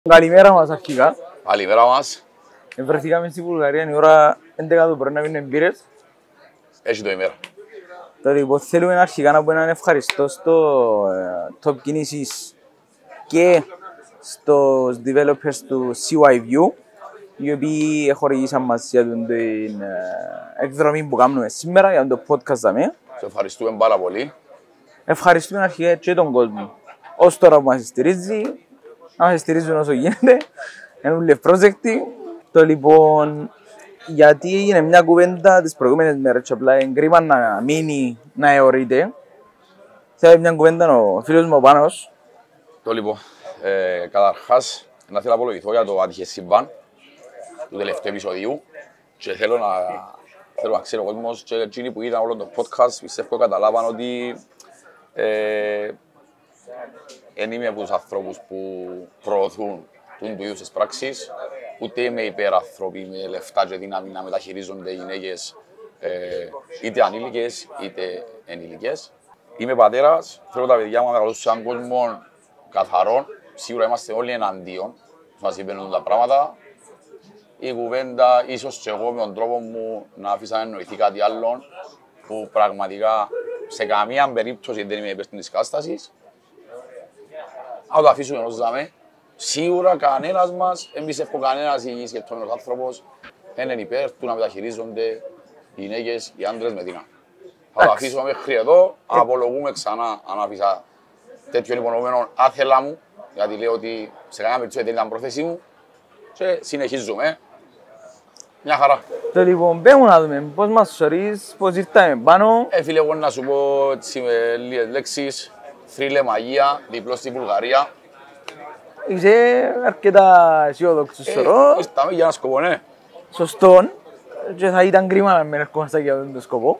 Καλημέρα μας αρχικά. Καλημέρα μας. Βρεθήκαμε στη Βουλγαρία, η ώρα 11 το πρωί να πίνουμε μπύρες. Έχει το ημέρα. Τώρα λοιπόν θέλουμε αρχικά να πούμε έναν ευχαριστώ στο top κίνησης και στους developers του CYView, οι οποίοι χορηγήσαν μας για την εκδρομή που κάνουμε σήμερα, για το podcast δαμε. Σε ευχαριστούμε πάρα πολύ. Ευχαριστούμε αρχικά και τον κόσμο. Ως τώρα που μας στηρίζει, να μας στηρίζουν όσο γίνεται. Είναι όλοι ευπρόσδεκτοι. Το λοιπόν, γιατί έγινε μια κουβέντα τις προηγούμενες μέρες και απλά είναι κρίμα να μείνει, να αιωρείται. Θέλω μια κουβέντα ο φίλος μου ο Πάνος. Το λοιπόν, καταρχάς, να θέλω να απολογηθώ για το άτυχε σύμπαν του τελευταίου επεισοδίου και θέλω να ξέρει ο κόσμος και εκείνοι που είδαν όλο το podcast πιστεύω καταλάβαν ότι δεν είμαι από τους ανθρώπους που προωθούν του είδους τις πράξεις, ούτε είμαι υπεράνθρωποι με λεφτά και δύναμη να μεταχειρίζονται γυναίκες είτε ανήλικες είτε ενήλικες. Είμαι πατέρας, θέλω τα παιδιά μου να μεγαλώσουν σε έναν κόσμο καθαρό. Σίγουρα είμαστε όλοι εναντίον, μας συμβαίνουν τα πράγματα. Η κουβέντα, ίσως και εγώ με τον τρόπο μου να αφήσα να εννοηθεί κάτι άλλο που πραγματικά σε καμία περίπτωση δεν είμαι υπέρ της κατάστασης. Αν το αφήσουμε ως δάμε, σίγουρα κανένας μας, δεν πιστεύω κανένας υγιής σκεπτόμενος άνθρωπος δεν είναι υπέρ του να μεταχειρίζονται οι γυναίκες, οι άντρες με δύναμη. Θα το αφήσουμε μέχρι εδώ, απολογούμε ξανά αν άφησα τέτοιον υπονοούμενο άθελα μου, γιατί λέω ότι σε κανένα περίπτωση δεν ήταν πρόθεσή μου και συνεχίζουμε. Μια χαρά. Το λοιπόν, πέ μου να δούμε πώς μας σωρείς, πώς ήρθαμε πάνω. Φίλε, εγώ να σου πω έτσι με λίγες λέξεις. Θρύλε μαγεία, διπλό στη Βουλγαρία. Είσαι αρκετά αισιόδοξος σωρό. Ήρθαμε για ένα σκοπό, ναι. Σωστόν. Και θα ήταν κρίμα να μην ερχόμαστε για αυτόν τον σκοπό.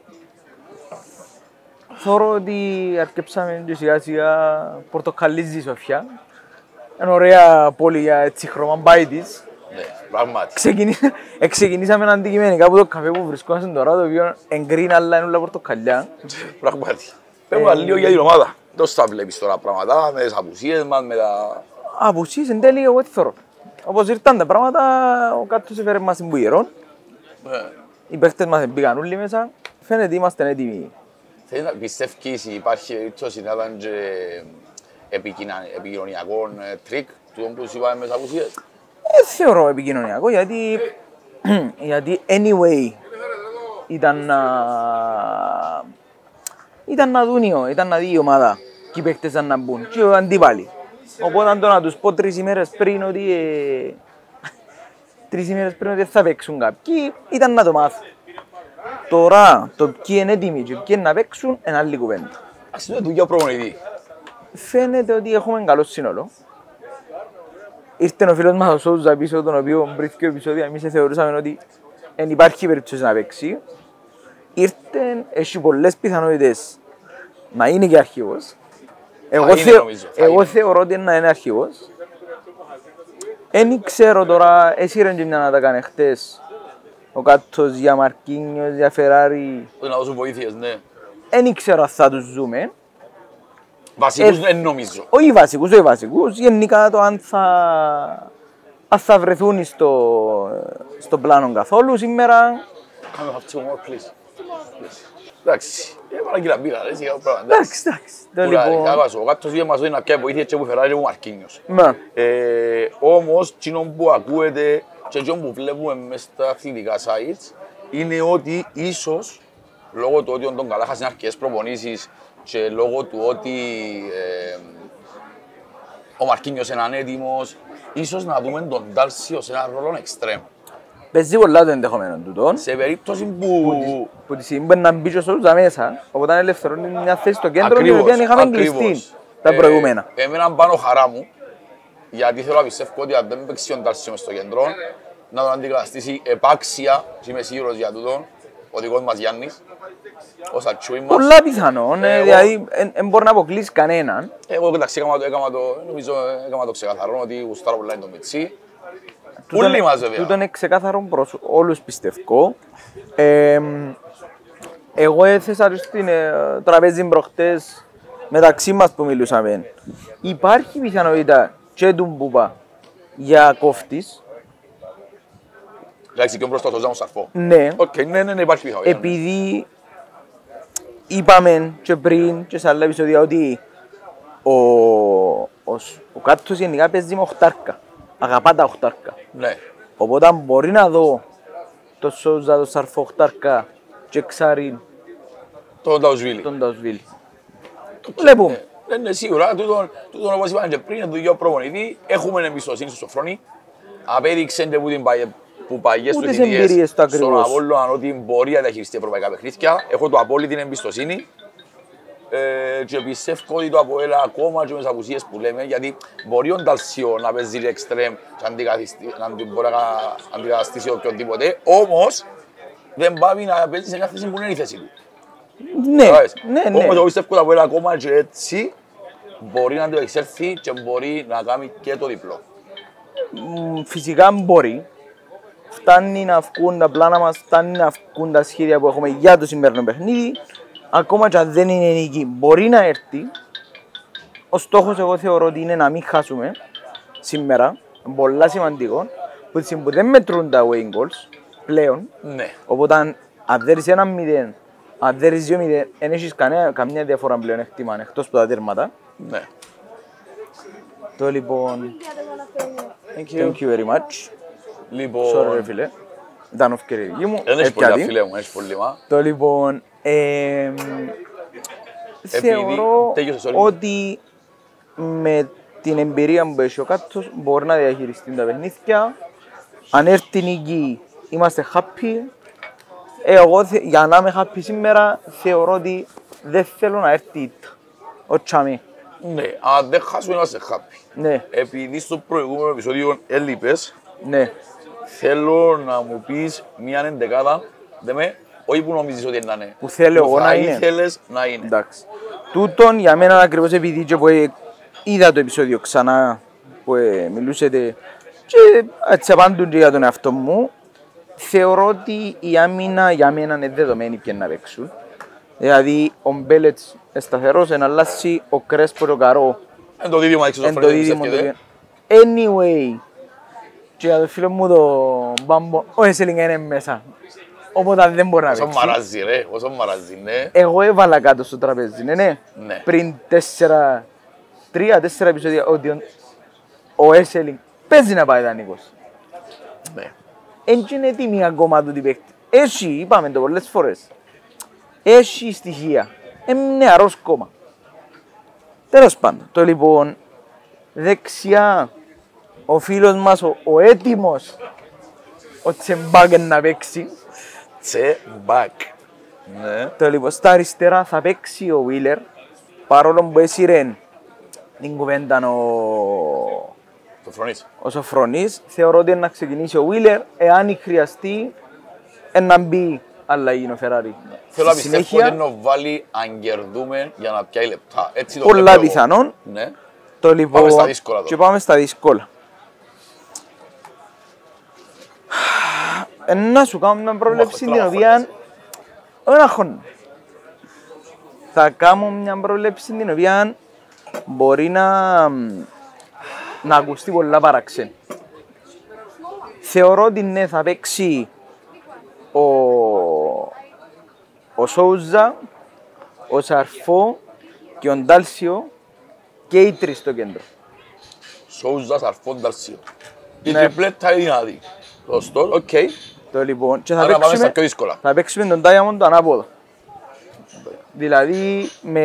Θεωρώ ότι αρκέψαμε και σιγά σιγά πορτοκαλίζει η Σοφιά. Είναι ωραία πόλη για έτσι χρωμαμπάι της. Ναι, πράγματι. Ξεκινήσαμε αντικειμενικά από το καφέ που βρισκόμαστε τώρα, το οποίο εγκρίνει αλλά είναι όλα πορτοκαλιά. Πράγματι. Πέμπω λίγο για την ομάδα. Πώς τα βλέπεις τώρα πράγματα, με τις απουσίες μας, με τα... Απουσίες εν τέλει εγώ τι θεωρώ. Όπως ήρθαν τα πράγματα, ο κάτος έφερε μας την πουγερόν. Οι παίχτες μας μπήκαν όλοι μέσα. Φαίνεται είμαστε έτοιμοι. Πιστεύεις υπάρχει περίπτωση να ήταν και επικοινωνιακό τρίκ του που σου είπαμε με τις απουσίες? Θεωρώ επικοινωνιακό γιατί anyway ήταν να δει η ομάδα και οι παίχτες να μπουν και οι αντίπαλοι. Οπότε το να τους πω 3 ημέρες πριν ότι θα παίξουν κάποιοι ήταν να το μάθουν. Τώρα το ποιοι είναι έτοιμοι και ποιοι είναι να παίξουν είναι άλλη κουβέντα. Ας είναι δουλειά προπονητή. Φαίνεται ότι έχουμε καλό σύνολο. Ήρθε ο φίλος μας ο Σόουζα πίσω, τον οποίο πριν δύο επεισόδια εμείς θεωρούσαμε ότι δεν υπάρχει περίπτωση να παίξει. Ήρθε, έχει πολλές πιθανότητες να είναι και αρχηγός. Εγώ θεωρώ ότι να είναι αρχηγός. Δεν ξέρω τώρα, εσύ ρε και να τα κάνει χτες. Ο κάτος για Μαρκίνιος, για Φεράρι. Να δώσουν βοήθειες, ναι. Δεν ξέρω αν θα τους ζούμε. Βασικούς δεν νομίζω. Όχι βασικούς, γενικά το αν θα βρεθούν στο πλάνο καθόλου σήμερα. Κάμε have two more, please. Εντάξει, παραγγείλα μπήρα, έτσι για το πράγμα. Εντάξει. Ο κάτος είχε μας δώσει να πιάει βοήθεια και που Φεράρι και που Μαρκίνιος. Ναι. Όμως, εκείνο που ακούετε και εκείνο που βλέπουμε μέσα στα αθλητικά sites είναι ότι ίσως, λόγω του ότι ο Τον Καλά χάσει αρκετές προπονήσεις και λόγω του ότι ο Μαρκίνιος είναι ανέτοιμος, ίσως να δούμε τον Ντάλσιο σε έναν ρόλο εξτρέμ. Παίζει πολλά το ενδεχομένο τούτο. Σε περίπτωση που τη στιγμή μπορεί να μπει και σε όλους μέσα, οπότε ελευθερώνει μια θέση στο κέντρο την οποία είχαμε κλειστεί τα προηγούμενα. Εμένα πάνω χαρά μου, γιατί θέλω να πιστεύω ότι αν δεν παίξει ο Ντάλσιο μες στο κέντρο, να τον αντικαταστήσει επάξια, και είμαι σίγουρος για τούτο, ο δικός μας Γιάννης, ο Σατσούι μας. Πολλά πιθανόν, δηλαδή δεν μπορεί να αποκλείσει κανέναν. Εγώ εντάξει έκανα το ξεκαθαρό ότι γουστάρω πολλά είναι το Μιτσί. Όλοι μας βέβαια. Τούτο είναι ξεκάθαρο προς όλους πιστεύω. Εγώ έθεσα στην τραπέζι προχτές μεταξύ μας που μιλούσαμε. Υπάρχει πιθανότητα και του Μπουπά για κόφτης. Εντάξει, και μπροστά το Ζάμο Σαρφό. Ναι, Οκ, ναι, υπάρχει πιθανότητα. επειδή είπαμε και πριν και σε άλλα επεισόδια ότι ο Κάτος γενικά παίζει με οχτάρκα. Αγαπά τα οχτάρκα. Ναι. Οπότε μπορεί να δω το Σόουζα, το Σαρφό οχτάρκα και Ξάριν Το Νταουσβίλη. τον Νταουσβίλη. Βλέπουμε. Ναι, σίγουρα. Τούτον όπως είπαμε και πριν, είναι το ίδιο προπονητή. Έχουμε εμπιστοσύνη στο Σοφρόνη. Απέδειξε και που παγιές του Ούτε τις εμπειρίες θητείες του στον ακριβώς. Απόλλωνα ότι μπορεί να διαχειριστεί ευρωπαϊκά παιχνίδια. Έχω το απόλυτη εμπιστοσύνη. Και πιστεύω ότι το Αποέλ ακόμα και με τις απουσίες που λέμε, γιατί μπορεί ο Νταλσιό να παίζει και εξτρέμ και να μπορεί να αντικαταστήσει οποιονδήποτε, όμως δεν πάει να παίζει σε μια θέση που είναι η θέση του. Ναι. Όμως εγώ πιστεύω ότι το Αποέλ ακόμα και έτσι μπορεί να το εξέλθει και μπορεί να κάνει και το διπλό. Φυσικά μπορεί. Φτάνει να βγουν τα πλάνα μας, φτάνει να βγουν τα σχέδια που έχουμε για το σημερινό παιχνίδι. Ακόμα και αν δεν είναι νίκη, μπορεί να έρθει. Ο στόχος εγώ θεωρώ ότι είναι να μην χάσουμε σήμερα. Πολλά σημαντικό. Που δεν μετρούν τα away goals πλέον. Ναι. Οπότε αν δέρεις 1-0, αν δέρεις 2-0, δεν έχεις καμία διαφορά πλέον εκτιμά εκτός από τα τέρματα. Ναι. Το λοιπόν... Thank you very much. Sorry ρε Λοιπόν, φίλε. Ήταν ευκαιρία δική μου. δεν έχει πολλά φίλε μου, έχει πρόβλημα. Το λοιπόν... θεωρώ τέλειωσε όλη. ότι με την εμπειρία που έχει ο Κάτος μπορεί να διαχειριστεί τα παιχνίδια. Αν έρθει η νίκη είμαστε happy. Εγώ για να είμαι happy σήμερα θεωρώ ότι δεν θέλω να έρθει ο Τσάμι. Ναι, αν δεν χάσουμε είμαστε happy. Ναι, Επειδή στο προηγούμενο επεισόδιο έλειπες, ναι. θέλω να μου πεις μια εντεκάδα, όχι που νομίζεις ότι είναι. Που θέλω εγώ να είναι. ήθελες να είναι. Εντάξει. Τούτον για μένα ακριβώς επειδή και που είδα το επεισόδιο ξανά που μιλούσατε και έτσι απάντουν και για τον εαυτό μου, θεωρώ ότι η άμυνα για μένα είναι δεδομένη και να παίξουν. Δηλαδή ο Μπέλετς σταθερός, εναλλάσσει ο Κρέσπο και ο Καρό. Εν το δίδυμο έξω Εν το δίδυμο το δίδυμο. Anyway, και για το φίλο μου το Μπάμπο, ο Εσέλινγκ είναι μέσα. Οπότε δεν μπορεί να Όσο παίξει. μαράζει ρε, όσο μαράζει, ναι. Εγώ έβαλα κάτω στο τραπέζι, ναι. Ναι. Πριν 3-4 επεισόδια ότι ο Έσελινγκ παίζει να πάει δανεικός. Ναι. Εν είναι έτοιμη ακόμα του την παίκτη. Έχει, είπαμε το πολλές φορές. Έχει στοιχεία. Είναι νεαρός κόμμα. Τέλος πάντων, το λοιπόν δεξιά ο φίλος μας ο έτοιμος ο Τσεμπάκεν να παίξει. Τσεμπάκ. Ναι. Το λοιπόν στα αριστερά θα παίξει ο Βίλερ παρόλο που έσυρε την κουβέντα Το φρονείς. ο Σοφρονής. Θεωρώ ότι να ξεκινήσει ο Βίλερ εάν χρειαστεί να μπει αλλαγή ο Φεράρι. Θέλω να πιστεύω ότι να βάλει αν κερδούμε για να πιάει λεπτά. Έτσι το Πολλά βλέπω εγώ. πιθανόν. Ναι. Το λοιπόν, Πάμε στα δύσκολα τώρα. και πάμε στα δύσκολα. Να σου κάνω μια πρόβλεψη την οποία δεν αγχώνω. Θα κάνω μια πρόβλεψη την οποία μπορεί να ακουστεί πολλά παραξέν. Θεωρώ ότι ναι, θα παίξει ο Σόουζα, ο Σαρφό και ο Ντάλσιο και οι τρεις στο κέντρο. Σόουζα, Σαρφό, Νταλσίο. Η Ναι. τριπλέτα είναι άδει. Σωστό, οκ. Το λοιπόν, και Άρα πάμε στα πιο δύσκολα. θα παίξουμε τον Diamond το ανάποδο. Δηλαδή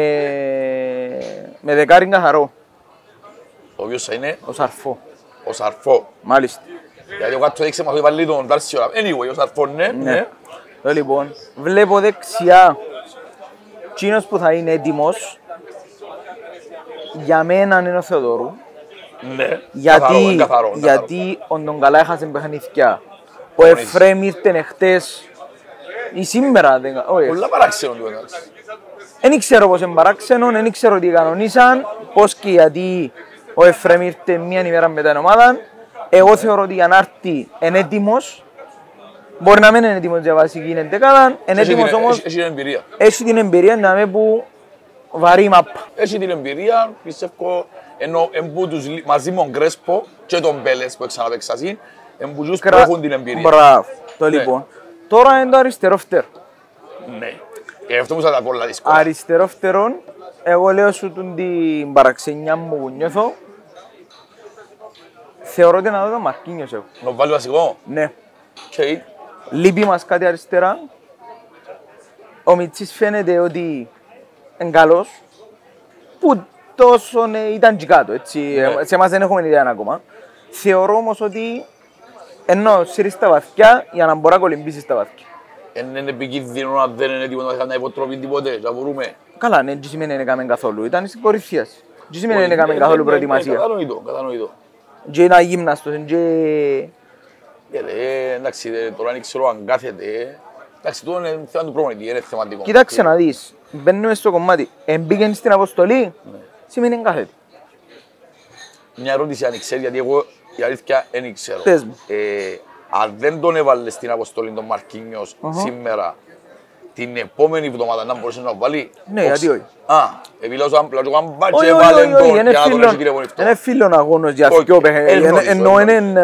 με δεκάριν καθαρό, Ο οποίος θα είναι ο Σαρφό. ο Σαρφό. Μάλιστα. Γιατί ο κάτω δείξε μας ότι βάλει τον Νταλσίο. Anyway, ο Σαρφό ναι, ναι. Το λοιπόν, βλέπω δεξιά εκείνος που θα είναι έτοιμος για μένα είναι ο Θεοδόρου. Ναι. Γιατί ο Ντογκαλά έχασε παιχνίδια. Ο Εφρέμ ήρθε χτες ή σήμερα, όχι. Πολλά παράξενο του εντάξει. Δεν ξέρω πώς είναι παράξενο, δεν ξέρω τι κανονίσαν, πώς και γιατί ο Εφρέμ ήρθε μία ημέρα μετά την ομάδα. Εγώ θεωρώ ότι για να έρθει είναι έτοιμος. Μπορεί να μην είναι έτοιμος για βασική εντεκάδα, είναι έτοιμος όμως, Έχει την εμπειρία. έχει την εμπειρία να με που βαρύ μαπ. Έχει την εμπειρία, πιστεύω Ενώ μαζί με τον Κρέσπο και τον Μπέλες που ξαναπαίξασαν, εμπούτους που έχουν την εμπειρία. Μπράβο. Το λοιπόν. Τώρα είναι το αριστερό φτερό. Ναι. Και αυτό μου θα τα πω όλα δύσκολα. Αριστερό φτερό, εγώ λέω σου την παραξενιά μου που νιώθω. Θεωρώ ότι να δω το Μαρκίνιος εγώ. Να βάλει βασικό. Ναι. Okay. Λείπει μας κάτι αριστερά. Ο Μιτσής φαίνεται ότι είναι καλός. Που τόσο ήταν και κάτω, έτσι. Ναι. Σε εμάς δεν έχουμε ιδέα ακόμα. Θεωρώ όμως ότι ενώ σύρεις στα βαθιά για να μπορεί να κολυμπήσεις στα βαθιά. Είναι επικίνδυνο να δεν είναι τίποτα να υποτροπεί τίποτε, να μπορούμε. Καλά, ναι, τι σημαίνει δεν έκαμε καθόλου. Ήταν στην κορυφή. Τι σημαίνει δεν έκαμε καθόλου προετοιμασία. Κατανοητό. Και ένα γύμναστος, και... Εντάξει, τώρα δεν ξέρω αν κάθεται. Εντάξει, τώρα είναι θέμα του προπονητή, είναι θεματικό. Κοίταξε να δεις, μπαίνουμε στο κομμάτι. Εμπήκαν στην αποστολή, σημαίνει κάθεται. Μια ερώτηση αν ξέρει, γιατί εγώ η αλήθεια δεν ξέρω. Πες μου. Αν δεν τον έβαλε στην αποστολή τον Μαρκίνιος σήμερα, την επόμενη εβδομάδα να μπορούσε να βάλει. Ναι, γιατί όχι. Επειδή λέω σαν πλάτο καν μπάτσε Όχι, έβαλε τον είναι για να τον έχει τηλεφωνευτό. είναι φίλον αγώνος για δύο παιχνίδια. Ενώ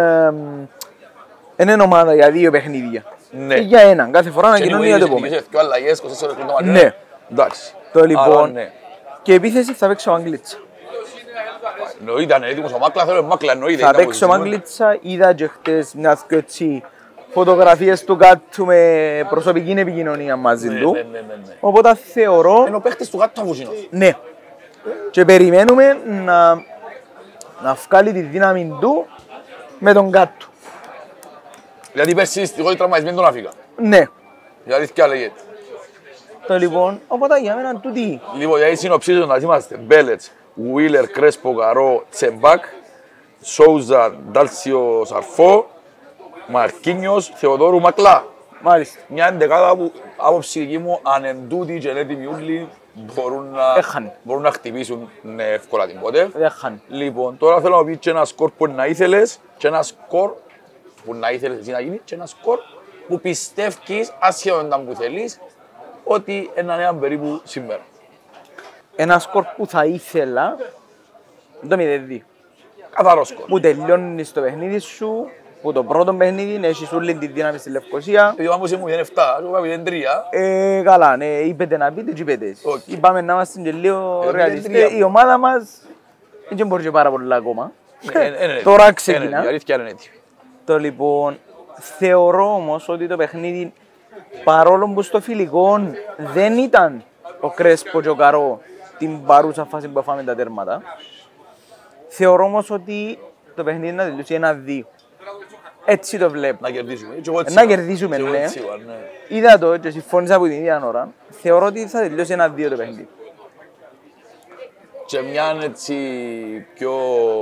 είναι ομάδα για δύο παιχνίδια. Ναι. Για έναν, κάθε φορά να κοινωνεί για το επόμενο. Και αλλαγές, 24 ώρες το μακριά. Ναι. Εντάξει. Το λοιπόν, ναι. και επίθεση θα παίξω Αγγλίτσα. Εννοείται, είναι έτοιμος ο Μάκλα, θέλω Μάκλα, εννοείται. Θα παίξω Αγγλίτσα, είδα και χτες μιας και έτσι φωτογραφίες του κάτω με προσωπική επικοινωνία μαζί του. Ναι. Οπότε θεωρώ, Είναι ο παίχτης του κάτω Βουζίνος. ναι. Και περιμένουμε να βγάλει τη δύναμη του με τον κάτω. Γιατί πέρσι στη τραυματισμένη τον άφηκα. Ναι. Γιατί και λέγεται. Το λοιπόν, οπότε για μένα τούτη. Λοιπόν, για συνοψίζω να είμαστε Μπέλετς, Βουίλερ, Κρέσπο, Καρό, Τσεμπάκ, Σόουζα, Ντάλσιο, Σαρφό, Μαρκίνιος, Θεοδόρου, Μακλά. Μάλιστα. Μια εντεκάδα που άποψη δική μου αν εν τούτοι και έτοιμοι όλοι μπορούν να χτυπήσουν εύκολα την πότε. Δεν χάνει. Λοιπόν, τώρα θέλω να πεις και ένα σκορ που να ήθελες και ένα σκορ που να ήθελες εσύ να γίνει και ένα σκορ που πιστεύεις ασχεδόν ήταν που θέλεις ότι έναν έναν περίπου σήμερα. Ένα σκορ που θα ήθελα, το 0-2. Καθαρό σκορ. Που τελειώνεις το παιχνίδι σου, που το πρώτο παιχνίδι έχεις όλη τη δύναμη στη Λευκοσία. Επειδή πάμε σε 0-7, εγώ πάμε 0-3. Καλά, ναι, είπετε να πείτε και είπετε. Είπαμε να είμαστε και λίγο ρεαλιστές. Η ομάδα μας δεν μπορεί και πάρα πολλά ακόμα. Τώρα ξεκινά. Η αλήθεια είναι έτοιμη. Το λοιπόν, θεωρώ όμως ότι το παιχνίδι, παρόλο που στο φιλικό δεν ήταν ο Κρέσπο και ο Καρό την παρούσα φάση που έφαμε τα τέρματα, θεωρώ όμως ότι το παιχνίδι να τελειώσει 1-2. Έτσι το βλέπω. Να κερδίσουμε. Να κερδίσουμε, ναι. Είδα το και συμφώνησα από την ίδια ώρα. Θεωρώ ότι θα τελειώσει 1-2 το παιχνίδι. Και μια έτσι πιο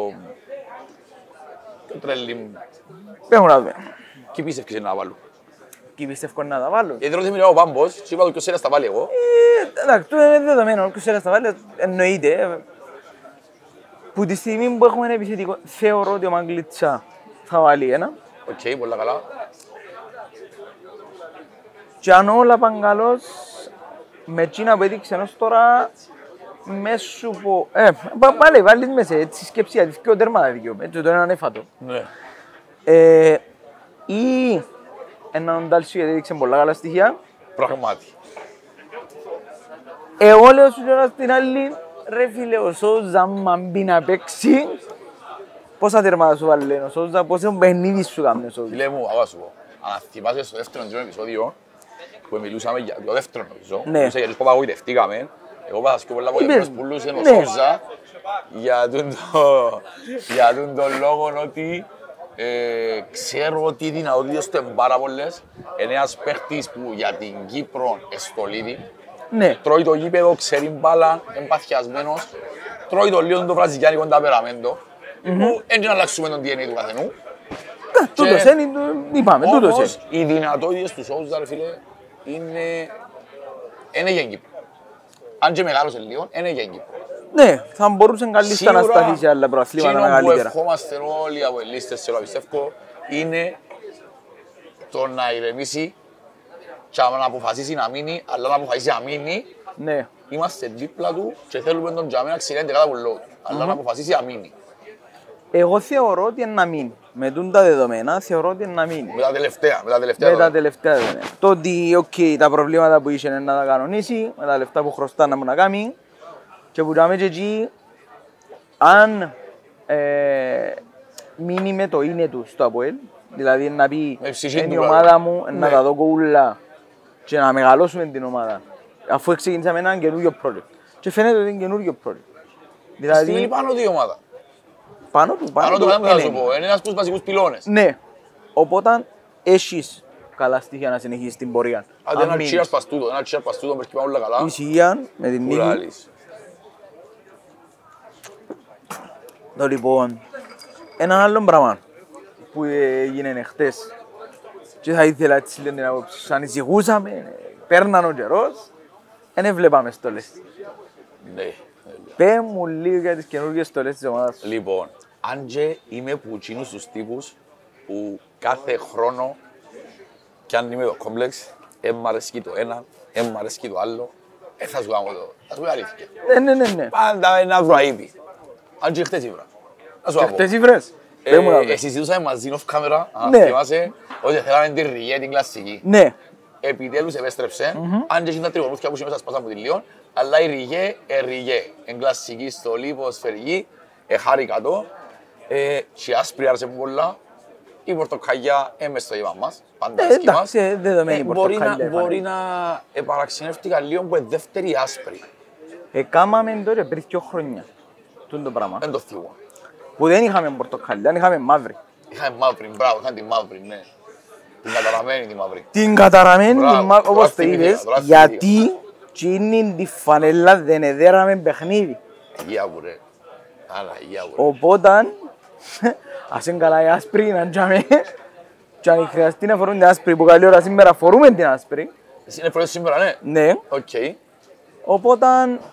τρελή. Πρέπει να δούμε. Τι πίστευκες να βάλω. Τι πιστεύω να τα βάλω. Γιατί ρωτήσε μιλάω ο Πάμπος και είπα το ποιος έρας τα βάλει εγώ. Εντάξει, το είναι δεδομένο. Ποιος έρας τα βάλει εννοείται. Που τη στιγμή που έχουμε ένα επιθετικό, θεωρώ ότι ο Μαγκλίτσα θα βάλει ένα. Οκ, πολλά καλά. Και αν όλα πάνε καλώς, με εκείνα που έδειξε ενός τώρα, μέσω που... Πάλι βάλεις μέσα, έτσι σκέψη γιατί και ο τέρμα θα δικαιούμαι, έτσι το είναι ανέφατο. Ναι. Ή έναν Ντάλσιο γιατί έδειξε πολλά καλά στοιχεία. Πραγματι. Εγώ λέω σου τώρα στην άλλη, ρε φίλε, ο Σόουζα αν μπει να παίξει, πόσα τερμάτα σου βάλει ο Σόουζα, πόσο παιχνίδι σου κάνει ο Σόουζα. Φίλε μου, αγώ σου πω. Αν θυμάσαι στο δεύτερο επεισόδιο, που μιλούσαμε για το δεύτερο νομίζω, μιλούσα για τους που απαγοητευτήκαμε, εγώ πάσα και πολλά απογοητευτές που πουλούσε ο Σόουζα για τον λόγο ότι ξέρω ότι οι δυνατότητες του είναι πάρα πολλές. Είναι ένας παίχτης που για την Κύπρο εστολίδη. Τρώει το γήπεδο, ξέρει μπάλα, εμπαθιασμένος. Τρώει το λίγο το βραζιλιάνικο ταπεραμέντο. Που έτσι να αλλάξουμε τον DNA του καθενού. Τούτος είναι, είπαμε, τούτος είναι. Όμως οι δυνατότητες του Σόουζα, ρε φίλε, είναι για Κύπρο. Αν και μεγάλωσε λίγο, είναι για Κύπρο. Ναι, θα μπορούσε καλύτερα να σταθεί σε άλλα προαθλήματα μεγαλύτερα. Σίγουρα που ευχόμαστε όλοι από ελίστες, σε το πιστεύω, είναι το να ηρεμήσει και να αποφασίσει να μείνει, αλλά να αποφασίσει να μείνει. Ναι. Είμαστε δίπλα του και θέλουμε τον Τζαμί να ξεκινάει την κατά που λόγω του. αλλά να αποφασίσει να μείνει. Εγώ θεωρώ ότι είναι να μείνει. Με τα δεδομένα θεωρώ ότι είναι να μείνει. Με τα τελευταία δεδομένα. Το ότι τα προβλήματα που είχε είναι να τα κανονίσει, με τα λεφτά που χρωστά να μου να κάνει και που κάνουμε και εκεί, αν μείνει με το είναι του στο ΑΠΟΕΛ, δηλαδή να πει είναι η ομάδα μου, να τα δω κούλα και να μεγαλώσουμε την ομάδα, αφού ξεκινήσαμε έναν καινούριο project. Και φαίνεται ότι είναι καινούριο project. Δηλαδή, είναι πάνω του η ομάδα. Πάνω του, θα σου πω, είναι ένας από τους βασικούς πυλώνες. Ναι, οπότε έχεις καλά στοιχεία να συνεχίσεις την πορεία. Άντε ένα τσίρας παστούτο, πρέπει να όλα καλά. Ησυχία, με την νίκη. Το λοιπόν, ένα άλλο πράγμα που έγινε χτες και θα ήθελα έτσι λένε την άποψη, ανησυχούσαμε, πέρναν ο καιρός, δεν βλέπαμε στολές. Ναι. Πες μου λίγο για τις καινούργιες στολές της ομάδας. Λοιπόν, αν και είμαι που εκείνους τους τύπους που κάθε χρόνο κι αν είμαι το κόμπλεξ, μ' αρέσκει το ένα, μ' αρέσκει το άλλο, θα σου κάνω το, θα σου πω αλήθεια. Ναι. Πάντα ένα βρω αείπη. Αν και χτες ήβρα. Και χτες ήβρες. Συζητούσαμε μαζί off camera, αν θυμάσαι, ότι θέλαμε την Ριγέ, την κλασική. Ναι. Επιτέλους επέστρεψε, αν και τα τριγωνούθια που σήμερα σας πάσαμε από τη Λιόν, αλλά η Ριγέ, εν κλασική στολή, ποδοσφαιρική, χάρηκα το. Και άσπρη άρεσε μου πολλά. Η πορτοκαλιά μες στο γεύμα μας, πάντα ασκή μας. Δεδομένη πορτοκαλιά. Μπορεί να παραξενεύτηκα λίγο που είναι δεύτερη άσπρη. Κάμαμε τώρα πριν 2 χρόνια το πράγμα. Δεν το θυμώ. Που δεν είχαμε πορτοκαλιά, είχαμε μαύρη. Είχαμε μαύρη, μπράβο, είχαμε τη μαύρη, ναι. Την καταραμένη τη μαύρη. Την καταραμένη, όπως το είπες, γιατί εκείνη τη φανέλα δεν εδέραμε παιχνίδι. Αγία μου ρε. Αγία μου ρε. Οπότε, ας είναι καλά η άσπρη να τζάμε και αν χρειαστεί να φορούν την άσπρη που καλή ώρα σήμερα φορούμε την άσπρη. Εσύ είναι πρώτη σήμερα, ναι. Ναι. Οκ. Οπότε,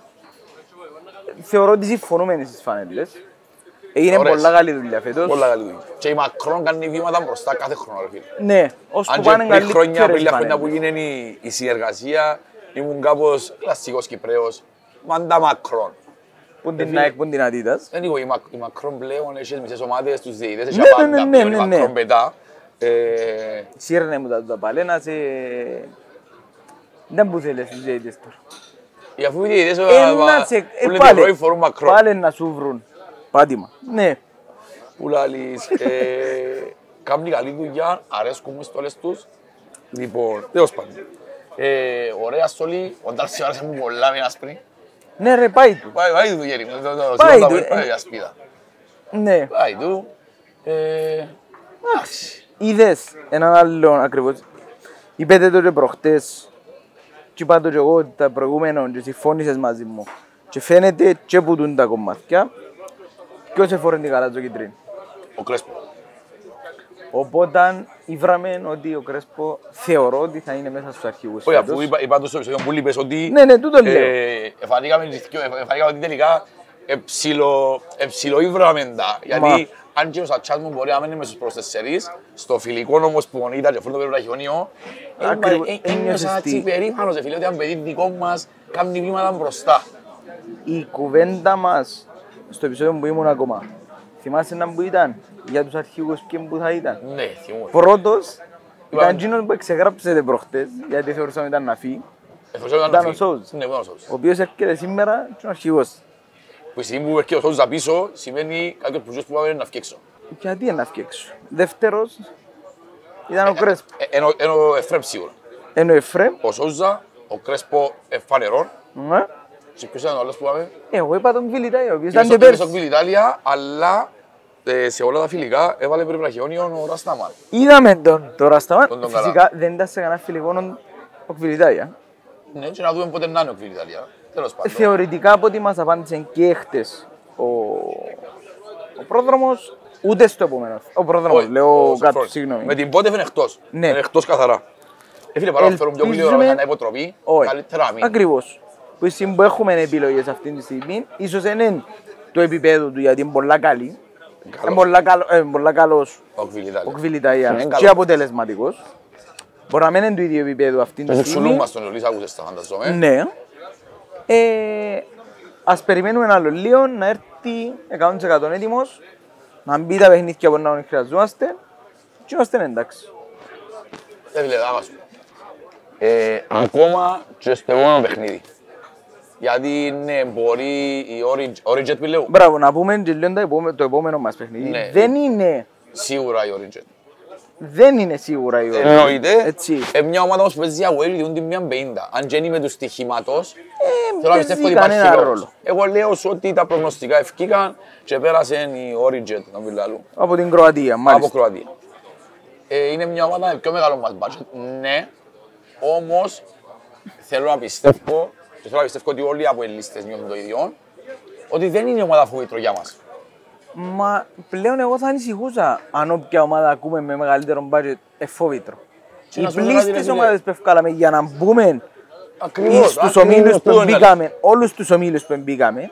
θεωρώ ότι συμφωνούμε στις φανέλες. Έγινε πολλά καλή δουλειά φέτος. Πολλά καλή δουλειά. Και η Μακρόν κάνει βήματα μπροστά κάθε χρόνο ρε φίλε. Ναι, ώσπου πάνε καλύτερες φανέλες. Πριν χρόνια που έγινε η συνεργασία, ήμουν κάπως κλασσικός Κυπρέος. Μάντα Μακρόν. Πού την Nike, πού την Adidas. Δεν είπα, η Μακρόν πλέον έχει μισές ομάδες, τους διαιτητές, έχει απάντα πλέον η Μακρόν πετά. Σύρνε μου τα πάλι, να σε... Δεν που θέλεις τους διαιτητές τώρα. Αφού οι διαιτητές που λένε πρωί φορούν Μακρόν. Πάλι να σου βρουν πάτημα. Ναι. Που λάλης, κάνουν καλή δουλειά, αρέσκουν μου οι στόλες τους. Λοιπόν, τέλος πάντων. Ωραία στόλη, ο Ντάρσι άρεσε μου πολλά με άσπρη. Ναι ρε, πάει του. Πάει του γέρι μου, πάει του. Πάει ασπίδα. Ναι. Πάει του. Είδες έναν άλλο ακριβώς. Είπετε το και προχτές και είπα το και εγώ τα προηγούμενα και συμφώνησες μαζί μου. Και φαίνεται και που τούν τα κομμάτια. Ποιος εφόρεν την καλά κίτρινη. Ο Κρέσπο. Οπότε ήβραμε ότι ο Κρέσπο θεωρώ ότι θα είναι μέσα στους αρχηγούς. Όχι, αφού είπα το στο επεισόδιο που είπες ότι... Ναι, τούτο λέω. Εφανήκαμε ότι τελικά εψιλοήβραμε τα. Γιατί αν και ο Σατσάς μου μπορεί να μένει μες στους προς 4, στο φιλικό όμως που ήταν και αυτό το περιβραχιόνιο, ένιωσα έτσι περήφανος, φίλε, ότι αν παιδί δικό μας κάνει βήματα μπροστά. Η κουβέντα μας στο επεισόδιο που ήμουν ακόμα, θυμάσαι να που ήταν, για τους αρχηγούς και που θα ήταν. Ναι, θυμούμαι. Πρώτος ήταν εκείνος που εξεγράψετε προχτές, γιατί θεωρούσαμε ήταν να φύγει. Ήταν ο Σόους, ο οποίος έρχεται σήμερα και είναι ο αρχηγός. Που η στιγμή που έρχεται ο Σόους πίσω, σημαίνει κάποιος που πάμε να φκέξω. Γιατί είναι να φκέξω. Δεύτερος ήταν ο Κρέσπο. Είναι ο Εφρέμ σίγουρα. Είναι ο Εφρέμ. Ο Σόουζα, ο Κρέσπο φανερών. Ναι. Και ποιος ήταν ο άλλος που πάμε. Εγώ είπα τον Κβιλιτάλια, ο οποίος ήταν και πέρσι. Τον Κβιλιτάλια, αλλά σε όλα τα φιλικά έβαλε περιβραχιόνιο ο Ραστάμαν. Είδαμε τον Ραστάμαν, φυσικά δεν ήταν σε κανένα φιλικό ο Κβιλιτάλια. Ναι, και να δούμε πότε να είναι ο Κβιλιτάλια. Τέλος πάντων. Θεωρητικά από ό,τι μας απάντησε και χτες ο πρόδρομος, ούτε στο επόμενο. Ο πρόδρομος, λέω κάτω, συγγνώμη. Με την πότε είναι εκτός. Ναι. Είναι εκτός καθαρά. Φίλε, παρά να φέρουν πιο γλυόρα μέσα να υποτροπεί, καλύτερα μην. Ακριβώς. Που εσύ που έχουμε επιλογές αυτή τη στιγμή, ίσως δεν είναι το επίπεδο του γιατί είναι πολλά καλή. Είναι πολλά καλός ο Κβιλιτάλια και αποτελεσματικός. Μπορεί να μην είναι το ίδιο επίπεδο αυτή τη στιγμή. Τον Σουλούμας τον Ιωλής άκουσες τα φανταζόμαι. Ναι. ας περιμένουμε άλλο λίγο να έρθει 100% έτοιμος, να μπει τα παιχνίδια που να χρειαζόμαστε και είμαστε εντάξει. Φίλε, δάμα σου. Ακόμα και στο επόμενο παιχνίδι. Γιατί ναι, μπορεί η Origin που λέω. Μπράβο, να πούμε και λίγο το επόμενο μας παιχνίδι. Ναι. Δεν είναι, Σίγουρα η Origin. δεν είναι σίγουρα η Origin. Εννοείται. Έτσι. Μια ομάδα όμως που παίζει για Wales διούν την μια 50. Αν και είναι με τους στοιχήματος, θέλω να παίζει πιστεύω ότι υπάρχει κανένα λόγος. ρόλο. Εγώ λέω σου ότι τα προγνωστικά ευκήκαν και πέρασε η Origin, να μην λαλού. Από την Κροατία, Από μάλιστα. Κροατία. Είναι μια ομάδα με πιο μεγάλο μας budget, ναι, όμως θέλω να πιστεύω και θέλω να πιστεύω ότι όλοι οι αποελίστες νιώθουν το ίδιο, ότι δεν είναι η ομάδα φοβήτρο για μας. Μα πλέον εγώ θα ανησυχούσα αν όποια ομάδα ακούμε με μεγαλύτερο budget εφόβητρο. Και Οι να σου πω κάτι, ρε πλήστες φίλε. ομάδες που ευκάλαμε για να μπούμε Ακριβώς. στους ομίλους που μπήκαμε, όλους τους ομίλους που μπήκαμε,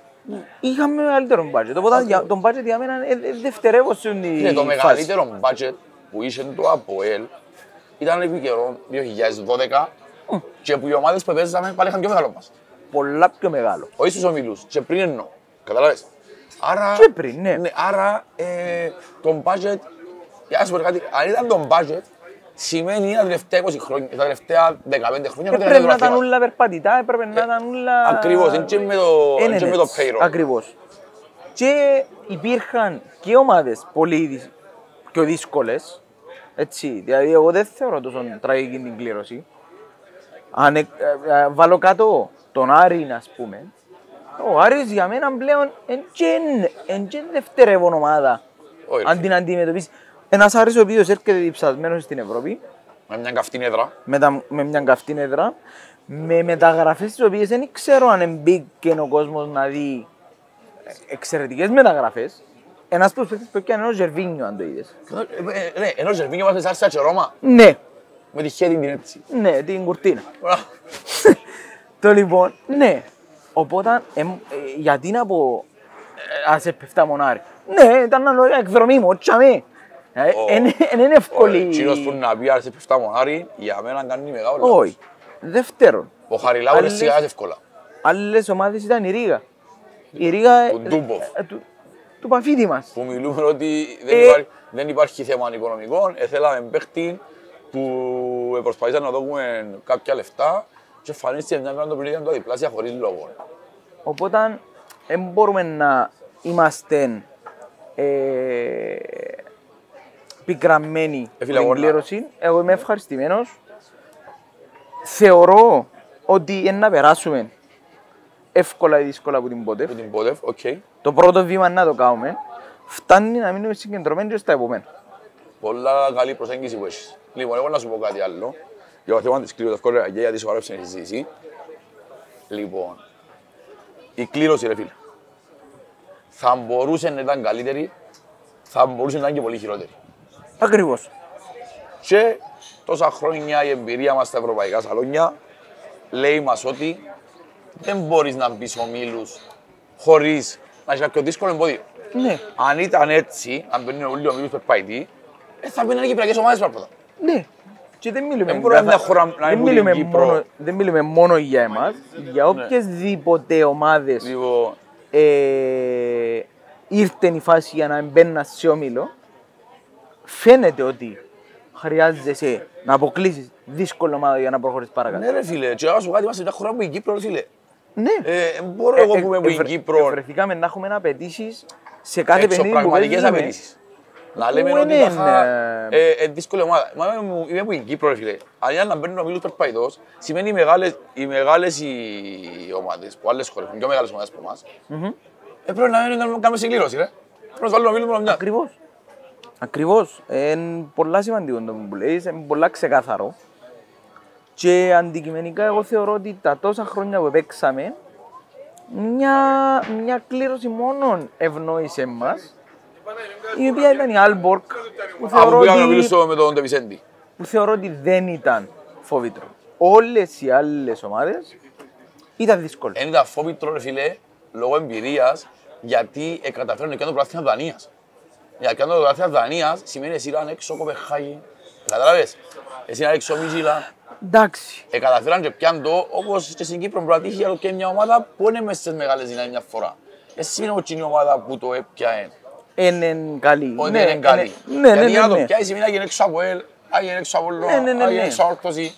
είχαμε μεγαλύτερο budget. Οπότε το budget για μένα δευτερεύω σε Είναι τη το φάση. μεγαλύτερο budget που είχε το ΑΠΟΕΛ ήταν επί καιρό 2012 και που οι ομάδες που παίζαμε πάλι είχαν πιο μεγάλο μας. Πολλά πιο μεγάλο. Όχι στους ομίλους, και πριν εννοώ. Καταλάβες. Άρα, Και πριν, ναι. άρα το budget, για να σου πω κάτι, αν ήταν το budget, σημαίνει τα τελευταία 20 χρόνια, τα τελευταία 15 χρόνια Έπρεπε να ήταν όλα περπατητά, έπρεπε να ήταν όλα... Ακριβώς, είναι και με το payroll. Ακριβώς. Και υπήρχαν και ομάδες πολύ πιο δύσκολες, έτσι, δηλαδή εγώ δεν θεωρώ τόσο τραγική την κλήρωση. Αν βάλω κάτω τον Άρη, ας πούμε, ο Άρης για μένα πλέον εν και δευτερεύον ομάδα Όχι, ρε αν την αντιμετωπίσει. Ένας Άρης ο οποίος έρχεται διψασμένος στην Ευρώπη, με μια καυτή έδρα. με μια καυτή έδρα, με μεταγραφές τις οποίες δεν ξέρω αν εμπήκε ο κόσμος να δει εξαιρετικές μεταγραφές. Ένας προσπαθής που έκανε ο Ζερβίνιο, αν το είδες. Ναι, ενώ ο Ζερβίνιο μας έσαρσε και Ρώμα, Ναι, με τη χέρι την έτσι. ναι, την κουρτίνα. Το λοιπόν, ναι. Οπότε, γιατί να πω, ας επεφτά μονάρι. Ναι, ήταν μια εκδρομή μου, τσαμί. Είναι εύκολη. Εκείνος που να πει άρεσε πεφτά μονάρι, για μένα κάνει μεγάλο λάθος. Όχι. Δεύτερον, Ο Χαριλάου είναι σιγάς εύκολα. άλλες ομάδες ήταν η Ρήγα. Η Ρήγα Του Ντούμποφ. του Παφίτη μας. Που μιλούμε ότι δεν υπάρχει θέμα οικονομικών, θέλαμε παίχτη που προσπαθήσαμε να δούμε κάποια λεφτά και εμφανίστηκε μια μέρα το πλήρη το διπλάσια χωρίς λόγο. Οπότε δεν μπορούμε να είμαστε πικραμμένοι με Φίλε, την εγώ κλήρωση. Εγώ είμαι ευχαριστημένος. Θεωρώ ότι είναι να περάσουμε εύκολα ή δύσκολα από την Πότεφ. Με την Πότεφ, οκ. Το πρώτο βήμα να το κάνουμε. Φτάνει να μείνουμε συγκεντρωμένοι και στα επόμενα. Πολλά καλή προσέγγιση που έχεις. Λοιπόν, εγώ να σου πω κάτι άλλο. Για το θέμα της κλήρωσης, εύκολα και γιατί σοβαρεύσε η συζήτηση. Λοιπόν, η κλήρωση ρε φίλε, θα μπορούσε να ήταν καλύτερη, θα μπορούσε να ήταν και πολύ χειρότερη. Ακριβώς. Και τόσα χρόνια η εμπειρία μας στα ευρωπαϊκά σαλόνια λέει μας ότι δεν μπορείς να μπεις ομίλους χωρίς να έχεις κάποιο δύσκολο εμπόδιο. Ναι, Αν ήταν έτσι, αν μπαίνουν όλοι οι ομίλους περπαϊτή, θα μπαίνουν και κυπριακές ομάδες παραπάνω. ναι. Και δεν μιλούμε, Δεν μπορεί να μια χώρα να δεν είναι μιλούμε την Κύπρο. μόνο, δεν μιλούμε μόνο για εμάς, για οποιασδήποτε ομάδες Λοιπόν, ήρθε η φάση για να μπαίνουν σε όμιλο, φαίνεται ότι χρειάζεσαι να αποκλείσεις δύσκολη ομάδα για να προχωρήσεις παρακάτω. ναι ρε φίλε, και να σου πω κάτι, είμαστε μια χώρα που η Κύπρο ρε φίλε. Ναι. Μπορώ εγώ που είμαι από την Κύπρο Βρεθήκαμε να έχουμε απαιτήσεις σε κάθε παιχνίδι που εξωπραγματικές παίζουμε. απαιτήσεις. Να λέμε Που ότι είναι, θα δύσκολη ομάδα. Μα είμαι από την Κύπρο ρε φίλε. Αν είναι να μπαίνουν ο Μίλους Περπαϊδός, σημαίνει οι μεγάλες οι ομάδες, που άλλες χώρες, πιο μεγάλες ομάδες από εμάς, πρέπει να κάνουμε συγκλήρωση ρε. Πρέπει να βάλουμε ο Μίλους μόνο μια. Ακριβώς. Ακριβώς. Είναι πολλά σημαντικό το που λέεις, είναι πολλά ξεκάθαρο. Και αντικειμενικά εγώ θεωρώ ότι τα τόσα χρόνια που παίξαμε, μια κλήρωση μόνο ευνόησε μας, η οποία ήταν η Άλμπορκ, που Από που πήγαμε να μιλήσω με τον Τεβισέντη. θεωρώ ότι δεν ήταν φόβητρο. Όλες οι άλλες ομάδες ήταν δύσκολες. Δεν ήταν φόβητρο ρε φίλε, λόγω εμπειρίας, γιατί καταφέρουν και το πρωτάθλημα Δανίας. Για να το πρωτάθλημα Δανίας σημαίνει εσύ ήταν έξω Κοπεχάγη. Καταλάβες. Εσύ ήταν έξω Μίτσιλαν. Εντάξει. Καταφέραν και πιάνουν το, όπως και στην Κύπρο πρέπει να τύχει άλλο και μια ομάδα που είναι μέσα στις μεγάλες δυνάμεις μια φορά. Εσύ είναι όχι η ομάδα που το έπιαε. Είναι καλή. Ότι είναι καλή. Γιατί για να το πιάσει σημαίνει να γίνει έξω από ελ, να γίνει έξω από λόγο, να γίνει έξω από όρθωση.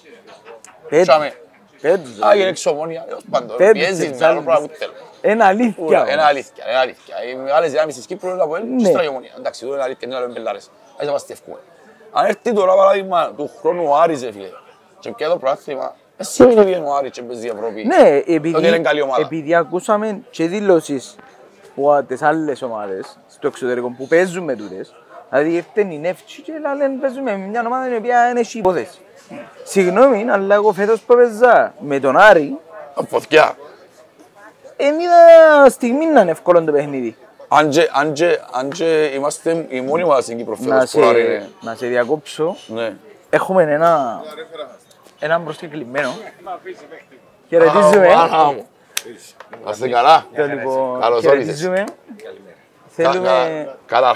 Άγιε έξω Ομόνια, πιέζεις με άλλο πράγμα που θέλω. Είναι αλήθεια. Είναι αλήθεια, είναι αλήθεια. Οι μεγάλες δυνάμεις της Κύπρου είναι από ελ και στράγει Ομόνια. Εντάξει, είναι αλήθεια, είναι άλλο εμπελάρες. Ας μας τεύκουμε. Αν έρθει τώρα παράδειγμα του χρόνου ο Άρης, φίλε, και πια το προάθλημα, εσύ και βγαίνει ο Άρης και παίζει η Ευρώπη. Ναι, επειδή ακούσαμε και δηλώσεις από τις άλλες ομάδες στο εξωτερικό που παίζουν με τούτες, δηλαδή ήρθαν οι Νεύτσι και λένε παίζουμε με μια ομάδα η οποία είναι έχει υπόθεση. Συγγνώμη, αλλά εγώ φέτος που παίζα με τον Άρη, φωτιά. εν είδα στιγμή να είναι εύκολο το παιχνίδι. Αν και είμαστε η μόνη ομάδα στην Κύπρο φέτος που Άρη είναι. Να σε διακόψω, Ναι. έχουμε έναν προσκεκλημένο. Χαιρετίζουμε. Να είστε καλά. Καλώς όρισες. Χαιρετίζουμε. Θέλουμε...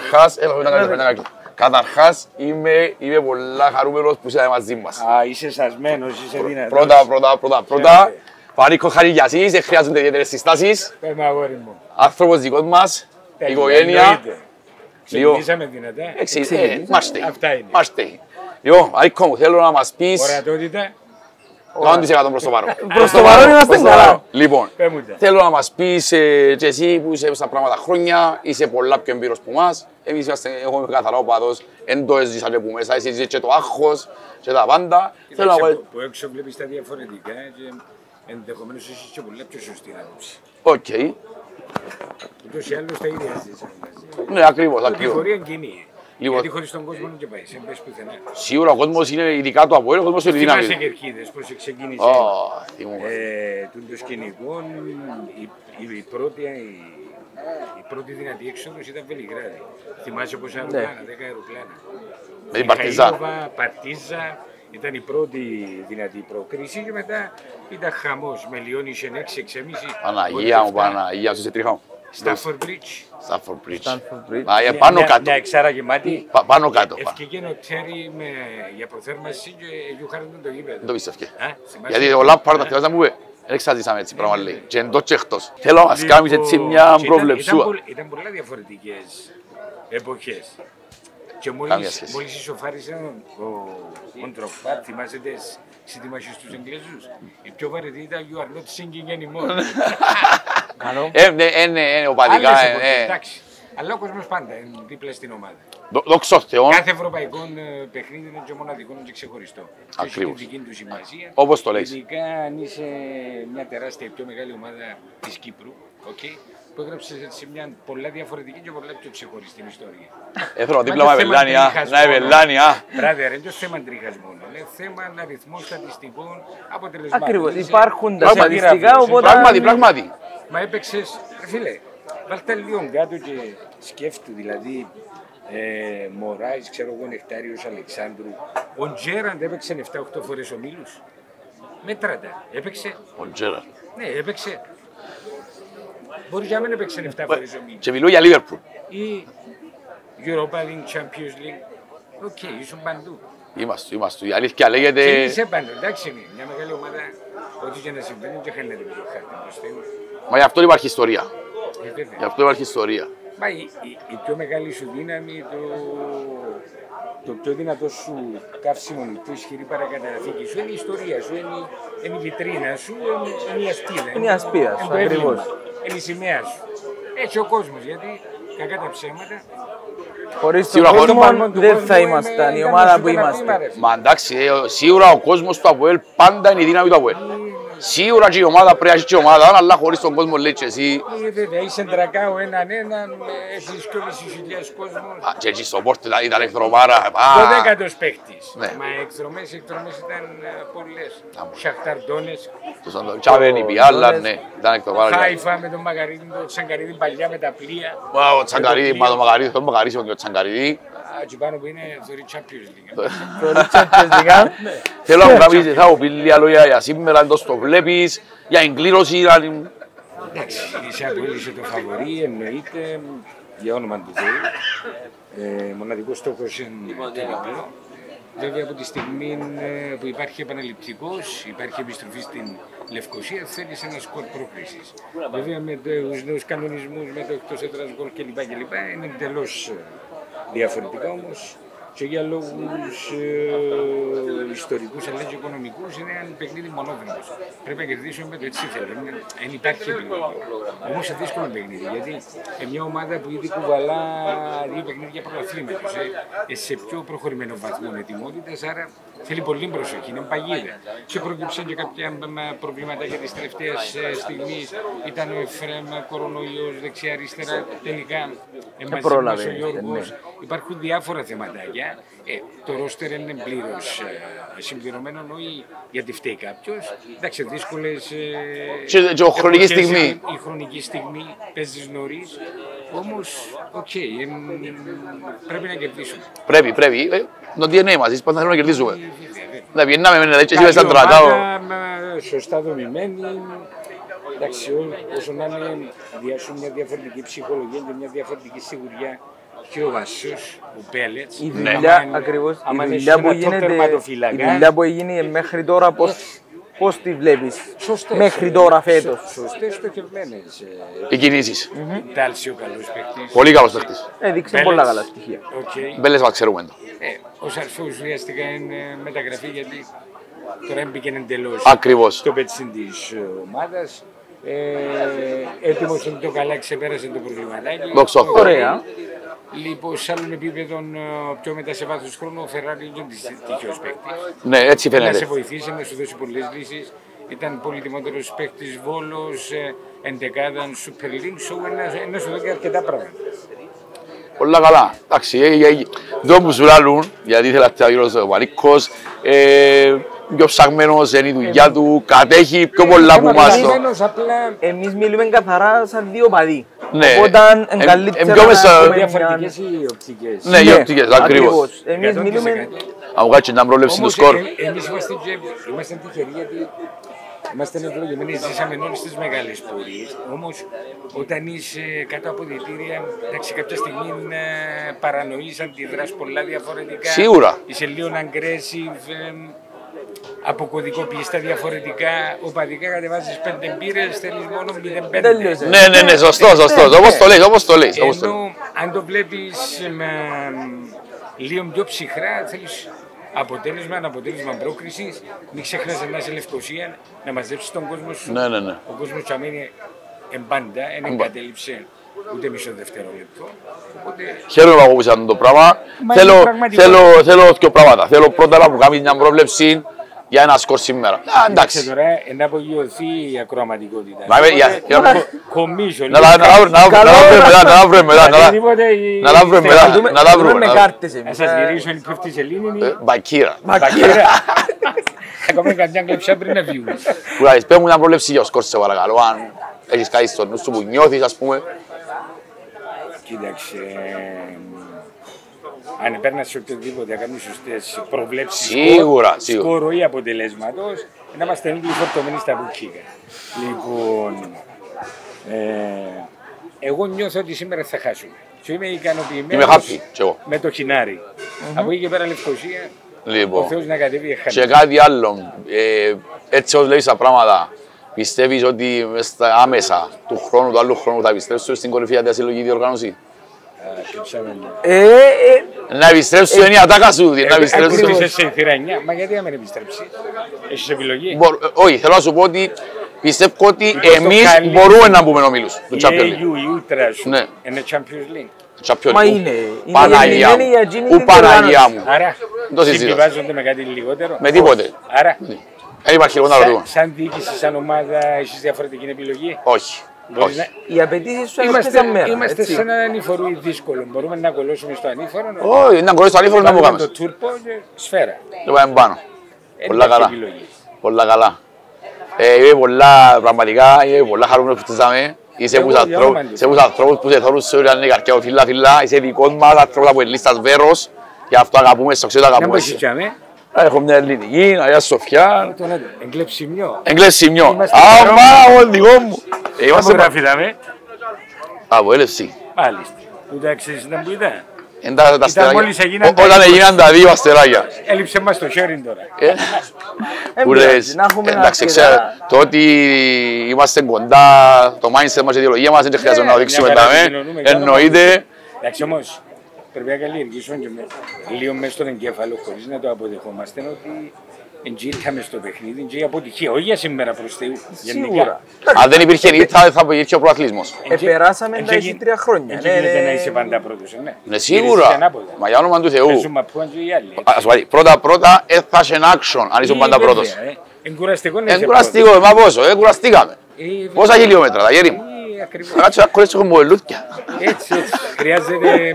Καταρχάς είμαι πολλά χαρούμενος που είσαι μαζί μας. Α, είσαι σασμένος, είσαι δυνατός. Πρώτα, Φανίκο Χαριγιασής, δεν χρειάζονται ιδιαίτερες συστάσεις. Πέμε αγόρι μου. Άνθρωπος δικός μας, οικογένεια. Ξεκινήσαμε δυνατά. Αυτά είναι. Λοιπόν, Φανίκο μου, θέλω να μας πεις... Ορατότητα. 100% προς το παρόν. Προς το παρόν είμαστε καλά. Λοιπόν, θέλω να μας πεις και εσύ που είσαι στα πράγματα χρόνια, είσαι πολλά πιο εμπειρος που μας. Εμείς έχουμε καθαρά οπαδός, εν το έζησα και που μέσα, εσύ ζεις και το άγχος και τα πάντα. Που έξω βλέπεις τα διαφορετικά και ενδεχομένως είσαι και πολλά πιο σωστή άποψη. Οκ. Ούτως ή άλλως τα ίδια ζήσαμε. Ναι, ακριβώς. Η πορεία είναι κοινή. Γιατί χωρίς τον κόσμο δεν πάει, σε μπες πουθενά. Σίγουρα ο κόσμος είναι ειδικά το ΑΠΟΕΛ, ο κόσμος είναι δύναμη. Θυμάσαι Κερκίδες, πώς ξεκίνησε το σκηνικό, η πρώτη δυνατή έξοδος ήταν Βελιγράδι. Θυμάσαι πως αεροπλάνα, 10 αεροπλάνα. Με την Παρτίζα. Παρτίζα, ήταν η πρώτη δυνατή προκρίση και μετά ήταν χαμός. Με Λιώνη είχε 6-6,5. Παναγία μου, Παναγία σου σε τρίχα μου. Stafford Bridge. Stafford Bridge. Πάνω κάτω. Μια εξάρα γεμάτη. Πάνω κάτω. Ευκήγε ο Τέρι για προθέρμανση και γιουχάραν το γήπεδο. Δεν το πίστευκε. Γιατί ο Λάμπαρντ αυτός να μου είπε, δεν εξαρτήσαμε έτσι πράγμα λέει. Και εντός και εκτός. Θέλω να μας κάνεις έτσι μια προβλεψούα. Ήταν πολλά διαφορετικές εποχές. Και μόλις ισοφάρισαν ο Ντρογμπά, θυμάσαι τις συντημάσεις στους Εγγλέζους. Η πιο βαρετή ήταν «You are not singing anymore». Οπαδικά. Εντάξει. Αλλά ο κόσμος πάντα είναι δίπλα στην ομάδα. Δόξα Θεόν. Κάθε ευρωπαϊκό παιχνίδι είναι και μοναδικό και ξεχωριστό. Ακριβώς. Έχει τη δική του σημασία. Όπως το λες. Ειδικά αν είσαι μια τεράστια πιο μεγάλη ομάδα της Κύπρου, που έγραψε σε μια πολλά διαφορετική και πολλά πιο ξεχωριστή ιστορία. Θέλω δίπλωμα Βελάνια, να είναι Βελάνια. Μπράβο, δεν είναι θέμα τριχασμού. Είναι θέμα αριθμών στατιστικών αποτελεσμάτων. Ακριβώς, υπάρχουν τα στατιστικά, οπότε... Πράγματι. Μα έπαιξες, φίλε, βάλτε λίγο κάτω και σκέφτου, δηλαδή Μωράης, ξέρω εγώ, Νεκτάριος Αλεξάνδρου. Ο Τζέραντ έπαιξε 7-8 φορές ομίλους. Μέτρατα, έπαιξε. Ο Τζέραντ. Ναι, έπαιξε. Μπορεί να μην έπαιξε 7 φορές ομίλους. Και μιλώ για Λίβερπουλ. Ή Europa League, Champions League. Οκ, ήσουν παντού. Είμαστε. Η αλήθεια λέγεται... Και είσαι παντού, εντάξει είναι. Μια μεγάλη ομάδα, ό,τι και να συμβαίνει, και χαίρεται με το χάρτη προς Θεού. Μα γι' αυτό υπάρχει ιστορία. Γι' αυτό υπάρχει ιστορία. Μα η πιο μεγάλη σου δύναμη, το πιο δυνατό σου καύσιμο, η πιο ισχυρή παρακαταθήκη σου είναι η ιστορία σου, είναι η βιτρίνα σου, είναι η ασπίδα. Είναι η ασπίδα σου, ακριβώς. Είναι η σημαία σου. Έτσι ο κόσμος, γιατί κακά τα ψέματα. Χωρίς τον κόσμο δεν θα ήμασταν η ομάδα που είμαστε. Μα εντάξει, σίγουρα ο κόσμος του ΑΠΟΕΛ πάντα είναι η δύναμη του ΑΠΟΕΛ. Σίγουρα και η ομάδα πρέπει να έχει και ομάδα, αλλά χωρίς τον κόσμο λέει και εσύ. Βέβαια, είσαι τρακάω έναν, έχεις 2.500 κόσμος. Και έτσι στο πόρτ ήταν εκδρομάρα. 12ος παίχτης. Μα εκδρομές ήταν πολλές. Σαχταρντώνες. Τσάβενη, Πιάλα, ναι, ήταν εκδρομάρα. Χάιφα με τον Μαγαρίδη, τον Τσαγκαρίδη παλιά με τα πλοία. Ο Τσαγκαρίδη, μα τον Μαγαρίδη, τον Μαγαρίσιμο και ο Τσαγκαρίδη. Έτσι πάνω που είναι θωρεί Champions League. Θέλω να μου κάνεις, θα μου πει λίγα λόγια για σήμερα, εντός το βλέπεις, για εγκλήρωση. Εντάξει, είσαι απολύσε το φαβορί, εννοείται, για όνομα του Θεού. Μοναδικός στόχος είναι τριπλό. Βέβαια από τη στιγμή που υπάρχει επαναληπτικός, υπάρχει επιστροφή στην Λευκοσία, θέλεις ένα σκορ πρόκρισης. Βέβαια με τους νέους κανονισμούς, με το εκτός έδρας γκολ κλπ. Είναι εντελώς διαφορετικά όμως. Και για λόγους ιστορικούς αλλά και οικονομικούς είναι ένα παιχνίδι μονόδρομος. Πρέπει να κερδίσουμε με το έτσι θέλουμε. Δεν υπάρχει επιλογή. Όμως είναι δύσκολο παιχνίδι γιατί μια ομάδα που ήδη κουβαλά δύο παιχνίδια πρωταθλήματος σε πιο προχωρημένο βαθμό ετοιμότητας, άρα θέλει πολύ προσοχή, είναι παγίδα. Και προκύψαν και κάποια προβληματάκια της τελευταίας στιγμής. Ήταν ο Εφρέμ, κορονοϊός, δεξιά-αριστερά, τελικά μαζί ο Γιώργος. Υπάρχουν διάφορα θεματάκια. Το ρόστερ είναι πλήρως συμπληρωμένο, όχι γιατί φταίει κάποιος. Εντάξει, δύσκολες. Και χρονική στιγμή. Η χρονική στιγμή παίζεις νωρίς. Όμως, πρέπει να κερδίσουμε. Πρέπει. Το DNA μας, πάντα θέλουμε να κερδίσουμε. Να πιέναμε με έτσι και σαν τρατάω. Σωστά δομημένη. Εντάξει, όσο να είναι, διάσουν μια διαφορετική ψυχολογία και μια διαφορετική σιγουριά. Και ο Βασός, ο Πέλετς. Η δουλειά, ακριβώς, η δουλειά που έγινε μέχρι τώρα, πώς τη βλέπεις μέχρι τώρα φέτος? Σωστές, στοχευμένες. Οι κινήσεις. Τάλσιο καλός παίκτης. Πολύ καλός παίκτης. Έδειξε πολλά καλά στοιχεία. Μπέλες μας ξέρουμε το. Ο Σαρφός ουσιαστικά είναι μεταγραφή γιατί τώρα έμπηκε εντελώς στο πετσίν της ομάδας. Έτοιμος είναι το καλά, ξεπέρασε το προβληματάκι. Ωραία. Λοιπόν, σε άλλων επίπεδων πιο μετά σε βάθος χρόνου, ο Φεράρι είναι τυχαίος παίκτης. Ναι, έτσι φαίνεται. Να σε βοηθήσει, να σου δώσει πολλές λύσεις. Ήταν πολυτιμότερος παίκτης, Βόλος, εντεκάδαν, Super League, να σου δώσει αρκετά πράγματα. Πολλά καλά. Εντάξει, δεν μου σου λάλλουν, γιατί ήθελα να γύρω ο Βαρίκος. Πιο ψαγμένος είναι η δουλειά του, κατέχει πιο πολλά που μας το. Εμείς μιλούμε καθαρά σαν δύο παδί. Ναι, οπότε καλύτερα να διαφορετικές οι οπτικές. Ναι, οι οπτικές, ακριβώς. Εμείς μιλούμε... Αν μου κάτσει να πρόλεψει το σκορ. Εμείς είμαστε τυχεροί γιατί είμαστε ευλογημένοι, ζήσαμε όλες τις μεγάλες πορείες. Όμως όταν είσαι κάτω από δυτήρια, εντάξει, κάποια στιγμή παρανοείς, αντιδράς πολλά διαφορετικά. Σίγουρα. Είσαι λίγο aggressive. Αποκωδικοποιείς τα διαφορετικά, οπαδικά κατεβάζεις 5 μπύρες, θέλεις μόνο 0,5. Ναι, σωστός, όπως το λες. Ενώ αν το βλέπεις λίγο πιο ψυχρά, θέλεις αποτέλεσμα πρόκρισης, μην ξεχνάς να είσαι Λευκοσία, να μαζέψεις τον κόσμο σου. Ναι. Ο κόσμος σου αμένει εμπάντα, δεν εγκατέλειψε ούτε μισό δευτερόλεπτο. Χαίρομαι που ακούσατε το πράγμα. Θέλω δύο πράγματα. Θέλω πρώτα να μου κάνεις μια πρόβλεψη για ένα σκορ σήμερα. Εντάξει. Τώρα να απογειωθεί η ακροαματικότητα. Κομίσω. Να τα βρούμε μετά. Να τα βρούμε. Να σας γυρίσω η πέφτης Ελλήνινη. Μπακύρα. Ακόμα καμιά κλεψιά πριν να βγούμε. Κουράζεις, πες μου μια πρόβλεψη για ο σκορ σε παρακαλώ. Αν έχεις κάτι στο νου σου που νιώθεις, ας πούμε. Κοίταξε, αν επέρνας σε οποιοδήποτε, να κάνεις σωστές προβλέψεις σίγουρα. σκόρο ή αποτελέσματος, να είμαστε λίγο φορτωμένοι στα μπουκίκα. Λοιπόν, εγώ νιώθω ότι σήμερα θα χάσουμε. Και είμαι ικανοποιημένος με το χινάρι. Από εκεί και πέρα Λευκοσία, ο Θεός να κατέβει εχάνει. Και κάτι άλλο, έτσι όπως λέει τα πράγματα, πιστεύεις ότι άμεσα του χρόνου, του άλλου χρόνου θα επιστρέψουν στην κορυφαία της συλλογική διοργάνωση? Να επιστρέψουν είναι η ατάκα σου. Είσαι σε θύρα 9, μα γιατί να μην επιστρέψει? Έχεις επιλογή? Όχι, θέλω να σου πω ότι πιστεύω ότι εμείς μπορούμε να μπούμε ομίλους του Champions League. Η Ultra σου είναι Champions League. Μα είναι. Παναγιά μου. Παναγιά μου. Άρα συμβιβάζονται με κάτι λιγότερο? Με τίποτε. Άρα δεν υπάρχει λίγο να ρωτούμε. Σαν διοίκηση, σαν ομάδα, έχεις διαφορετική επιλογή? Όχι. Οι απαιτήσεις σου είναι μέρα. Είμαστε σε ένα ανήφορο δύσκολο. Μπορούμε να κολλώσουμε στο ανήφορο. Όχι, να κολλώσουμε στο ανήφορο να μου κάνουμε. Το τούρπο και σφαίρα. Το πάμε πάνω. Πολλά καλά. Πολλά καλά. Είμαι πολλά πραγματικά, είμαι πολλά χαρούμενος που φτάσαμε. Είσαι τους ανθρώπους που σε θέλουν σε όλη την καρκιά φίλα. Είσαι δικός μας άνθρωπος από ελίστας Βέρος. Γι' αυτό αγαπούμε, στο ξέρω αγαπούμε. Έχω μια ελληνική, Αγία Σοφιά. Εγκλεψιμιό. Εγκλεψιμιό. Αμά, ο δικό μου. Από γράφει δάμε. Από έλευση. Μάλιστα. Που τα ξέρεις να μου είδα. μόλις έγιναν τα όταν 20. έγιναν τα δύο αστεράκια. Έλειψε μας το sharing τώρα. Που λες, εντάξει, ξέρω, το ότι είμαστε κοντά, το mindset μας, η ιδεολογία μας, δεν χρειάζεται να δείξουμε τα εννοείται. Εντάξει όμως, πρέπει να καλλιεργήσουμε και λίγο μέσα στον εγκέφαλο, χωρίς να το αποδεχόμαστε, ότι ήρθαμε στο παιχνίδι και η αποτυχία, όχι για σήμερα προς Θεού, γενικά. Σίγουρα. Αν δεν υπήρχε ήττα, δεν θα υπήρχε ο προαθλισμός. Περάσαμε τα 23 χρόνια. Δεν γίνεται να είσαι πάντα πρώτος, ναι. Ναι, σίγουρα. Μα για όνομα του Θεού. Παίζουμε απόαν και οι άλλοι. Ας πω, πρώτα θα είσαι action, αν είσαι πάντα πρώτος. Εγκουραστικό να είσαι Εγκουραστικό, μα πόσο, κουραστήκαμε. Πόσα χιλιόμετρα, τα γέρι μου. Ακριβώς. Κάτσε να κολλήσω με μολούθια. Έτσι. Χρειάζεται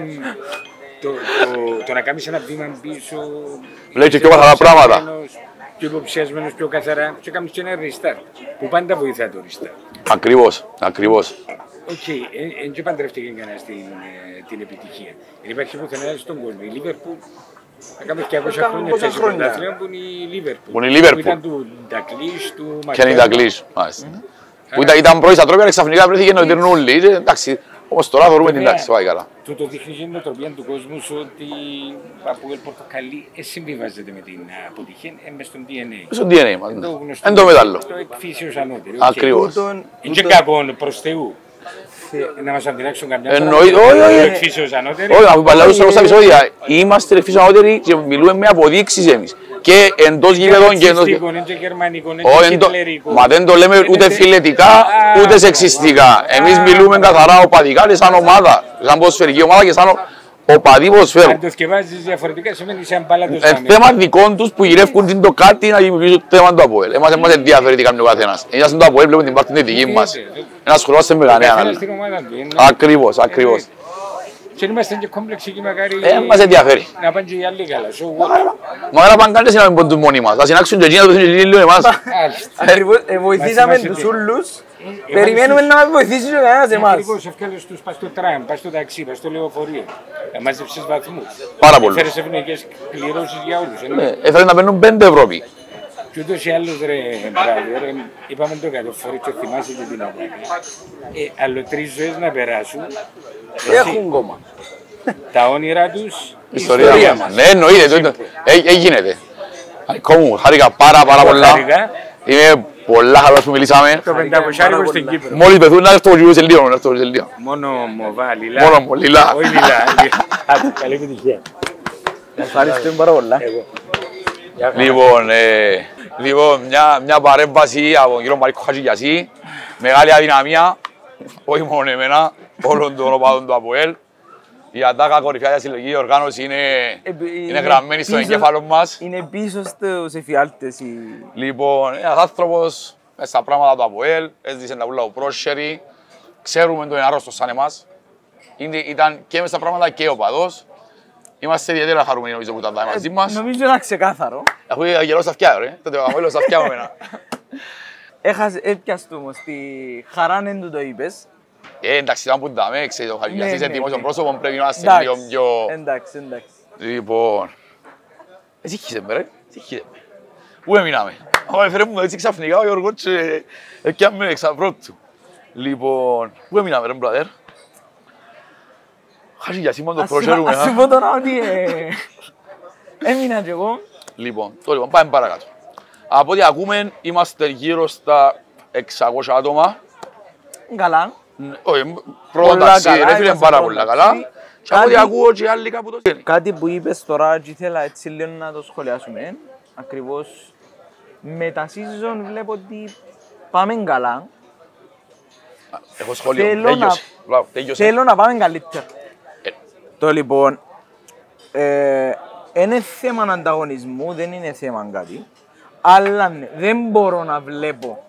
το να κάνεις ένα βήμα πίσω. Λέει και πιο καθαρά πράγματα. Πιο υποψιασμένος, πιο καθαρά. Και κάνεις και ένα restart. Που πάντα βοηθά το restart. Ακριβώς. Οκ, δεν παντρεύτηκε κανένα την επιτυχία. Δεν υπάρχει πουθενά στον κόσμο. Η Λίβερπουλ, θα κάνουμε 200 χρόνια θέση πρωτάθλημα που είναι η Λίβερπουλ. Που είναι η Λίβερπουλ. Ήταν του Ντακλής, του Και είναι η Ντακλής, μάλιστα. Που ήταν πρώτη στα τρόπια, αλλά ξαφνικά βρέθηκε να την ούλη. Εντάξει, όπως τώρα θεωρούμε την τάξη, πάει καλά. Το δείχνει η νοοτροπία του κόσμου ότι από το πορτοκαλί συμβιβάζεται με την αποτυχία, μες στον DNA. Στο DNA μας, εν το μετάλλο. Το εκφύσεως ανώτερο. Ακριβώς. Είναι και κακό προς Θεού. Να μας αντιλάξουν καμιά φορά. Εννοείται, όχι. Εκφύσεως ανώτερη. Όχι, αφού παλαιούσαμε στα επεισόδια, είμαστε εκφύσεως ανώτεροι και μιλούμε με αποδείξεις εμείς. Και εντός γήπεδων και εντός γήπεδων. Είναι και γερμανικό, είναι και χιτλερικό. Μα δεν το λέμε ούτε φιλετικά, ούτε σεξιστικά. Εμείς μιλούμε καθαρά οπαδικά και σαν ομάδα, σαν ποδοσφαιρική ομάδα και σαν οπαδί ποδοσφαίρου. Αν το σκευάζεις διαφορετικά σημαίνει σαν πάλατος. Θέμα δικών τους που γυρεύκουν το κάτι να δημιουργήσουν το θέμα του ΑΠΟΕΛ. Εμάς δεν ενδιαφέρει τι κάνει ο καθένας. Εμείς το ΑΠΟΕΛ βλέπουμε την πάρτη δική μας. Ένα ασχολούμαστε με κανέναν άλλο. Ακριβώς. Και είμαστε και κόμπλεξοι και μακάρι μας ενδιαφέρει. να πάνε και οι άλλοι καλά. Μα να πάνε κάντε να μην ποντούν μόνοι μας. Θα συνάξουν και εκείνα το θέλουν λίγο εμάς. Βοηθήσαμε τους ούλους. Περιμένουμε να μας βοηθήσει ο κανένας εμάς. Ακριβώς, ευκαιρίες τους πας στο τραμ, πας στο ταξί, πας στο λεωφορείο. Μάζεψες βαθμούς. Πάρα πολύ. Φέρες ευνοϊκές κληρώσεις για όλους. Έφερε να παίρνουν 5 Ευρώπη. Και ούτως ή άλλως ρε μπράβο, είπαμε το κατοφόρι και θυμάσαι και την αγάπη. Αλλά 3 ζωές να περάσουν. Έχουν κόμμα. Τα όνειρά τους, η Ιστορία μας. Ναι, εννοείται. Έγινε. Κόμου, χάρηκα πάρα πολλά. Είμαι πολλά χαρός που μιλήσαμε. Το 500 στην Κύπρο. Μόλις πεθούν να έρθω και σε λίγο. Μόνο μοβά, λιλά. Μόνο λιλά. Όχι λιλά. Καλή επιτυχία. Ευχαριστούμε πάρα πολλά. Λοιπόν, μια παρέμβαση από τον κύριο Μαρίκο Χατζηγιασί. Μεγάλη αδυναμία, όχι μόνο εμένα, όλων των οπαδών του ΑΠΟΕΛ. Η ατάκα κορυφαία για συλλογική οργάνωση είναι γραμμένη στο εγκέφαλο μας. Είναι πίσω στους εφιάλτες. Λοιπόν, ένας άνθρωπος μέσα στα πράγματα του ΑΠΟΕΛ, έζησε τα ούλα ο πρόσχερη. Ξέρουμε τον είναι άρρωστος σαν εμάς. Ήταν και μέσα στα πράγματα και ο παδός. Είμαστε ιδιαίτερα χαρούμενοι νομίζω που ήταν μαζί μας. Νομίζω είναι ξεκάθαρο. Αφού είχα γελό στα αυτιά, ρε. Τότε ο Αμόιλος στα αυτιά μου εμένα. Έπιαστο όμως, τη χαρά δεν του το είπες. Εντάξει, ήταν που ντάμε, ξέρεις, ο Χατζηγιασίς είναι δημόσιο πρόσωπο, πρέπει να είμαστε λίγο πιο... Εντάξει. Λοιπόν... Εσύ χύσε με ρε, Πού έμειναμε. Ω, έφερε μου έτσι ξαφνικά ο Γιώργος και έπιαμε εξαπρότου. Λοιπόν, πού έμειναμε ρε μπραδέρ. Χατζηγιασί μόνο το προσέρουμε. Ας σου πω τώρα ότι έμεινα κι εγώ. Λοιπόν, πάμε παρακάτω. Από ό,τι ακούμε, είμαστε γύρω στα 600 άτομα. Καλά. Όχι, πρώτα ταξίδι, ρε φίλε, πάρα πολλά καλά. Και από ό,τι ακούω και άλλοι κάπου το... Κάτι που είπες τώρα και ήθελα έτσι λίγο να το σχολιάσουμε. Ακριβώς με τα season βλέπω ότι πάμε καλά. Έχω σχόλιο, τέλειωσε. Θέλω να πάμε καλύτερα. Το λοιπόν, είναι θέμα ανταγωνισμού, δεν είναι θέμα κάτι. Αλλά ναι, δεν μπορώ να βλέπω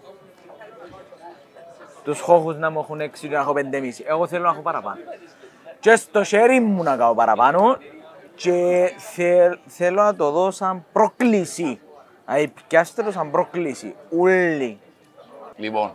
τους χώχους να μου έχουν 6 και να έχω 5,5. Εγώ θέλω να έχω παραπάνω. Και στο χέρι μου να κάνω παραπάνω και θέλω να το δω σαν πρόκληση. Δηλαδή πιάστε το σαν πρόκληση. Ούλοι. Λοιπόν,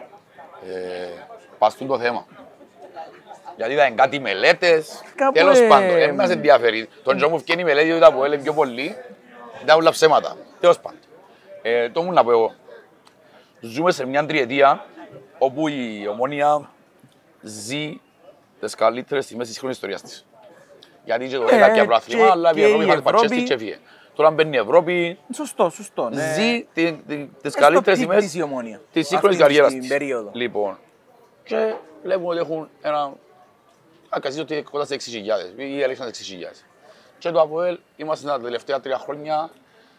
πας το θέμα. Γιατί ήταν κάτι μελέτες, τέλος πάντων, δεν μας ενδιαφέρει. Τον Τζο μου βγαίνει η μελέτη ότι από έλεγε πιο πολύ, ήταν όλα ψέματα. Τέλος πάντων. Το μου να πω εγώ. Ζούμε σε μια τριετία όπου η Ομόνοια ζει τις καλύτερες στιγμές της σύγχρονης ιστορίας της. Γιατί και το κάποια προάθλημα, αλλά και η Ευρώπη η είχαν πατσέστη Ευρώπη- και φύγε. Τώρα μπαίνει η Ευρώπη, Σωστό, ναι. ζει τις Στο καλύτερες πικ ημέρες της η Ομόνοια. της σύγχρονης Αυτή καριέρας την της. περίοδο. Λοιπόν, και βλέπουμε ότι έχουν ένα... Ακαζεί ότι κοντά στα 6.000 ή έλεξαν 6.000. Και το ΑΠΟΕΛ είμαστε τα τελευταία 3 χρόνια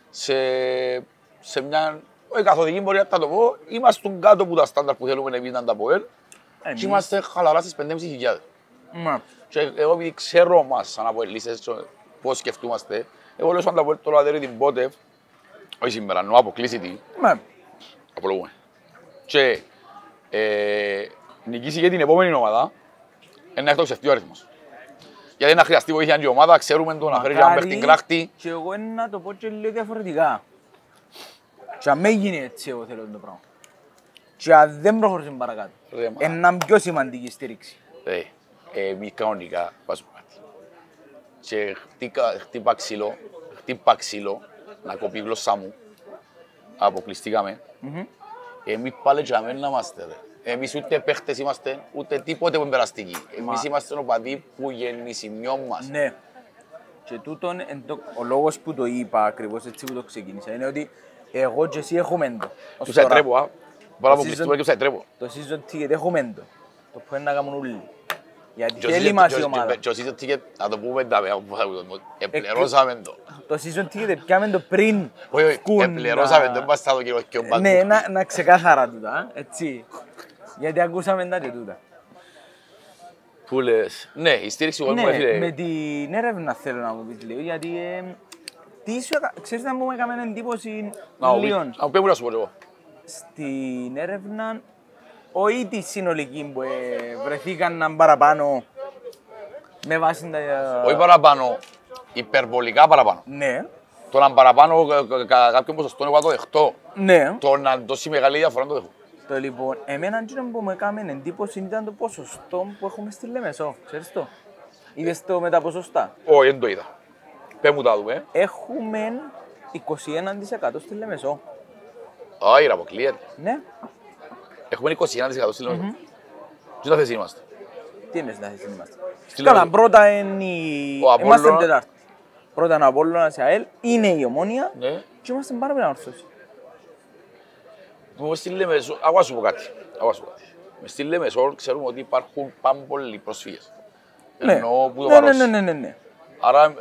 σε μια... Όχι καθοδική πορεία, θα το πω, είμαστε κάτω από τα στάνταρ που θέλουμε εμείς να είναι τα ΑΠΟΕΛ και είμαστε χαλαρά στις 5.500. Μα, Και εγώ επειδή ξέρω μας σαν ΑΠΟΕΛίστες πώς σκεφτούμαστε, εγώ λέω σαν τα ΑΠΟΕΛ τώρα δεν την πότε, όχι σήμερα, ενώ αποκλείσει τη, μα, απολογούμε. Και νικήσει για την επόμενη ομάδα, να εκτοξευτεί ο αριθμός. Γιατί να χρειαστεί βοήθεια και η ομάδα, ξέρουμε το να φέρει και να παίρνει την κράχτη. Και εγώ να το πω και λίγο διαφορετικά. Και αν με γίνει έτσι εγώ θέλω το πράγμα. Και αν δεν προχωρήσουμε παρακάτω. Ρε, μα. Είναι πιο σημαντική στήριξη. Εμείς κανονικά, βάζουμε κάτι. Και χτύπα ξύλο, να κοπεί η γλώσσα μου. Αποκλειστήκαμε. Εμείς πάλι και αμέν να είμαστε. Εμείς ούτε παίχτες είμαστε, ούτε τίποτε που είναι περαστικοί. Εμείς είμαστε οπαδοί που γεννησιμιών μας. Ναι. Και τούτον, ο λόγος που το είπα ακριβώς έτσι που το ξεκίνησα είναι ότι εγώ και εσύ έχουμε το. Ως Τους τώρα. έτρεπω, Bara αποκλειστούμε και τους έτρεπω. Το season ticket έχουμε το. Το που είναι να κάνουν όλοι. Γιατί θέλει μας η ομάδα. Και ο season ticket, να το πούμε, επληρώσαμε το. Το season ticket πιάμε το πριν Όχι, βγουν επληρώσαμε τα- το, δεν θα το και ο μπαγκού. Ναι, να ξεκάθαρα τούτα, έτσι. Γιατί ακούσαμε τα και τούτα. Που λες, ναι, η στήριξη που έχουμε, Ναι, με φίλε. την έρευνα θέλω να μου πεις λίγο, γιατί ξέρεις να μου έκαμε εντύπωση λίγο. Να μου πει μου να σου πω εγώ. Στην έρευνα, όχι τη συνολική που βρεθήκαν παραπάνω με βάση τα... Όχι παραπάνω, υπερβολικά παραπάνω. Ναι, Το να παραπάνω κατά κάποιο ποσοστό εγώ θα το δεχτώ. ναι. Το να δώσει μεγάλη διαφορά το δεχτώ. Το λοιπόν, εμένα εκείνο που μου έκαμε εντύπωση ήταν το ποσοστό που έχουμε στη Λεμεσό, ξέρεις το. Είδες το με τα ποσοστά. Όχι, δεν το είδα. Πες μου τα δούμε. Έχουμε 21% στη Λεμεσό. Όχι, ρε, αποκλείεται. Ναι, Έχουμε 21% στη Λεμεσό. Τι θα θέση είμαστε. τι είναι να θέση είμαστε. Στη Καλά, Λεμεσό. πρώτα είναι η... Ο Είμαστε Απόλλωνας. τετάρτη. Πρώτα είναι ο Απόλλωνας, η ΑΕΛ, είναι η Ομόνοια Ναι. και είμαστε πάρα πολύ ανορθώσει. Μου στη Λεμεσό, αγώ σου πω κάτι. Μες στη Λεμεσό ξέρουμε ότι υπάρχουν πάρα πολλοί προσφύγες. Ναι, Εννοώ που το ναι, Παρόσι. ναι. Άρα,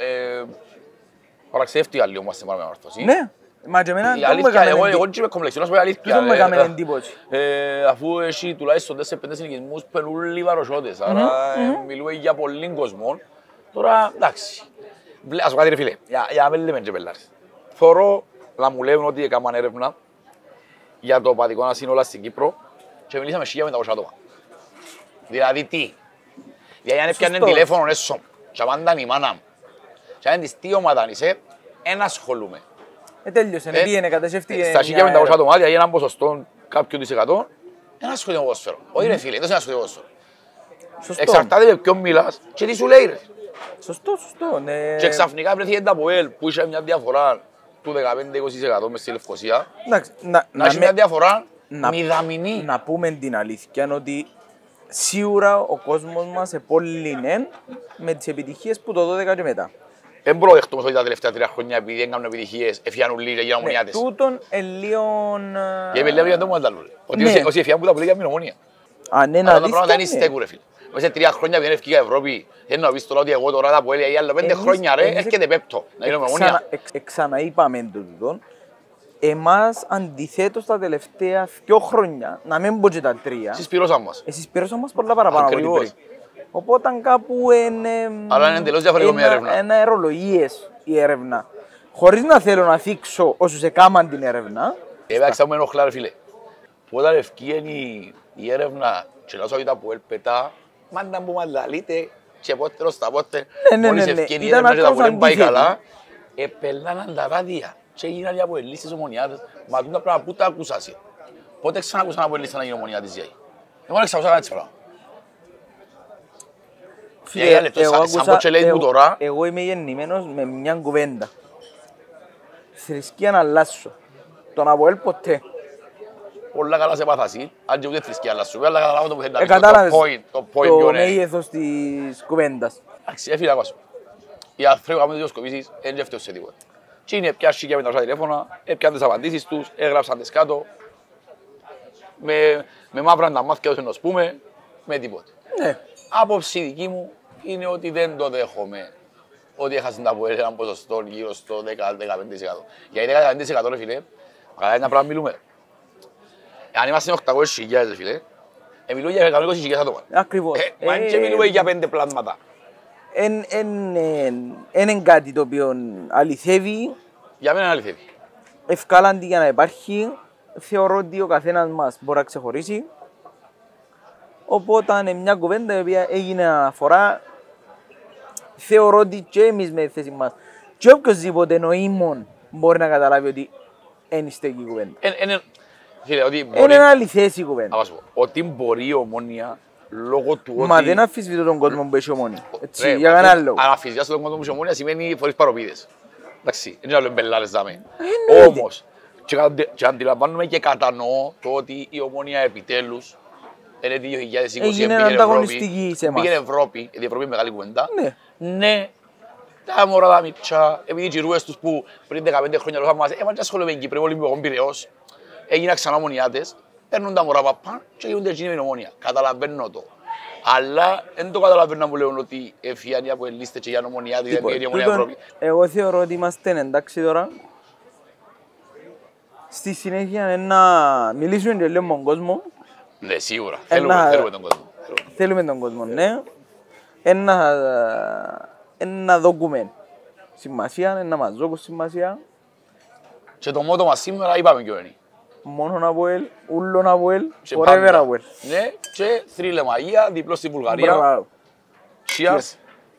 παραξεύτηκα λίγο μας πάρα ορθωσή. Ναι, μα και εμένα Η το μου αλήθεια, έκαμε εγώ εντύπωση. δεν είμαι κομπλεξιό, να σου πω η αλήθεια. Τούτο μου έκαμε εντύπωση. Αφού έχει τουλάχιστον 4-5 συνοικισμούς πενούλοι βαροσότες, άρα μιλούμε για πολλοί κόσμο. Τώρα, εντάξει, ας πω κάτι ρε φίλε, για να μην λέμε και πελάρες. Θωρώ να μου λέουν ότι έκαναν έρευνα για το οπαδικό ασύνολα στην Κύπρο και μιλήσαμε 1.500 άτομα. Δηλαδή τι, γιατί αν έπιανε Σωστό. τηλέφωνο έσω και απάνταν η μάνα μου και αν της τι ομάδα είσαι, ένα ασχολούμαι. Τέλειωσε, πήγαινε, κατασχεύτηκε. Στα 1.500 άτομα, για έναν ποσοστό κάποιου της εκατό, ένα ασχολείται με ποδόσφαιρο. Όχι ρε φίλε, δεν είναι ασχολείται με ποδόσφαιρο. Σωστό, Εξαρτάται με ποιον μιλάς και τι σου λέει ρε. σωστό, ναι. Και ξαφνικά βρέθηκε τα ΠΟΕΛ που είχε μια διαφορά του 15-20% μες στη Λευκοσία, Εντάξει, να έχει μια διαφορά να- μηδαμινή. να πούμε την αλήθεια ότι σίγουρα ο κόσμος μας επόλυνε με τις επιτυχίες που το 12 και μετά. Δεν μπορώ να δεχτούμε ότι τα τελευταία 3 χρόνια επειδή δεν κάνουν επιτυχίες, εφιάνουν λίγα για Ναι, ομονιάτες. τούτον ελίον... Και είπε για το μόνο άλλο. Ότι Ναι. όσοι εφιάνουν που τα πουλίγια με ομονία. Αν είναι Αλλά τα πράγματα δεν αλήθεια, στέκουν ρε φίλε. Μέσα σε 3 χρόνια που ευκήγα Ευρώπη, δεν να πεις τώρα ότι εγώ τώρα τα ΠΟΕΛ ή άλλο 5 χρόνια ρε, έρχεται πέπτο να γίνουμε ομονία. Ξαναείπαμε το τούτον. Εμάς αντιθέτως τα τελευταία 2 χρόνια, να μην πω και τα 3, Συσπυρώσαν μας. εσείς πήρωσαν μας πολλά παραπάνω από την Ακριβώς. πριν. Οπότε κάπου είναι... Αλλά είναι εντελώς διαφορετικό με έρευνα. Ένα αερολογίες η έρευνα. Χωρίς να θέλω να θίξω όσους έκαναν την έρευνα. Εντάξει, θα μου ενοχλά ρε φίλε. Που όταν ευκήγαινε η έρευνα και λάζω ότι τα ΠΟΕΛ πετά, μάντα μου μανταλείτε και πότε στα πότε, Ναι, μόλις ναι. ευκήγαινε η Ήταν έρευνα και τα ακριβώς ΠΟΕΛ πάει αντίθετο. καλά, επελάναν τα ράδια και έγιναν οι αποελίστες ομονιάτες. Μα τούτα πράγματα πού τα ακούσασαι. Πότε ξανακούσαν αποελίστες να γίνει ομονιάτες γιai. Εγώ δεν ξακούσα έτσι πράγμα. Φίλε, λεπτό, σαν πω και λέει μου τώρα. εγώ είμαι γεννημένος με μια κουβέντα. Θρησκεία να αλλάσω. Τον Αποέλ ποτέ. Πολλά καλά σε πάθαση, αν και ούτε θρησκεία, αλλά σου πει, αλλά καταλάβω το που θέλει να πεις, Κατάλαβες το point ποιο το είναι. μέγεθος της κουβέντας. Εντάξει, έφυγε ακόμα σου. οι άνθρωποι που κάνουν δημοσκοπήσεις δεν γεύτονται σε τίποτα. Και είναι πια σίγια με τα τηλέφωνα, έπιαν τις απαντήσεις τους, έγραψαν τις κάτω. Με μαύρα τα μάτια τους να πούμε, με τίποτα. Ναι. Άποψη δική μου είναι ότι δεν το δέχομαι ότι έχασαν τα ΑΠΟΕΛ έναν ποσοστό γύρω στο 10-15%. Γιατί 15% ρε φίλε, καλά ένα πράγμα μιλούμε. Αν είμαστε 800.000 φίλε, μιλούμε για 120.000 άτομα. Ακριβώς. Μα και μιλούμε για 5 πλάσματα. Είναι κάτι το οποίο αληθεύει, Για μένα αληθεύει. ευκάλαντη για να υπάρχει. Θεωρώ ότι ο καθένας μας μπορεί να ξεχωρίσει. Οπότε είναι μια κουβέντα η οποία έγινε αναφορά. Θεωρώ ότι και εμείς με τη θέση μας και οποιοσδήποτε νοήμων μπορεί να καταλάβει ότι είναι στέκει η κουβέντα. Φίλε, ότι Είναι μπορεί... ένα αληθές η κουβέντα. Να σου πω, ότι μπορεί η Ομόνοια λόγω του ότι... Μα δεν αφισβητώ τον κόσμο που έχει Ομόνοια. Έτσι, Ρε, για κανένα λόγο. Αν αφισβητάς τον κόσμο που έχει Ομόνοια σημαίνει φορείς παροπίδες. Εντάξει, δεν είναι άλλο μπελάρες δάμε. Εννοείται. Όμως, και αντιλαμβάνομαι και κατανοώ το ότι η Ομόνοια επιτέλους είναι 2020 Έγινε ανταγωνιστική σε εμάς. πήγαινε Ευρώπη, γιατί η Ευρώπη είναι μεγάλη κουβέντα. Ναι. Ναι, τα μωρά τα μητσά, επειδή οι ρούες τους που πριν 15 χρόνια λόγω μας, έμαν και ασχολούμαι με Κύπρο, Ολυμπιακόν Πειραιώς, έγιναν ξανά Ομονιάτες, παίρνουν τα μωρά παπά και γίνονται εκείνοι με την Ομόνοια. Καταλαβαίνω το. Αλλά δεν το καταλαβαίνω να μου λέουν ότι έφυγαν οι αποελίστες και για Ομονιάτη, δεν πήγαινε η Ομόνοια Ευρώπη. Εγώ θεωρώ ότι είμαστε εντάξει τώρα. Στη συνέχεια να μιλήσουμε και λίγο με τον κόσμο. Ναι, σίγουρα. Ένα- Θέλουμε τον κόσμο. Θέλουμε τον κόσμο, ναι. Να δοκούμε σημασία, να μας δώκουν σημασία. Και το μότο μας σήμερα είπαμε ποιο είναι. Μόνον Αποέλ, ούλον Αποέλ, Και forever πάντα. Αποέλ. Ναι, και θρύλε μαγεία, διπλό στη Βουλγαρία. Μπράβο. Cheers.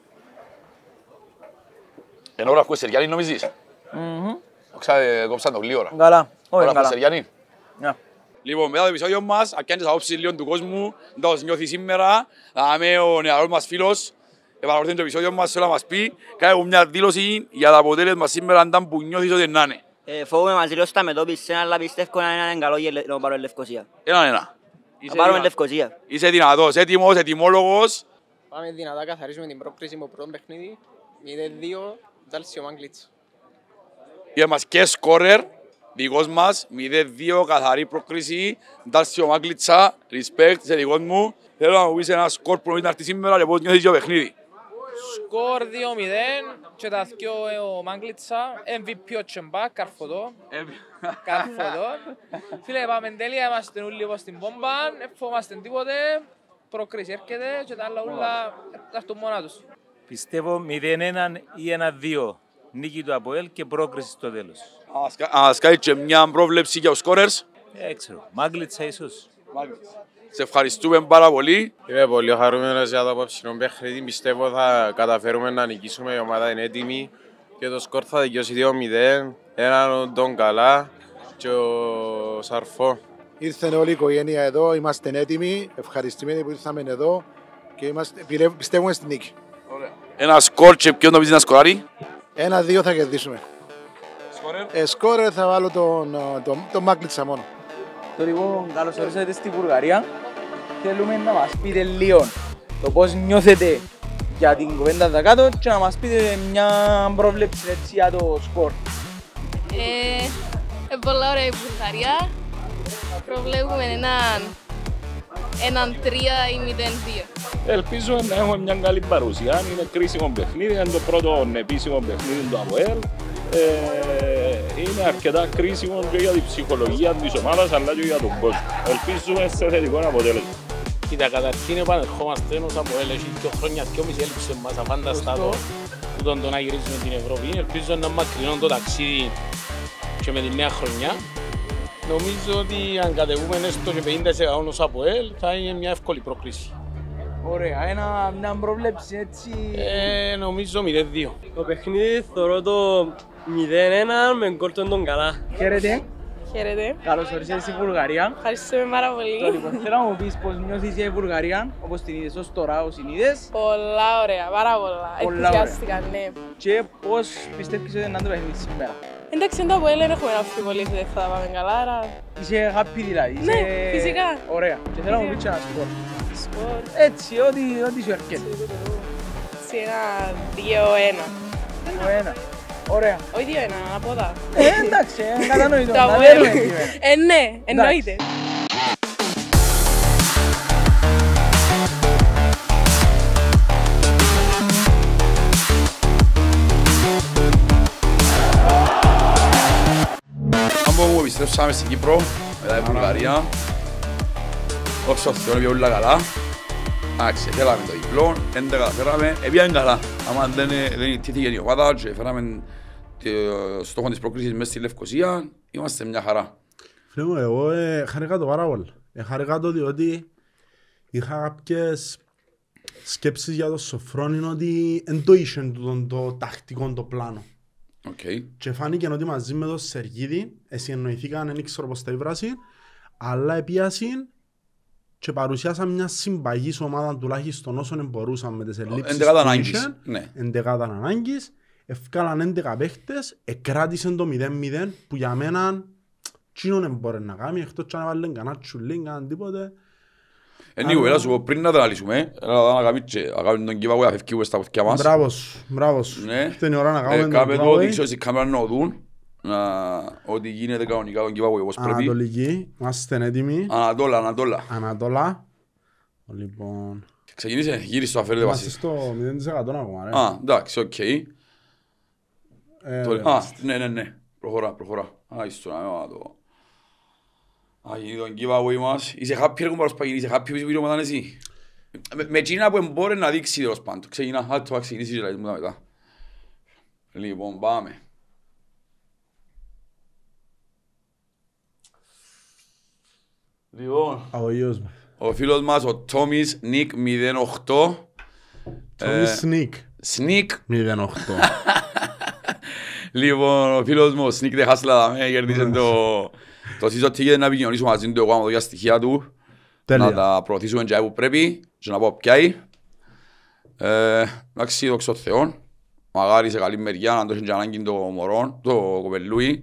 Ενώ ώρα ακούες Σεριάννη νομίζεις. Κόψαν το γλύωρα. Καλά, όχι Ώρα ακούες καλά. Σεριάννη. Ναι. Λοιπόν, μετά το επεισόδιο μας, αν κάνεις απόψεις λίγο του κόσμου, να το νιώθει σήμερα, να είμαι ο νεαρός μας φίλος, επαναλαμβάνει το επεισόδιο μας, θέλω να μας πει, κάνει μια δήλωση για το αποτέλεσμα σήμερα, αν ήταν που νιώθεις ότι να είναι. Φοβούμαι μαζί λίγο στα μετώπιση, αλλά πιστεύω να είναι καλό για να πάρουμε Λευκοσία. Ένα. Να πάρουμε Λευκοσία. Είσαι δυνατός, έτοιμος, ετοιμόλογος. Πάμε δυνατά, καθαρίζουμε την πρόκριση με πρώτο παιχνίδι. 0-2, Δάλσιο Μάγκλιτς. Είχε μας και σκόρερ, δικός μας, 0-2, καθαρή πρόκριση, Ντάρσιο Μάγκλιτσα, respect, είσαι δικός μου. Θέλω να μου πεις ένα σκορ που νομίζεις να έρθει σήμερα και πώς νιώθεις για παιχνίδι. Σκορ 2-0 και τα δυο ο Μάγκλιτσα, MVP ο Τσεμπά, καρφωτό. Καρφωτό. Φίλε, πάμε τέλεια, είμαστε όλοι όπως στην πόμπα, δεν φοβόμαστε τίποτε, προκρίση έρχεται και τα άλλα ούλα θα έρθουν μόνα τους. Πιστεύω 0-1 ή 1-2. Νίκη του ΑΠΟΕΛ και πρόκριση στο τέλος. Ας κάνεις και μια πρόβλεψη για τους σκόρερς. Έξω. Μάγκλιτσα ίσως. Σε ευχαριστούμε πάρα πολύ. Είμαι πολύ χαρούμενος για το απόψινο παιχνίδι. Πιστεύω θα καταφέρουμε να νικήσουμε. Η ομάδα είναι έτοιμη και το σκορ θα δικαιώσει 2-0. Έναν τον Καλά και ο Σαρφό. Ήρθε όλη η οικογένεια εδώ, είμαστε έτοιμοι, ευχαριστημένοι που ήρθαμε εδώ και πιστεύουμε στην νίκη. Ένα σκορ και ποιον νομίζεις να σκοράρει. 1-2 θα κερδίσουμε. Σκόρερ θα βάλω τον Μάγκλιτσα μόνο. Το λοιπόν, καλώς ορίσατε στη Βουλγαρία. Θέλουμε να μας πείτε λίγο το πώς νιώθετε για την κουβέντα εδώ κάτω και να μας πείτε μια πρόβλεψη έτσι για το σκορ. Πολλά ωραία η Βουλγαρία. Προβλέπουμε έναν 3 ή 0-2. Ελπίζω να έχουμε μια καλή παρουσία. Είναι κρίσιμο παιχνίδι, είναι το πρώτο επίσημο παιχνίδι του ΑΠΟΕΛ. Είναι αρκετά κρίσιμο και για την ψυχολογία της ομάδας αλλά και για τον κόσμο. Ελπίζουμε σε θετικό αποτέλεσμα. Κοίτα, καταρχήν επανερχόμαστε ως ΑΠΟΕΛ, έχει 2 χρόνια, 2,5 έλειψε μας αφάνταστα το να γυρίσουμε την Ευρώπη. Ελπίζω να μακρινώ το ταξίδι και με τη νέα χρονιά. Νομίζω ότι αν κατεβούμε έστω και 50% ως ΑΠΟΕΛ θα είναι μια εύκολη πρόκριση. Ωραία, μια πρόβλεψη έτσι. Νομίζω 0-2. Το παιχνίδι θεωρώ το 0-1 με γκολ τον Καλά. Χαίρετε. Χαίρετε. Καλώς ορίσατε στη Βουλγαρία. Ευχαριστούμε πάρα πολύ. Το λοιπόν, θέλω να μου πεις πώς νιώθεις για η Βουλγαρία, όπως την είδες ως τώρα, ως την είδες. Πολλά ωραία, πάρα πολλά. Ενθουσιάστηκα, ναι. Και πώς πιστεύεις ότι είναι το παιχνίδι σήμερα. Εντάξει, το ΑΠΟΕΛ δεν έχουμε αμφιβολίες, δεν θα πάμε καλά, άρα... Είσαι happy δηλαδή. Ναι, φυσικά. Ωραία. Και θέλω να μου πεις ένα σκορ. Σκορ. Έτσι, ό,τι σου έρχεται. Σε ένα 2-1. Ωραία. Όχι 2-1, ανάποδα. Εντάξει, κατανοητό. Τα βέλε. Ναι, εννοείται. Αν μου επιστρέψαμε στην Κύπρο, μετά η Βουλγαρία, όσο θέλω πήγε όλα καλά. Εντάξει, θέλαμε το διπλό, δεν τα καταφέραμε, πήγαν καλά. Άμα δεν ιτήθηκε η ομάδα και φέραμε το στόχο της πρόκρισης μέσα στη Λευκοσία, είμαστε μια χαρά. Φίλε μου, εγώ χαρικά το πάρα πολύ. Χαρικά το διότι είχα κάποιες σκέψεις για το Σοφρόνιν ότι δεν το είχε το τακτικό το πλάνο. Okay. Και φάνηκε ότι μαζί με τον Σεργίδη εννοηθήκαν, δεν ξέρω πώς τα ήβρασαν, αλλά επίασαν και παρουσιάσαν μια συμπαγής ομάδα τουλάχιστον όσων μπορούσαν με τις ελλείψεις που είχαν. Εντεκάταν ανάγκης, ευκάλαν 11 παίχτες, εκράτησαν το 0-0 που για μένα τσίνον δεν μπορεί να κάνει, εκτός και να βάλουν κανένα τσουλίν, κανένα τίποτε. Νίκο, έλα σου πω πριν να τα λύσουμε, να κάνουμε τον giveaway να φεύγουμε στα ποθηκιά μας. Μπράβος, ήρθε η ώρα να κάνουμε τον giveaway. Κάμε το δείξω στην κάμερα να οδούν, ότι γίνεται κανονικά τον giveaway όπως πρέπει. Ανατολική, είμαστε έτοιμοι. Ανατόλα. Λοιπόν... Ξεκινήσε, γύρισε το αφαίρετε μας. Είμαστε στο 0% ακόμα, ρε. Α, εντάξει, οκ. Ναι, προχωρά. Άιστο να το... γίνει τον giveaway μας. Είσαι happy ρε κουμπάρος παγίνει, είσαι happy πίσω πίσω μετά εσύ. Με εκείνα που μπορεί να δείξει τέλος πάντων. Ξεκινά, το θα ξεκινήσεις και λάζεις μετά. Λοιπόν, πάμε. Λοιπόν, ο φίλος μας, ο Τόμις Νίκ 08. Τόμις Νίκ 08. Λοιπόν, ο φίλος μου, ο Σνίκ δεν χάσλα, κέρδισε το season ticket να επικοινωνήσουμε μαζί του, εγώ άμα το για στοιχεία του, να τα προωθήσουμε και που πρέπει και να πω πιάει. Εντάξει, δόξα τω Θεώ, μαγάρι σε καλή μεριά, να το έχει και ανάγκη το μωρό, το κοπελούι,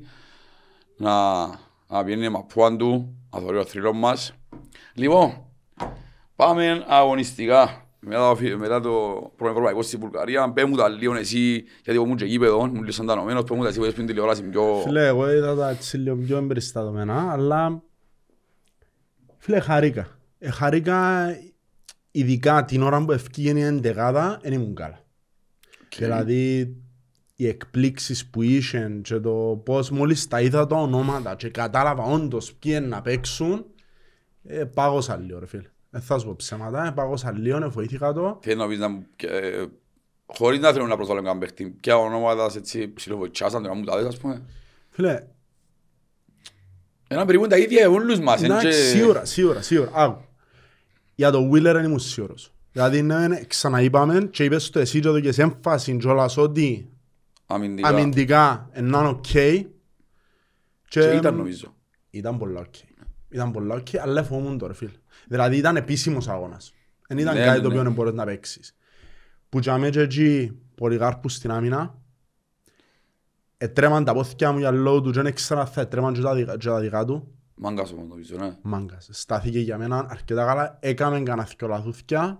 να πιένει μαππούαν του, να θωρεί ο θρύλος μας. Λοιπόν, πάμε αγωνιστικά. Μετά το πρώτο ευρωπαϊκό στη Βουλγαρία, πέ μου τα λίγο εσύ, γιατί ήμουν και γήπεδο, μου λίγο σαντανωμένος, πέ μου τα εσύ που έσπιν τηλεόραση πιο... Φίλε, εγώ είδα τα έτσι λίγο πιο εμπεριστατωμένα, αλλά... Φίλε, χαρήκα. Χαρήκα ειδικά την ώρα που ευκήγαινε η εντεκάδα, δεν ήμουν καλά. Δηλαδή, οι εκπλήξεις που είχαν και το πώς μόλις τα είδα τα ονόματα και κατάλαβα όντως ποιοι να παίξουν, πάγωσα λίγο, ρε φίλε. Θα σου πω ψέματα, πάγωσα λίγο, βοήθηκα το. Θέλω να πεις να... Χωρίς να θέλουν να προσβάλλουν κάποιον παίχτη, ποια ονόματα έτσι ψιλοβοητσάσαν, να μου τα δεις, ας πούμε. Φίλε... Έναν περίπου τα ίδια όλους μας. Σίγουρα. Άκου. Για το Wheeler δεν ήμουν σίγουρος. Δηλαδή ξαναείπαμε και είπες το εσύ και το και σε έμφαση κιόλας ότι αμυντικά είναι οκ. Και ήταν νομίζω. Ήταν πολλά οκ, αλλά φοβούμουν τώρα φίλε. Δηλαδή ήταν επίσημος αγώνας. Δεν ήταν κάτι το οποίο δεν μπορείς να παίξεις. Που και αμέσως εκεί Πολυγάρπου στην άμυνα, έτρεμαν τα πόθηκια μου για λόγω του και δεν έξερα θα έτρεμαν και τα δικά του. Μάγκας όμως νομίζω, ναι. Μάγκας. Στάθηκε για μένα αρκετά καλά, έκαμε κανένα δυο λαθούθηκια.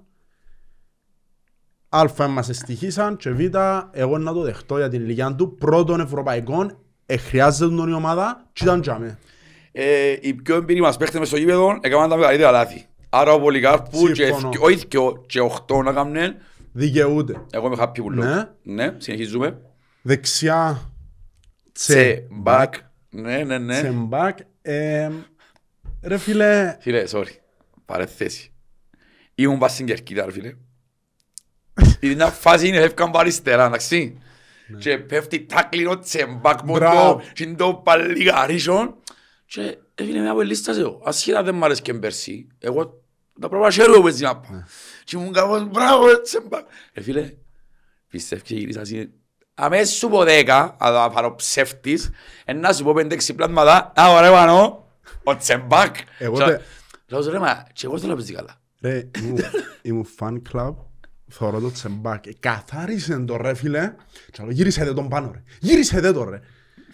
Αλφα μας στοιχήσαν και β, εγώ να το δεχτώ για την ηλικία του. Πρώτων ευρωπαϊκών, χρειάζεται τον η ομάδα και ήταν τζάμε. Οι πιο εμπειροί μας παίχτες μες στο γήπεδο έκαναν τα μεγαλύτερα λάθη. Άρα ο Πολυγάρπου και 8 να κάνουν. Δικαιούται. Εγώ είμαι happy που λέω. Ναι, συνεχίζουμε. Δεξιά τσεμπακ. Ναι. Τσεμπακ. Ρε φίλε... Φίλε, sorry. Παρέθεση. Ήμουν πας στην Κερκίδα, ρε φίλε. Η μια φάση είναι έφκαν παριστερά, εντάξει. Και πέφτει τάκλινο τσεμπακ μοντό και το παλιγαρίσον. Και έφυγε μια πελίστας εγώ. Ασχετά δεν μ' άρεσε και πέρσι. Εγώ τα πρώτα χαίρομαι που έτσι να πάω. Και ήμουν κάπως μπράβο τσεμπακ. Φίλε, πιστεύω και γυρίσα ασύ. Αμέσως σου πω 10, αλλά πάρω ψεύτης. Να σου πω 5-6 πλάσματα. Α, ωραία πάνω. Ο τσεμπακ. Λέω σου ρε μα, και εγώ θέλω να παίζει καλά. Ρε, ήμουν fan club. Θωρώ το τσεμπακ. Καθάρισε το ρε φίλε. Και λέω γύρισε τον πάνω ρε. Γύρισε το ρε.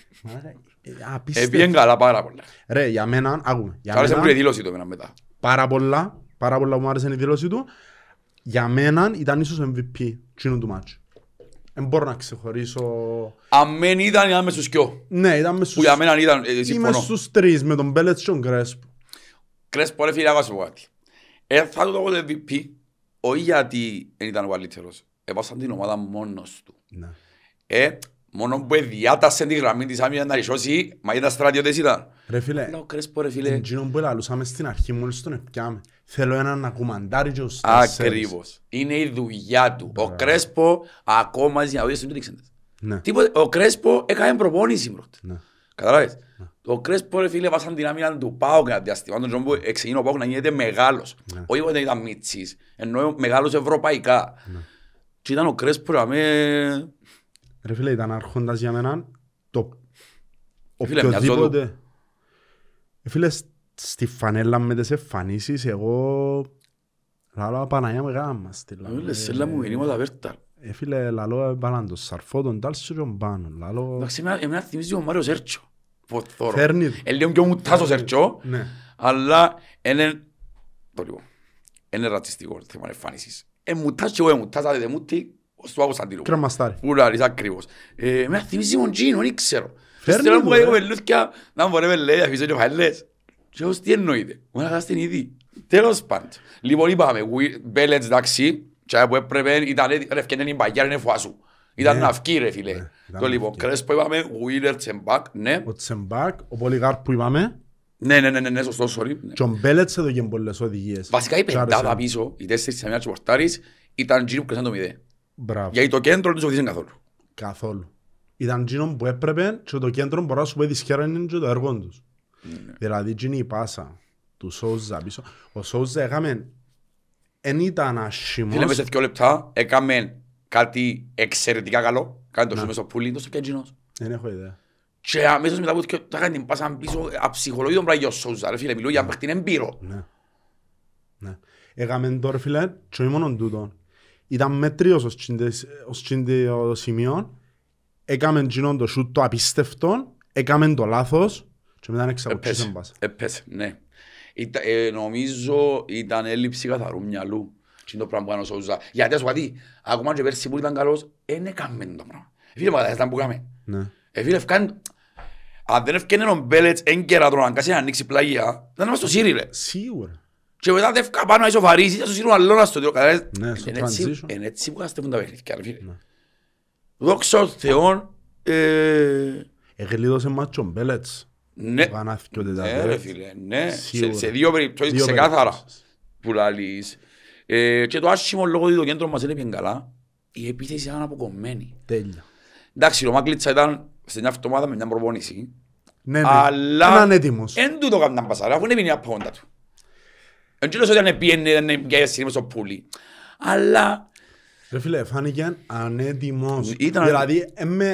Επίεν καλά πάρα πολλά. Ρε, για μένα, άκουμε. Άρεσε μου η δήλωση του εμένα μετά. Πάρα πολλά που μου άρεσε η δήλωση του. Για μένα ήταν ίσως MVP τσίνου του μάτσου. Δεν μπορώ να ξεχωρίσω. Αμέν ήταν μες στους κοιό. Ναι, ήταν μες στους... Που για μένα ήταν, Είμαι συμφωνώ. στους τρεις, με τον Μπέλετς και τον Κρέσπο. Κρέσπο, ρε φίλε, να σου πω κάτι. Θα του το πω MVP, όχι γιατί δεν ήταν ο καλύτερος. Έβασαν την ομάδα μόνος του. Ναι. Μόνο που διάτασε τη γραμμή της άμυνας να ρισώσει, μα ήταν στρατιώτες ήταν. Ρε φίλε, ο Κρέσπο, ρε φίλε. Εντζίνον που ελαλούσαμε στην αρχή μόλις τον επιάμε. Θέλω έναν να κουμαντάρει και ως τέσσερις. Ακριβώς. Είναι η δουλειά του. Ο Κρέσπο ακόμα για να δεις το δείξαντες. Ναι. Ο Κρέσπο έκανε προπόνηση πρώτα. Ναι. Καταλάβες. Ο Κρέσπο, ρε φίλε, βάσαν την άμυνα του ΠΑΟΚ ένα διάστημα. Τον τρόπο που εξηγεί ο ΠΑΟΚ να γίνεται μεγάλος. Όχι όταν ήταν μίτσις, ενώ μεγάλος ευρωπαϊκά. Και ήταν ο Κρέσπο, ρε φίλε, ήταν άρχοντας για μένα το οποιοδήποτε. Φίλε, στη φανέλα με τις εμφανίσεις, εγώ λαλώ Παναγιά με γάμμα. Σέλα μου μηνύματα βέρτα. Φίλε, λαλώ έβαλαν τον Σαρφό, τον Τάλσο και τον Πάνο. Εντάξει, εμένα θυμίζει ο Μάριο Σέρτσο. Φέρνει. Λίγο πιο μουτάς ο Σέρτσο, αλλά είναι ρατσιστικό θέμα εμφάνισης. Μουτάς και εγώ μουτάς, αν δεν μούτι, ως του Κωνσταντίνου. Κρεμαστάρι. Πουλάρις ακριβώς. Εμένα θυμίζει ο Τζίνο, δεν ξέρω. Φέρνει Θέλω να μου του, κάνει κοπελούθια, να μου ρε λέει, αφήσω και φαίλες. Και ως τι εννοείται, μου να κάνεις την ήδη. Τέλος πάντων. Λοιπόν είπαμε, Μπέλετς εντάξει, και που έπρεπε, ήταν ρε ευκαινέν η μπαγιάρ είναι φουάσου. Ήταν να αυκεί ρε φίλε. Το λοιπόν, Κρέσπο είπαμε, Γουίλερ, Τσεμπάκ, ναι. Ο Τσεμπάκ, ο Πολυγάρ που είπαμε. Ναι, σωστό, sorry. Και ο Μπέλετς εδώ και πολλές οδηγίες. Βασικά η πεντάδα πίσω, οι 4 της αμήνας του πορτάρης, ήταν γύρω που κρεσαν το 0. Γιατί το κέντρο τους οδήγησαν καθόλου. Καθόλου. Ήταν γύρω που έπρεπε και το κέντρο μπορώ να σου πω δυσχέρα είναι και το έργο τους. Δηλαδή γίνει η πάσα του Σόουζα πίσω. Ο Σόουζα έκαμε, εν ήταν άσχημος. Φίλε, μέσα σε 2 λεπτά έκαμε κάτι εξαιρετικά καλό. Κάνει το σούμε στο πουλί, το στο πιάτζινος. Δεν έχω ιδέα. Και αμέσως μετά που θα κάνει την πάσα πίσω, αψυχολογεί τον πράγμα ο Σόουζα. Ρε φίλε, μιλώ για παίχτη εμπείρο. Ναι. Έκαμε τώρα φίλε, και όχι μόνον τούτο. Ήταν μέτριος ως το σημείο. Έκαμε το σούτ το απίστευτο, έκαμε το λάθος και μετά εξαγωγήσαν πάσα. Έπεσε, ναι. Νομίζω ήταν έλλειψη καθαρού μυαλού. Και το πράγμα που έκανε ο Σόουζα. Γιατί ας πω κάτι, ακόμα και πέρσι που ήταν καλός, δεν έκαμε το πράγμα. Φίλε, πατάς που έκαμε. Φίλε, αν δεν ευκαινε ο Μπέλετς έγκαιρα τον αγκάσει να ανοίξει πλάγια, δεν είμαστε στο Σύρι, ρε. Σίγουρα. Και μετά δεν ευκά πάνω να ισοφαρίσει, θα σου σύρουν αλλόνα στο τέλος. Είναι έτσι που καστεύουν τα παιχνίδια, ρε φίλε. Δόξα ο Θεόν. Εγλίδωσε μας και ο Μπέλετς. Ναι, ρε φίλε, ναι. Σε δύο περιπτώσεις ξεκάθαρα που λαλείς. Και το άσχημο λόγω ότι το κέντρο μας είναι καλά, η επίθεση ήταν αποκομμένη. Τέλεια. Εντάξει, ο Μάγκλητσα ήταν σε μια εβδομάδα με μια προπόνηση. Ναι, αλλά έναν έτοιμος. εν τούτο κάνουν πασάρα, αφού είναι μια πόντα του. Εν τούτος ότι είναι πιένε, είναι πια στιγμή στο πουλί. Αλλά... Ρε φίλε, φάνηκε ανέτοιμος. Δηλαδή,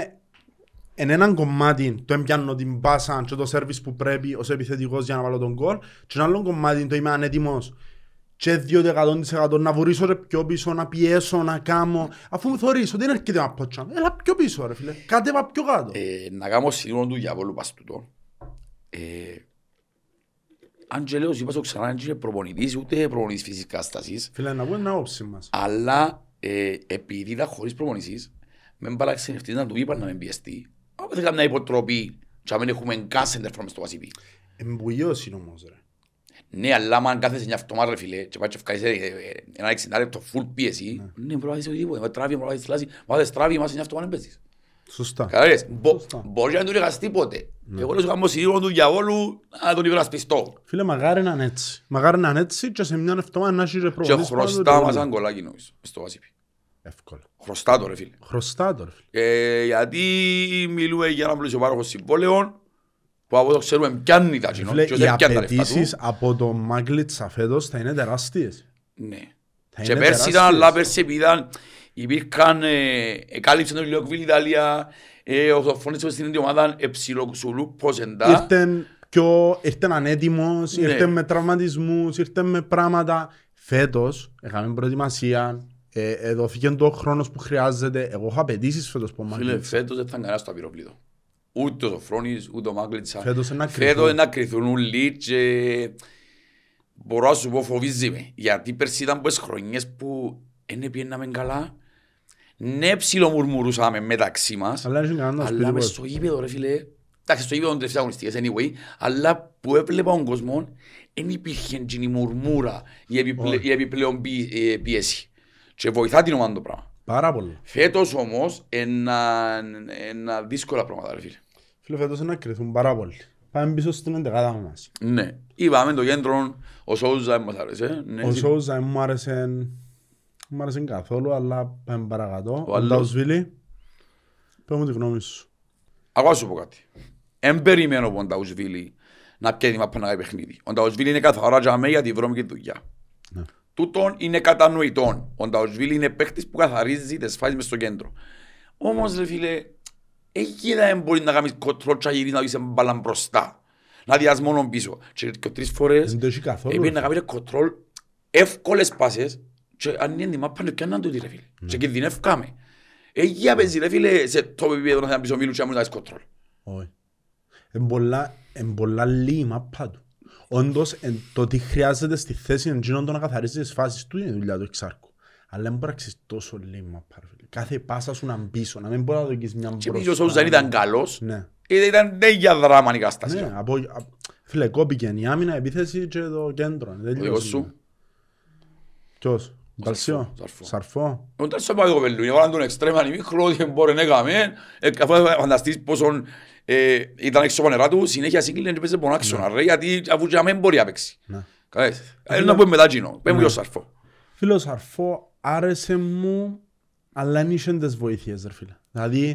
εν έναν κομμάτι το έμπιανω την πάσα και το σέρβις που πρέπει ως επιθετικός για να βάλω τον γκολ και ένα άλλο κομμάτι το είμαι ανέτοιμος και 2% να βουρήσω ρε πιο πίσω, να πιέσω, να κάνω. Αφού μου θωρείς ότι δεν έρχεται να πότσαν. Έλα πιο πίσω ρε φίλε, κάτεβα πιο κάτω. Να κάνω σίγουρο του διαβόλου πας τούτο. Αν και λέω, είπα στο ξανά, δεν είναι προπονητής, ούτε προπονητής φυσικής κατάστασης. Φίλε, να πω ένα όψη μας. Αλλά επειδή ήταν χωρίς προπονητής, με μπάλαξε ευθύς να του είπαν να με πιεστεί. Αν δεν κάνουμε μια υποτροπή και αν έχουμε κάθε σέντερ στο βασίπι. Εμπογιώσει όμως ρε. Ναι, αλλά αν κάθεσαι μια αυτομάρα ρε φίλε και πάει και ευκάσεις ένα 60 λεπτό full πίεση, ναι, προβάσεις οτιδήποτε, με τράβει, προβάσεις θλάση, βάζεις τράβει, μας μια αυτομάρα παίζεις. Σωστά. Καταλάβες, μπορεί να του λέγας τίποτε. Εγώ λέω σου κάνω σίγουρο του διαβόλου να τον υπερασπιστώ. Φίλε, μαγάρι να είναι έτσι. Μαγάρι να είναι έτσι και σε μια εβδομάδα να έχει προβάσεις. Και χρωστά μας έναν κολλάκι νομίζω, στο βασίπι. Εύκολα. Χρωστά το ρε φίλε. Χρωστά το ρε φίλε. Γιατί μιλούμε για έναν πλουσιοπάροχο συμβόλαιο που από το ξέρουμε πιάνει τα κοινό. Οι απαιτήσεις από το Μάγκλητσα φέτος θα είναι τεράστιες. Ναι. Και πέρσι ήταν, αλλά πέρσι επειδή υπήρχαν εκάλυψαν τον Λιοκβίλ Ιταλία, ο φωνής στην ίδια ομάδα εψιλοξουλού ποσεντά. Ήρθαν ανέτοιμος, ήρθαν με τραυματισμούς, ήρθαν με πράγματα. Φέτος είχαμε προετοιμασία. Δόθηκε το χρόνος που χρειάζεται. Εγώ έχω απαιτήσεις φέτος που Μάγκλητσα. Φέτος δεν θα κανένας το απειροπλήτο. Ούτε ο Σοφρόνης, ούτε ο Μάγκλητσα. Φέτος να κρυθούν όλοι και μπορώ να σου πω φοβίζει με. Γιατί πέρσι ήταν πολλές χρονιές που δεν πιέναμε καλά. Ναι, ψιλομουρμουρούσαμε μεταξύ μας, αλλά μες στο γήπεδο ρε φίλε, εντάξει στο γήπεδο τελευταίες αγωνιστικές anyway, αλλά που έβλεπα τον κόσμο, δεν υπήρχε εκείνη η μουρμούρα, η επιπλέον πίεση. Και βοηθά την ομάδα το πράγμα. Πάρα πολύ. Φέτος όμως, ένα δύσκολα πράγματα ρε φίλε. Φίλε, φέτος να κρυθούν πάρα πολύ. Πάμε πίσω στην εντεκάδα μας. Ναι. Είπαμε το κέντρο, ο Σόουζα μας άρεσε. Ο Σόουζα μου άρεσε καθόλου, αλλά πάμε παρακάτω. Ο Νταουσβίλη, πες μου τη γνώμη σου. Ακόμα σου πω κάτι. Εν περιμένω από τον Νταουσβίλη να πιέζει μάπα να κάνει παιχνίδι. Ο Νταουσβίλη είναι καθαρά για μένα για τη βρώμικη δουλειά. Τούτον είναι κατανοητόν. Ο Νταουσβίλη είναι παίκτης που καθαρίζει τις φάσεις μες στο κέντρο. Όμως ρε φίλε, εκεί δεν μπορεί να κάνεις κοτρόλ και να βγεις μπάλα μπροστά. Να διάς μόνο πίσω. Και 3 φορές έπρεπε να κάνεις κοτρόλ εύκολες πάσες και αν είναι έντοιμα πάνε και έναν τούτοι ρε φίλε. Και κινδυνεύκαμε. Εκεί απέζει ρε φίλε σε το επίπεδο να θα πίσω μίλου και να μου κάνεις κοτρόλ. Όχι. Εν πολλά λίγη μάπα του. Όντως το ότι χρειάζεται στη θέση εντζήνων το να καθαρίζει τις φάσεις του είναι η δουλειά του εξάρκου. Αλλά δεν μπορεί να αξίζει τόσο λίγη μάπα. Κάθε πάσα σου να μπίσω, να μην μπορεί να δοκίσεις μια μπροστά. Και πίσω ο Σόουζα ήταν καλός, ήταν για δράμα η κατάσταση. Ναι, φίλε, κόπηκε η άμυνα, επίθεση και το κέντρο. Ο δικός σου. Ποιος, ο Ταλσιό, Σαρφό. Ο Ταλσιό πάει το κοπελού, έβαλαν τον εξτρέμα μικρό, ότι μπορεί να έκαμε. Αφού φανταστείς πόσο ήταν έξω από νερά του, συνέχεια σύγκλινε και παίζει από άξονα, γιατί αφού και αμέν μπορεί να παίξει. Να πούμε μετά Τζίνο, πες μου και ο Σαρφό. Φίλε, ο Σαρφό άρεσε μου, αλλά δεν είχε τις βοήθειες, ρε φίλε. Δηλαδή,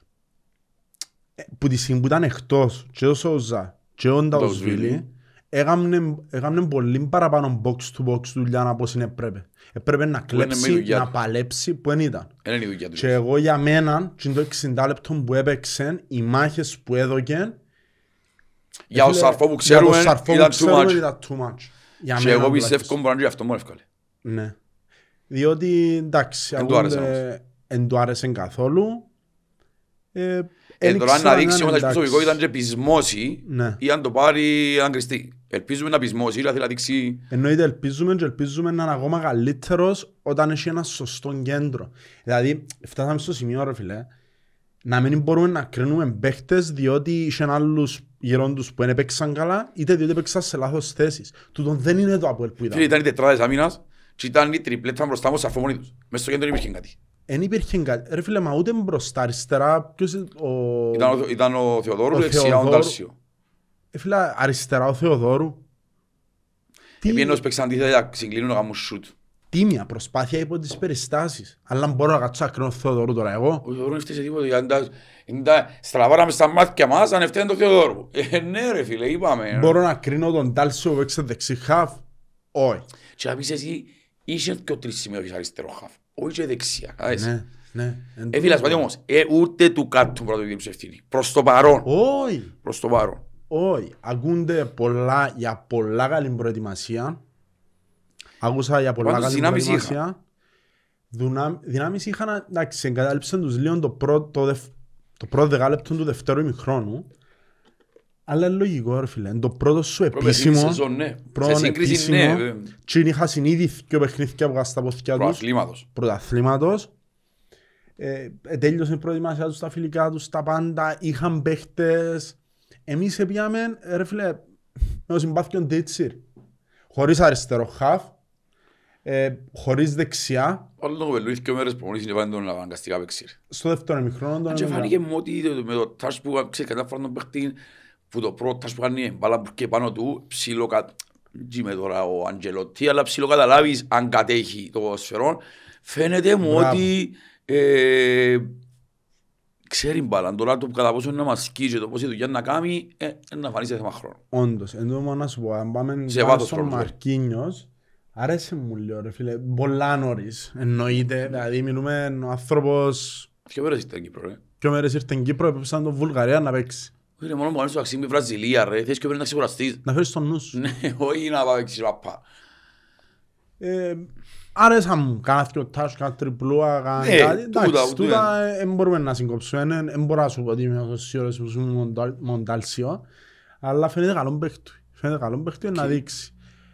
που τη στιγμή που ήταν εκτός και ο Σόουζα και ο Νταουσβίλη, έκαναν πολύ παραπάνω box to box δουλειά από όσοι έπρεπε. Έπρεπε να κλέψει, να παλέψει που δεν ήταν. Και εγώ για μένα, και το 60 λεπτό που έπαιξε, οι μάχες που έδωκε, για ο Σαρφό που ξέρουμε ήταν too much. Και εγώ πιστεύω μπορεί να γι' αυτό μόνο εύκολε. Ναι. Διότι εντάξει, δεν του άρεσε καθόλου. Τώρα να δείξει όμως προσωπικό ήταν και πεισμώσει ή αν το πάρει έναν κρυστή. Ελπίζουμε να πεισμώσει, δηλαδή να δείξει... Εννοείται ελπίζουμε και ελπίζουμε να είναι ακόμα καλύτερος όταν έχει ένα σωστό κέντρο. Δηλαδή φτάσαμε στο σημείο ρε φίλε, να μην μπορούμε να κρίνουμε παίχτες διότι είχαν άλλους γύρω τους που δεν έπαιξαν καλά είτε διότι έπαιξαν σε λάθος θέσεις. Τούτον δεν είναι το Αποέλ που είδαμε. Ήταν οι τετράδες άμυνας και ήταν οι τριπλέτα μπροστά μας αφού μόνοι τους. Μες στο κέντρο δεν υπήρχε κάτι. Εν υπήρχε κάτι. Ρε φίλε, μα ούτε μπροστά αριστερά. Ποιος ήταν ο Θεοδόρου, δεξιά ο Ντάλσιο. Φίλε, αριστερά ο Θεοδόρου. Επίσης παίξαν αντίθετα, συγκλίνουν να κάνουν σούτ. Τίμια προσπάθεια υπό τις περιστάσεις. Αλλά μπορώ να κάτσω ακρινό Θεοδόρου τώρα εγώ. Ο Θεοδόρου δεν φταίει σε τίποτα. Στραβάραμε στα μάτια μας αν φταίει το Θεοδόρου. Ναι ρε φίλε, είπαμε. Μπορώ να κρίνω τον Ντάλσιο που έξε δεξί χαφ. Όχι. Και να πεις εσύ, είσαι και ο τρεις σημείωχες αριστερό χαφ. Όχι και δεξιά. Ναι. Φίλας πάτε όμως, ούτε του κάτω πρώτο δίδυμος ευθύνη. Προς το παρόν. Όχι. Προς το παρόν. Όχι. Ακούνται πολλά για πολλά καλή προετοιμασία. Άκουσα για πολλά καλή προετοιμασία. Δυνάμεις είχαν, εντάξει, εγκατάλειψαν τους λίγο το πρώτο δεκάλεπτο του δευτέρου ημιχρόνου. Αλλά είναι λογικό ρε φίλε, το πρώτο σου επίσημο, και είχα συνείδη και παιχνίδια που είχα στα ποθηκιά τους, πρωταθλήματος. Τέλειωσε η προετοιμασία τους, τα φιλικά τους, τα πάντα, είχαν παίχτες. Εμείς πήγαμε, ρε φίλε, με ο συμπάθηκον Τίτσιρ, χωρίς αριστερό χαφ, χωρίς δεξιά. Όλο το κοπελούθ και ο μέρες που μόλις είναι πάντα τον αναγκαστικά παίξιρ. Στο δεύτερο ημιχρόνο. Και φάνηκε μου ότι με το τάσ που ξέρει κατά φορά τον παίχτη, που το πρώτο τάσ που κάνει μπάλα και πάνω του, με τώρα ο Αντζελωτή, αλλά ψιλοκαταλάβεις αν κατέχει το σφαιρόν, φαίνεται μου ότι ξέρει μπάλα, τώρα το κατά πόσο να μας σκίζει, το πώς η δουλειά να κάνει, να φανεί σε θέμα χρόνου. Όντως, εν τω να σου πω, αν πάμε στον Μαρκίνιος, άρεσε μου λίγο ρε φίλε, πολλά νωρίς, εννοείται, δηλαδή μιλούμε ο άνθρωπος... Ποιο μέρες ήρθε στην Κύπρο ρε. Ποιο μέρες ήρθε στην Κύπρο, έπαιξαν τον Βουλγαρία να παίξει. Όχι ρε, μόνο που κάνεις στο αξίμι Βραζιλία ρε, θες και πρέπει να ξεκουραστείς. Να φέρεις τον νου σου. Ναι, όχι να παίξεις ραπά. Άρεσα μου, κάνα θκιωτάς, κάνα τριπλούα, κάνα κάτι. Εντάξει, τούτα δεν μπορούμε να συγκόψουμε, δεν μπορώ να σου πω ότι είμαι όσο σίγουρος που ζούμε Μοντάλσιο, αλλά φαίνεται καλό παίχτη. Φαίνεται καλό παίχτη να δείξει.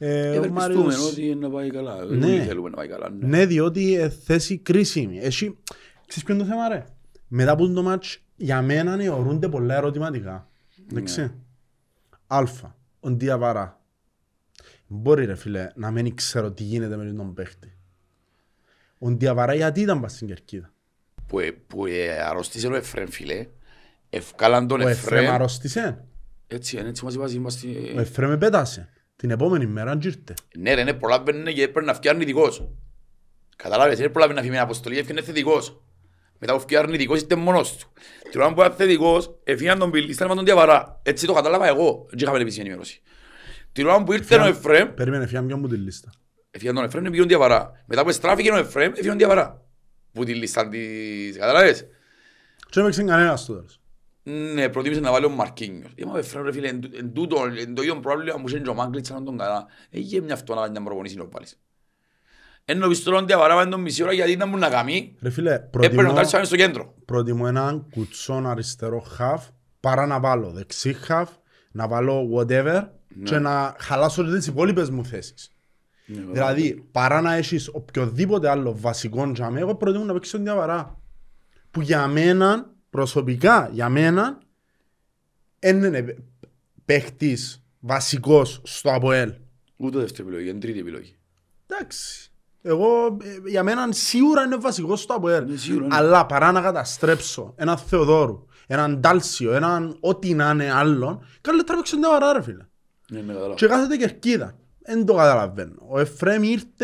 Ευελπιστούμε ότι να πάει καλά. Δεν θέλουμε να πάει καλά. Ναι, διότι θέση κρίσιμη. Εσύ, ξέρεις ποιο είναι το θέμα ρε. Μετά από το μάτς, για μένα αιωρούνται πολλά ερωτηματικά. Εντάξει. Αλφα, ο Διαβαρά. Μπορεί ρε φίλε να μην ξέρω τι γίνεται με τον παίχτη. Ο Διαβαρά γιατί ήταν πας στην Κερκίδα. Που αρρώστησε ο Εφρέμ φίλε. Ευκάλαν τον Εφρέμ. Ο Εφρέμ αρρώστησε. Έτσι μας είμαστε. Ο Εφρέμ πέτασε. Την επόμενη μέρα γύρτε. Ναι ρε, προλάβαινε και έπρεπε να φύγει αρνητικός. Καταλάβες, δεν προλάβαινε να φύγει με αποστολή, έφυγε θετικός. Μετά που φύγει αρνητικός ήταν μόνος του. Την ώρα που ήταν θετικός, έφυγαν τον Πιλίστα με τον Διαβαρά. Έτσι το κατάλαβα εγώ, δεν είχαμε επίσημη ενημέρωση. Την ώρα που ήρθε ο Εφρέμ... Περίμενε, έφυγαν ποιον που τη λίστα. Έφυγαν τον Εφρέμ και πήγαν τον Διαβαρά. Μετά που εστράφηκε ο Εφρέμ, έφυγαν τον Διαβαρά. Που τη λίστα της... Καταλάβες. Και δεν παίξαν κανένας του τέλος. Ναι, προτίμησε να βάλει ο Μαρκίνιος. Είπαμε Εφρέμ ρε φίλε, εν το ίδιο πρόβλημα που είχε ο Μάγκλητς αν τον καλά. Είχε μια αυτό να κάνει μια προπονήση να βάλεις. Ενώ πιστρώνουν Διαβαρά τον μισή ώρα γιατί ήταν μου να κάνει. Ρε φίλε, προτιμώ έναν κουτσόν αριστερό χαφ παρά να βάλω δεξί χαφ, να βάλω whatever και να χαλάσω τις υπόλοιπες μου θέσεις. Δηλαδή, παρά να έχεις οποιοδήποτε άλλο βασικό τζαμί, εγώ προτιμώ να παίξω τον Διαβαρά. Που για μένα, προσωπικά, για μένα, είναι παίχτης βασικός στο ΑΠΟΕΛ. Ούτε δεύτερη επιλογή, είναι τρίτη επιλογή. Εντάξει. Εγώ, για μένα σίγουρα είναι βασικός στο ΑΠΟΕΛ. Αλλά παρά να καταστρέψω έναν Θεοδόρου, έναν Ντάλσιο, έναν ό,τι να είναι άλλον, καλύτερα παίξω τον Διαβαρά ρε φίλε. Και κάθεται Κερκίδα. Εν το καταλαβαίνω. Ο Εφρέμ ήρθε,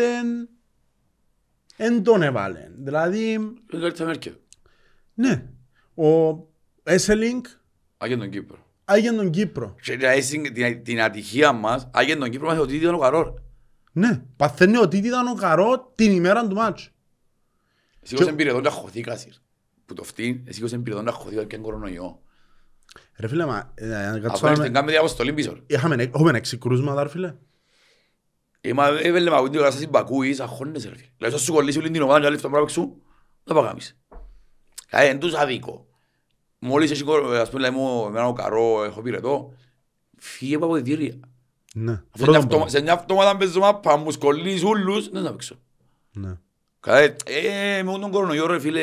εν τον έβαλε. Δηλαδή... Ναι. Ο Έσελινγκ... Άγιον τον Κύπρο. Άγιον τον Κύπρο. Την ατυχία μας, Άγιον τον Κύπρο μάθε ότι ήταν ο Καρό. Ναι. Παθαίνει ότι ήταν ο Καρό την ημέρα του μάτσου. Εσύ ως εμπειρεδόν να χωθήκα, Σιρ. Που το φτύν, εσύ ως εμπειρεδόν να χωθήκα και κορονοϊό. Ρε φίλε, μα... Αφού την κάνουμε διαποστολή πίσω. Έχουμε 6 κρούσματα, ρε φίλε. Έβελε μαγούν την κατάσταση Μπακούης, αγχώνεσαι ρε φίλε. Δηλαδή, σου κολλήσει όλη την ομάδα και λεφτά πράγμα σου, δεν πάω κάμεις. Εν τους αδίκο. Μόλις εσύ, ας πούμε, με έναν Καρό, έχω πυρετό, φύγε από αποδυτήρια. Ναι. Σε μια αυτόματα πεζόμα, θα μου σκολείς ούλους, δεν θα παίξω. Ναι. Με τον κορονοϊό ρε φίλε,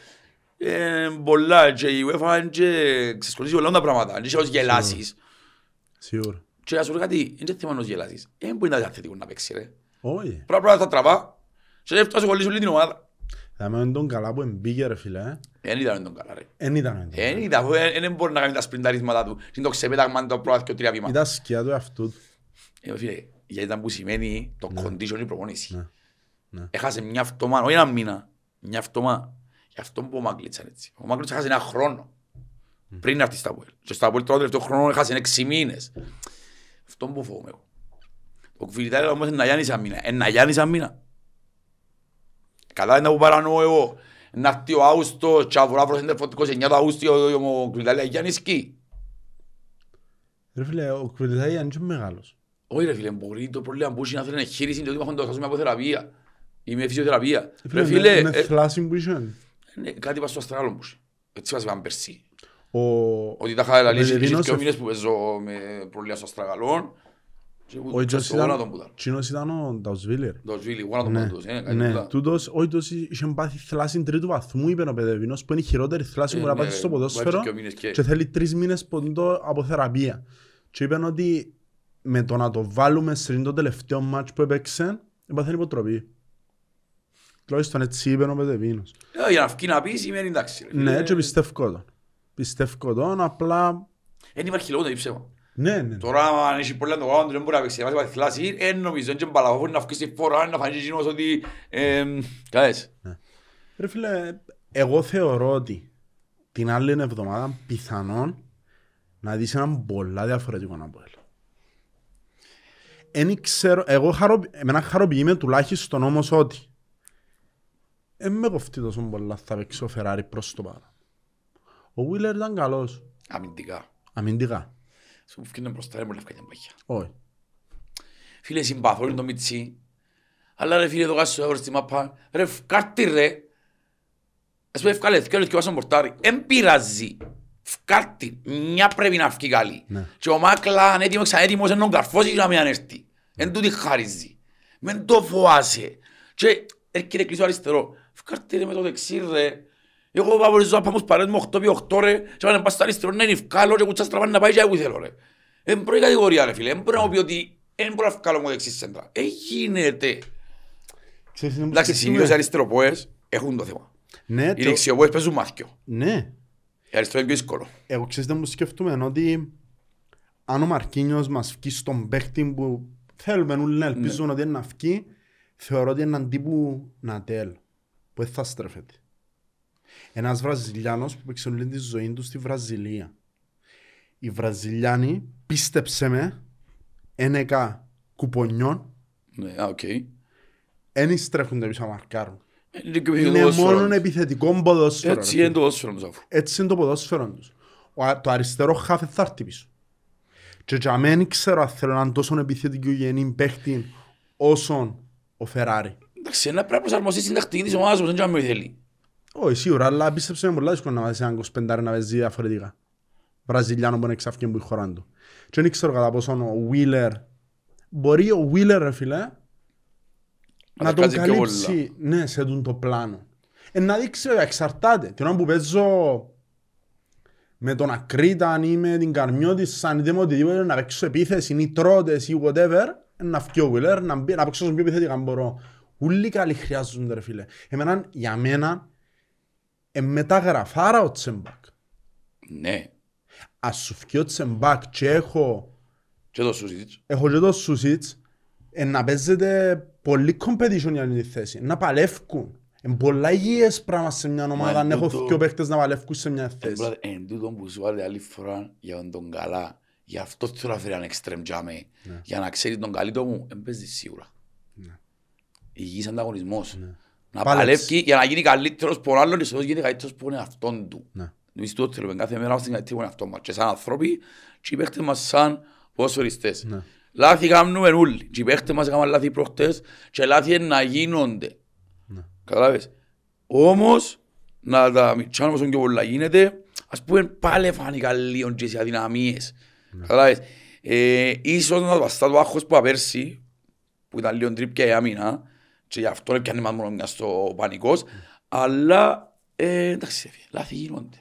πολλά και η UEFA ξεσκολήσει πολλά τα πράγματα, δεν ως γελάσεις. Σίγουρα. Και ας σου κάτι, είναι θέμα ως γελάσεις. Δεν μπορεί να είναι θετικό να παίξει ρε. Όχι. Πρώτα θα τραβά και δεν φτάσει κολλήσει όλη την ομάδα. Θα με τον καλά που εμπήγε ρε φίλε. Εν ήταν τον καλά ρε. Εν ήταν. Δεν μπορεί να κάνει τα σπρινταρίσματα του. Είναι το ξεπέταγμα το πρώτο και 3 βήματα. Ήταν σκιά του εαυτού του. Φίλε, γιατί ήταν που σημαίνει το condition η προπονήση. Έχασε μια αυτόμα, όχι ένα μήνα, μια αυτόμα. Γι' αυτό που ο Μάγκλητσαν έτσι. Ο Μάγκλητσαν έχασε ένα χρόνο πριν έρθει στα Αποέλ. Και στα Αποέλ τώρα τελευταίο χρόνο έχασε 6 μήνες. Αυτό που φοβούμαι εγώ. Το Κβιλιτάρι όμως είναι να γιάνει σαν μήνα. Να γιάνει σαν μήνα. Κατά είναι που παρανοώ εγώ. Να έρθει ο Αύγουστος και αφορά προς εντερφωτικός 9 του Αύγουστου ο Κβιλιτάρι γιάνει σκι. Ρε φίλε, ο Κβιλιτάρι είναι και μεγάλος. Όχι ρε φίλε, μπορεί το πρόβλημα που είναι να θέλει εγχείρηση ότι έχουν το χάσουμε από θεραπεία ή με φυσιοθεραπεία. Ρε φίλε, είναι θλάση που είσαι. Κάτι είπα στο Αστράγαλο που είσαι. Έτσι μας είπαν πέρσι. Ότι τα είχα λαλήσει και μήνες που παίζω με προβλήμα στο Αστράγαλο. Ο Τσίνος ήταν ο Νταουσβίλη. Νταουσβίλη, γόνα τον πόντος. Ναι, τούτος, όχι τόσο είχε πάθει θλάση τρίτου βαθμού, είπε ο παιδευίνος, που είναι η χειρότερη θλάση που να πάθει στο ποδόσφαιρο και θέλει 3 μήνες από θεραπεία. Και είπαν ότι με το να το βάλουμε σε το τελευταίο μάτς που έπαιξε, έπαθεν υποτροπή. Τουλάχιστον έτσι είπε ο παιδευίνος. Για να φκεί να πει σημαίνει εντάξει. Ναι, και πιστεύω τον. Πιστεύω τον, απλά... Εν υπάρχει λόγω το ψέμα. Ναι. Τώρα αν έχει πολλά το κάνω, δεν μπορεί να παίξει. Βάζει θλάση, εν νομίζω, δεν παλαβώ, να βγει στη φορά, να φανεί γίνος ότι... Κάτες. Ρε φίλε, εγώ θεωρώ ότι την άλλη εβδομάδα πιθανόν να δεις έναν πολλά διαφορετικό Αποέλ. Εν ξέρω, εγώ χαροποιήμαι τουλάχιστον όμως ότι εν με κοφτεί τόσο πολλά θα παίξει ο Φεράρι προς το παρά. Ο Βίλερ ήταν καλός. Αμυντικά. Σου φύγει μπροστά, δεν μπορεί να βγάλει μπαγιά. Όχι. Φίλε, συμπαθώ είναι το Μιτσί. Αλλά ρε φίλε, το κάσου έβρω στη μάπα. Ρε, φκάρτη ρε. Ας πούμε, ευκάλε, ευκάλε και βάσαν πορτάρι. Εν πειράζει. Φκάρτη. Μια πρέπει να βγει καλή. Και ο Μάκλα, αν έτοιμος, ξανέτοιμος, ενώ καρφώσει για να μην ανέρθει. Εν τούτη χαρίζει. Μεν το φοάσαι. Και έρχεται κλείσω αριστερό. Φκάρτε ρε με το δεξί ρε. Εγώ παπορίζω να πάμε στους παρές μου 8x8 ρε. Και πάνε πας στα αριστερό να είναι ευκάλω και κουτσάς τραβάνε να πάει και εγώ θέλω ρε. Εν πρώτη κατηγορία ρε φίλε. Εν μπορεί να μου πει ότι εν μπορεί να ευκάλω μου δεξί σέντρα. Γίνεται. Εντάξει, συνήθως οι αριστεροπόες έχουν το θέμα. Οι δεξιοπόες παίζουν μάθηκιο. Ναι. Η αριστερό είναι πιο δύσκολο. Εγώ ξέρετε μου σκέφτομαι ότι αν ο Μαρκίνιος μας βγει στον παίχτη που θέλουμε να ελπίζουν ότι είναι να βγει, θεωρώ ότι είναι έναν τύπου Νατέλ που δεν θα στρέφεται. Ένας Βραζιλιάνος που παίξει όλη τη ζωή του στη Βραζιλία. Οι Βραζιλιάνοι, πίστεψε με, ένεκα κουπονιών, δεν στρέφονται πίσω να μαρκάρουν. Είναι μόνο επιθετικό ποδόσφαιρο. Έτσι είναι το ποδόσφαιρο τους αφού. Έτσι είναι το ποδόσφαιρο τους. Το αριστερό χάφε θα έρθει πίσω. Και για μένα δεν ξέρω αν θέλω να είναι τόσο επιθετικό γενή παίχτη όσο ο Φεράρι. Εντάξει, να πρέπει να προσαρμοστεί στην τακτική της ομάδας όπως δεν με θέλει. Όχι, σίγουρα, αλλά πίστεψε με πολλά δύσκολα να βάζεις έναν 25 να παίζει διαφορετικά. Βραζιλιάνο που είναι εξαφκήν που η χώρα του. Και δεν ξέρω κατά πόσο ο Wheeler, μπορεί ο Wheeler ρε φίλε, να τον καλύψει ναι, σε το πλάνο. Να δείξει εξαρτάται. Την ώρα που παίζω με τον Ακρίταν ή με την Καρμιώτης, σαν είτε με οτιδήποτε, να παίξω επίθεση ή τρώτες ή whatever, να φύγει ο Wheeler, να παίξω πιο επιθετικά μπορώ. Ούλοι καλοί χρειάζονται ρε φίλε. Εμένα, για μένα, μεταγραφάρα ο Τσεμπάκ. Ναι. Ας σου φύγει ο Τσεμπάκ και έχω και το Σούσιτς. Έχω και το Σούσιτς, να παίζεται πολύ competition για τη θέση, να παλεύκουν. Είναι πολλά υγιές πράγμα σε μια ομάδα, αν έχω δύο παίχτες να παλεύκουν σε μια θέση. Εν τούτο που σου βάλε άλλη φορά για τον καλά, γι' αυτό θέλω να φέρει έναν εξτρέμ τζάμε, για να ξέρει τον καλύτερο μου, δεν παίζει σίγουρα. Υγιής ανταγωνισμός. Να παλεύει για να γίνει καλύτερος από άλλον και σε γίνει καλύτερος από αυτόν του. Εμείς το θέλουμε κάθε μέρα να είμαστε καλύτεροι από αυτόν μας. Και σαν άνθρωποι, και οι παίχτες μας σαν ποδοσφαιριστές. Λάθη κάνουμε όλοι. Και οι παίχτες μας έκαναν λάθη προχτές και λάθη να γίνονται. Καταλάβες. Όμως, να τα μητσάνουμε όσο και πολλά γίνεται, ας πούμε πάλι φάνηκαν λίγο και σε αδυναμίες. Καταλάβες. Ίσως να βαστά το άγχος που απέρσι, που ήταν λίγο τρίπια η άμυνα, και γι' αυτό έπιανε μας μόνο μια στο πανικός, αλλά εντάξει, λάθη γίνονται.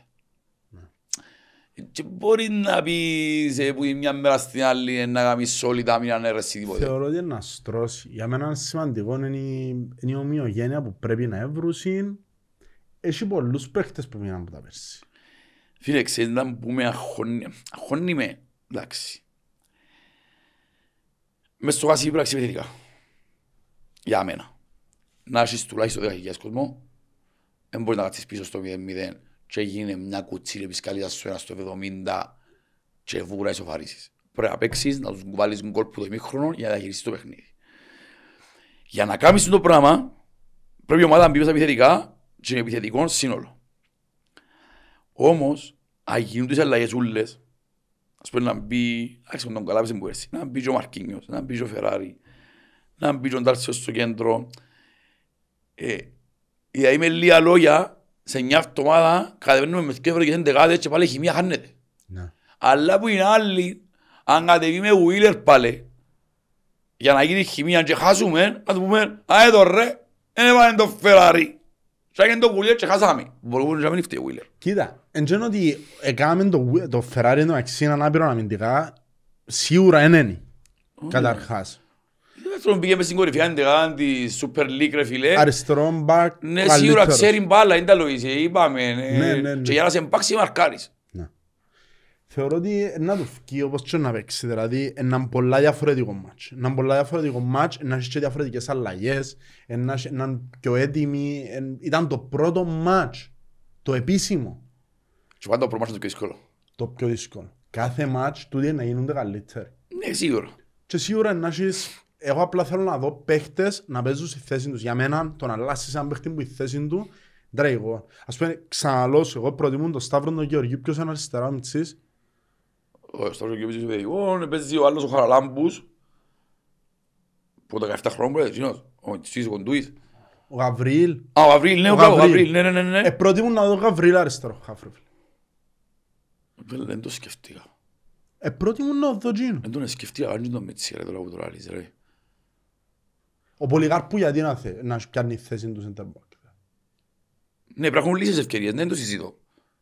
Και μπορεί να πεις που μια μέρα στην άλλη να κάνεις όλη τα άμυνα να έρεσει τίποτε. Θεωρώ ότι είναι να στρώσει. Για μένα σημαντικό είναι η ομοιογένεια που πρέπει να έβρουσουν. Έχει πολλούς παίχτες που μείναν από τα πέρσι. Φίλε, ξέρεις να πούμε αγχώνει με, εντάξει. Μες στο βάση πράξη επιθετικά. Για μένα. Να έχεις τουλάχιστον 10.000 κόσμο, δεν μπορεί να κάτσεις πίσω στο 0-0 και γίνει μια κουτσίλη επισκαλίδα στο 1 στο 70 και βούρα ισοφαρίσεις. Πρέπει να παίξεις, να τους βάλεις γκολ που το ημίχρονο για να διαχειριστείς το παιχνίδι. Για να κάνεις το πράγμα, πρέπει η ομάδα να μπει στα επιθετικά και είναι επιθετικό σύνολο. Όμως, αν γίνουν τις αλλαγές ούλες, ας πούμε να μπει, άξιον τον Καλάπης που έρθει, να μπει και ο Μαρκίνιος, να μπει και ο Φεράρι, να μπει και ο Ντάρσιος στο κέντρο. Δηλαδή με λίγα λόγια, σε μια εβδομάδα κατεβαίνουμε με διαφορετικές εντεκάδες και πάλι η χημεία χάνεται. Αλλά που είναι άλλοι, αν κατεβεί με Wheeler πάλι, για να γίνει χημεία και χάσουμε, να του πούμε, εδώ ρε, έβαλε το Φεράρι. Και έγινε το Wheeler και χάσαμε. Μπορούμε να μην φταίει ο Wheeler. Κοίτα, εντζένω ότι έκαμε το Φεράρι το αξίνα να πήρω αμυντικά, σίγουρα είναι, καταρχάς. Δεύτερον πήγαμε στην κορυφαία εντεγάδα της Super League ρε φίλε. Αριστερόν μπακ ναι, σίγουρα ξέρει μπάλα, είναι τα λογίσε, είπαμε. Και για να σε μπάξει μαρκάρεις. Θεωρώ ότι να του φκεί όπως και να παίξει, δηλαδή είναι πολλά διαφορετικό μάτς. Είναι πολλά διαφορετικό μάτς, να έχει και διαφορετικές αλλαγές, να είναι πιο έτοιμοι. Ήταν το πρώτο μάτς, το επίσημο. Και πάντα το πρώτο μάτς είναι το πιο δύσκολο. Το πιο δύσκολο. Κάθε μάτς τούτοι να γίνονται καλύτεροι. Ναι, σίγουρα. Και σίγουρα να έχεις... Εγώ απλά θέλω να δω παίχτες να παίζουν στη θέση τους. Για μένα, το να αλλάσεις έναν παίχτη που η θέση του, τρέχει. Ας πούμε, ξαναλώσω, εγώ προτιμούν τον Σταύρο τον Γεωργίου, ποιος είναι αριστερά μητσής. Ο Σταύρος Γεωργίου παιδικό, παίζει ο άλλος ο Χαραλάμπους, που τα 17 χρόνια πρέπει, εκείνος, ο Μητσής, ο Κοντούης. Ο Γαβρίλ. Α, ο Γαβρίλ, ναι, ο Γαβρίλ, ναι. Προτιμούν να δω Γαβρίλ αριστερό, Χαφρίλ. Δεν το σκεφτήκα. Προτιμούν να δω Τζίνο. Δεν τον σκεφτήκα, αν δεν το Μητσί, ρε, τώρα που το λάλεις, ρε. Ο Πολυγάρπου γιατί να πιάνει θέση του center back. Ναι, υπάρχουν λύσεις ευκαιρίες, δεν το συζητώ.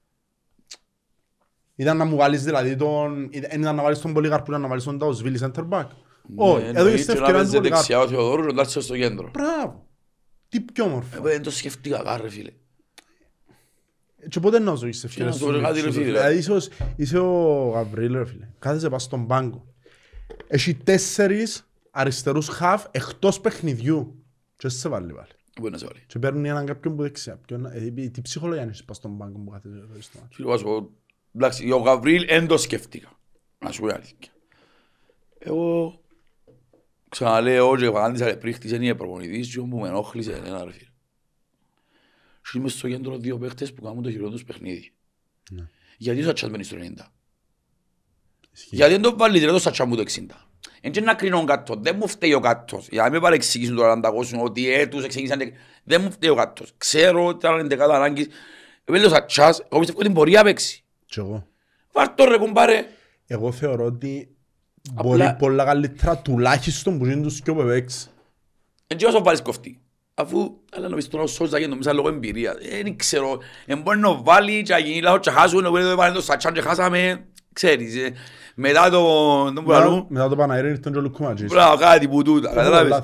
Ήταν να μου βάλεις δηλαδή ήταν να βάλεις τον Πολυγάρπου, ήταν να βάλεις τον Ταοσβίλη center back. Όχι, εδώ είστε ευκαιρία του Πολυγάρπου. Δεξιά ο Θεοδόρου και ο Λάτσος στο κέντρο. Μπράβο. Τι πιο όμορφο. Δεν το σκεφτήκα, ρε φίλε. Και πότε να ζωείς ευκαιρία του Πολυγάρπου. Δηλαδή είσαι ο Γαβρίλ, ρε φίλε. Κάθεσαι πας στον πάγκο. Έχει 4 αριστερούς χαφ εκτός παιχνιδιού. Και σε βάλει πάλι. Μπορεί να σε βάλει. Και παίρνουν έναν κάποιον που δεξιά. Τι ψυχολογία είναι πας στον πάγκο που κάθεσαι στο μάτσο. Εντάξει, ο Γαβρίλ δεν το σκεφτήκα. Να σου πω αλήθεια. Εγώ ξαναλέω και παγάντησα πρίχτης είναι η προπονητής και μου με ενόχλησε ένα ρε φίλε. Και είμαι στο κέντρο 2 παίχτες που κάνουν το χειρότερο τους παιχνίδι. Γιατί ο Σατσάς μένει στο 90. Γιατί δεν το βάλει το Σατσά μου το 60. Εν και να κρίνω κάτω, δεν μου φταίει ο κάτος. Για να μην παρεξηγήσουν τώρα να τα ακούσουν ότι τους εξηγήσαν. Δεν μου φταίει ο κάτος. Ξέρω ότι ήταν εντεκάδα ανάγκης. Βέλει ο Σατσάς, εγώ πιστεύω ότι μπορεί να παίξει. Και εγώ. Βάρ' το ρε κουμπάρε. Εγώ θεωρώ ότι μπορεί πολλά καλύτερα τουλάχιστον που είναι τους και ο παίξει. Εν και όσο βάλεις κοφτή. Αφού, αλλά νομίζω τώρα ο Σόζα γίνεται μέσα λόγω εμπειρίας. Δεν ξέρω, μπορεί να βάλει και να γίνει λάθος και χάσουν, να βάλει το Σατσάν και χάσαμε. Ξέρεις, μετά το Πουραλού. Μετά το Παναήρη ήρθαν και ο Λουκουματζής. Μπράβο, κάτι που τούτα, καταλάβεις.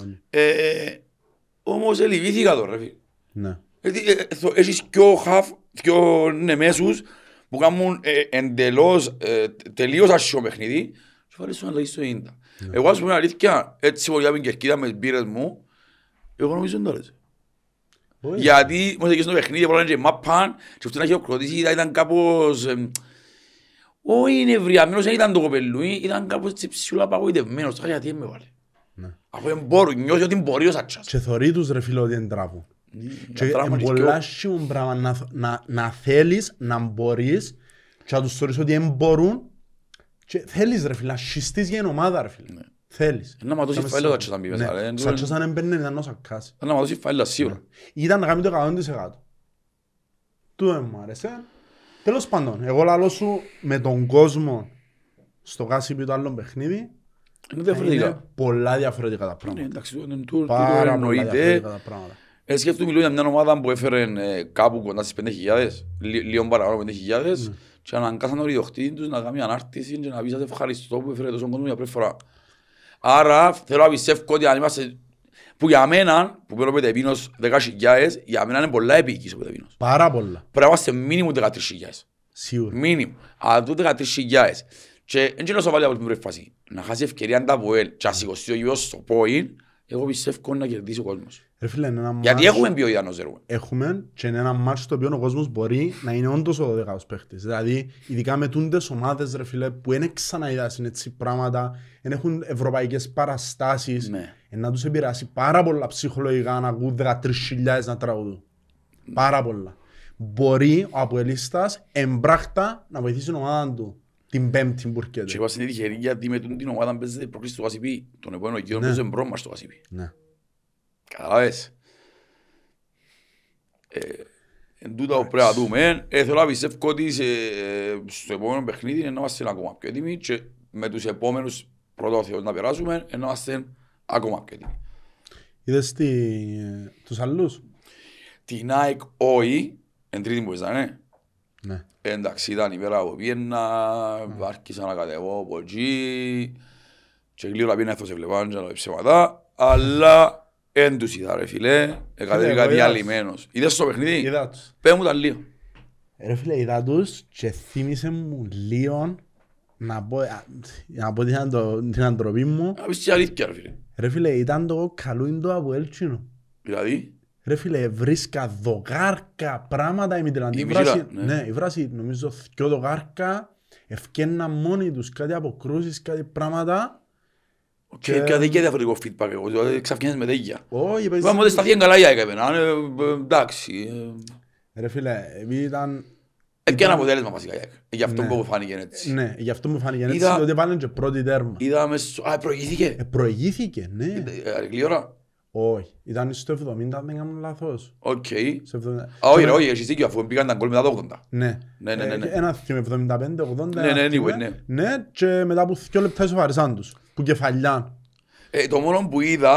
Όμως ελυπήθηκα τώρα, φίλε. Ναι. Έχεις πιο νεμέσους που κάνουν εντελώς, τελείως άσχημο παιχνίδι και βάλεις τον αλλαγή στο 90. Εγώ ας πούμε αλήθεια, έτσι πολύ από την κερκίδα με τις μπύρες μου, εγώ νομίζω δεν το άρεσε. Γιατί μόλις εκεί στο παιχνίδι πρώτα και μάπαν και αυτό να χειροκροτήσει ήταν κάπως... Όχι είναι ευριαμένος, δεν ήταν το κοπελούι, ήταν κάπως ψηλά απαγοητευμένος. Τώρα γιατί με βάλε. Αφού νιώθει ότι μπορεί ο Σατσάς. Και θωρεί τους ρε φίλε ότι είναι τράβο. Και είναι πολλά σίγουρα πράγμα να θέλεις, να μπορείς και να τους θωρείς ότι δεν μπορούν και θέλεις ρε φίλε, να σχιστείς για την ομάδα ρε φίλε. Θέλεις. Να ματώσει φάιλα ο Σατσάς να μπει μέσα. Σατσάς αν έμπαιρνε ήταν ο Σακάς. Να ματώσει φάιλα σίγουρα. Ήταν να κάνει το 100%. Του δεν μου άρεσε. Τέλος πάντων, εγώ λαλώ σου με τον κόσμο στο Γάσιπι το άλλο παιχνίδι είναι πολλά διαφορετικά τα πράγματα. Πάρα πολλά διαφορετικά τα πράγματα. Σκέφτομαι μιλώ για μια ομάδα που έφερε κάπου κοντά στις 5.000, λίγο παραπάνω 5.000 και αναγκάσαν τον ιδιοκτήτη τους να κάνει ανάρτηση και να πει σας ευχαριστώ που έφερε τόσο κόσμο για πρώτη φορά. Άρα θέλω να πιστεύω ότι αν είμαστε... Που για μένα, που παίρνω πετεπίνος 10.000, για μένα είναι πολλά επίκης ο πετεπίνος. Πάρα πολλά. Πρέπει να είμαστε μίνιμου 13.000. Σίγουρα. Μίνιμου. Αλλά το 13.000. Και δεν ξέρω βάλει από την πρώτη φάση. Να χάσει ευκαιρία τα Αποέλ και να σηκωστεί ο γιος στο πόιν, εγώ πιστεύω να κερδίσει ο κόσμος. Γιατί έχουμε ποιότητα να ζερούμε. Έχουμε και είναι ένα μάτσο στο οποίο ο κόσμος μπορεί να είναι όντως ο 12ος παίχτης. Δηλαδή, ειδικά με τούντες ομάδες ρε φίλε, που δεν ξαναείδασαν έτσι πράγματα, δεν έχουν ευρωπαϊκές παραστάσεις, να τους επηρεάσει πάρα πολλά ψυχολογικά να ακούν 13.000 να τραγουδούν. Πάρα πολλά. Μπορεί ο Αποελίστας εμπράχτα να βοηθήσει την ομάδα του την πέμπτη που έρχεται. Και είμαστε τυχεροί γιατί με την ομάδα παίζεται πρόκληση στο Γασιπί. Τον επόμενο γύρο παίζεται μπρόμα στο Γασιπί. Καταλάβες. Εν τούτα που πρέπει να δούμε, θέλω να πιστεύω ότι στο επόμενο παιχνίδι είναι να είμαστε ακόμα πιο έτοιμοι και με τους επόμενους πρωτόθεους να περάσουμε να είμαστε ακόμα πιο έτοιμοι. Είδες τους άλλους? Την ΑΕΚ όχι, εν τρίτη που ήταν, ναι. Εντάξει ήταν η πέρα που πιένα, άρχισα να κατεβώ από εκεί και γλύωρα πιένα αυτό σε βλέπαν και να το ψέματα, αλλά εν τους είδα ρε φίλε, κατέβηκα διαλυμένος. Είδες το παιχνίδι? Είδα τους. Πες μου τα λίγο. Ρε φίλε, είδα τους και θύμισε μου λίγο να πω την αντροπή μου. Να πεις και αλήθεια ρε φίλε. Ρε φίλε, ήταν το καλούιν το από Έλτσινο. Δηλαδή? Ρε φίλε, βρίσκα δογάρκα πράγματα η Μητρελαντή. Ναι, η βράση νομίζω δυο δογάρκα ευκέναν μόνοι τους κάτι αποκρούσεις, κάτι πράγματα. Και δεν και διαφορετικό feedback εγώ, ξαφνιάζεις με τέτοια. Όχι, είπαμε ότι σταθήκαν καλά για έκαπαινα, εντάξει. Ρε φίλε, ήταν... Και ένα αποτέλεσμα βασικά, γι' αυτό που φάνηκε έτσι. Ναι, γι' αυτό μου φάνηκε έτσι, διότι βάλουν και πρώτη τέρμα. Είδαμε, προηγήθηκε. Προηγήθηκε, ναι. Αργή ώρα. Όχι, ήταν στο 70, αν δεν κάνω λάθος. Οκ. Όχι, έχεις δίκιο, αφού πήγαν τα γκολ μετά το 80. Ναι. Ένα θύμιο 75-80. Ναι, και μετά από 2 λεπτά ισοφαρισάν τους, που κεφαλιάν. Το μόνο που είδα,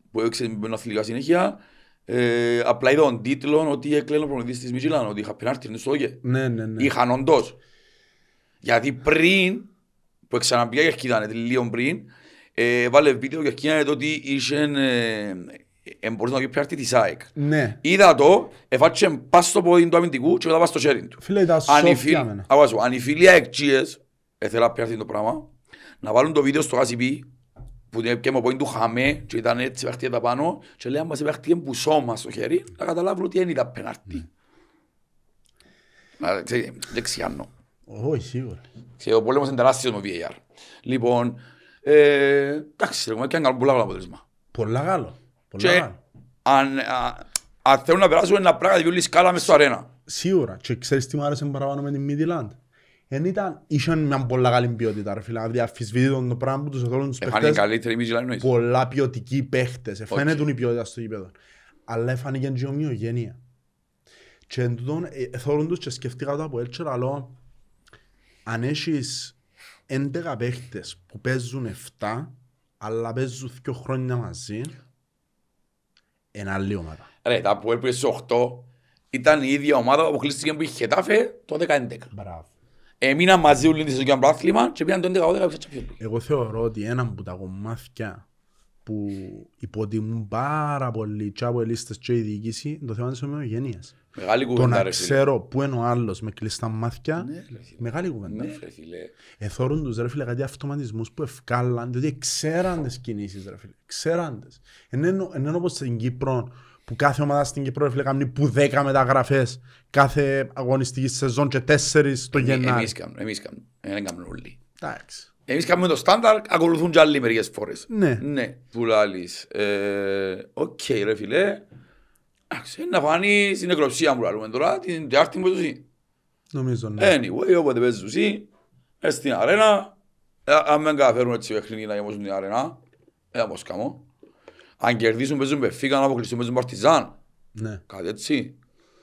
που έξερε με αθλητικά συνέχεια, απλά είδα τον τίτλο ότι έκλαινε ο προπονητής της Μιτσιλάν, ότι είχα πενάρτη, είναι στο ΟΚΕ. Ναι. Είχαν όντως. Γιατί πριν, που ξαναπήγα και αρκετά, λίγο πριν, βάλε βίντεο και αρκετά ότι είχε μπορούσε να πει πιάρτη της ΑΕΚ. Ναι. Είδα το, εφάτσε πας στο πόδι του αμυντικού και μετά πας στο χέρι του. Φίλε, ήταν σόφια μένα. Αν οι φίλοι αεκτζίες, ήθελα πιάρτη το πράγμα, να βάλουν το βίντεο στο ACP, που και με πόδι του χαμέ και ήταν έτσι παίχτηκε τα πάνω και λέει αν μας παίχτηκε που σώμα στο χέρι, να καταλάβουν ότι δεν ήταν πενάρτη. Δεν ξιάνω. Όχι, σίγουρα. Ο πόλεμος είναι τεράστιος με VAR. Λοιπόν, εντάξει, έχουμε και ένα πολλά καλό αποτέλεσμα. Πολλά καλό. Αν θέλουν να περάσουν ένα πράγμα να διβιούν σκάλα μες στο αρένα. Σίγουρα. Και ξέρεις τι μου άρεσε παραπάνω με την Midland. Είχαν μια πολλά καλή ποιότητα ρε φίλε. Διαφυσβήτητον το πράγμα που τους εθώρουν τους παίχτες. Πολλά ποιοτικοί παίχτες. Φαίνεται η ποιότητα στο γήπεδο. Αλλά έφανηκε και ομοιογένεια. Και εν τούτον εθώρουν τους και σκεφτήκα το από έτσι αλλά αν έχεις 11 παίχτες που παίζουν 7 αλλά παίζουν 2 χρόνια μαζί είναι άλλη ομάδα. Ρε, τα που έπαιζε 8 ήταν η ίδια ομάδα που αποκλείστηκε που είχε Χετάφε το 10-11. Μπράβο. Έμειναν μαζί όλη τη σεζόν πρωτάθλημα και πήγαν το 11-12 πίσω Champions League. Εγώ θεωρώ ότι ένα από τα κομμάτια που υποτιμούν πάρα πολύ και από ελίστες και η διοίκηση είναι το θέμα της ομοιογένειας. Μεγάλη κουβέντα. Το να ξέρω πού είναι ο άλλος με κλειστά μάτια, μεγάλη κουβέντα. Εθώρουν τους ρε φίλε κάτι αυτοματισμούς που ευκάλαν, διότι ξέραν τις κινήσεις ρε φίλε, ξέραν τις. Ενώ όπως στην Κύπρο, που κάθε ομάδα στην Κύπρο ρε φίλε κάνει που 10 μεταγραφές κάθε αγωνιστική σεζόν και 4 το Γενάρη. Εμείς κάνουμε, δεν κάνουμε όλοι. Εντάξει. Εμείς κάνουμε το στάνταρ, ακολουθούν και άλλοι μερικές φορές. Ναι. Που λάλλεις. Οκ ρε φίλε. Να φάνει στην νεκροψία μου λάλλουμε τώρα, την Τετάρτη που ζουσί. Νομίζω ναι. Anyway, όποτε παίζει ζουσί, στην αρένα, αν δεν καταφέρουν έτσι παιχνίδι να γεμώσουν την αρένα, δεν θα πω σκάμω. Αν κερδίσουν παίζουν Μπεφίκα, αν αποκλειστούν παίζουν Παρτιζάν. Ναι. Κάτι έτσι.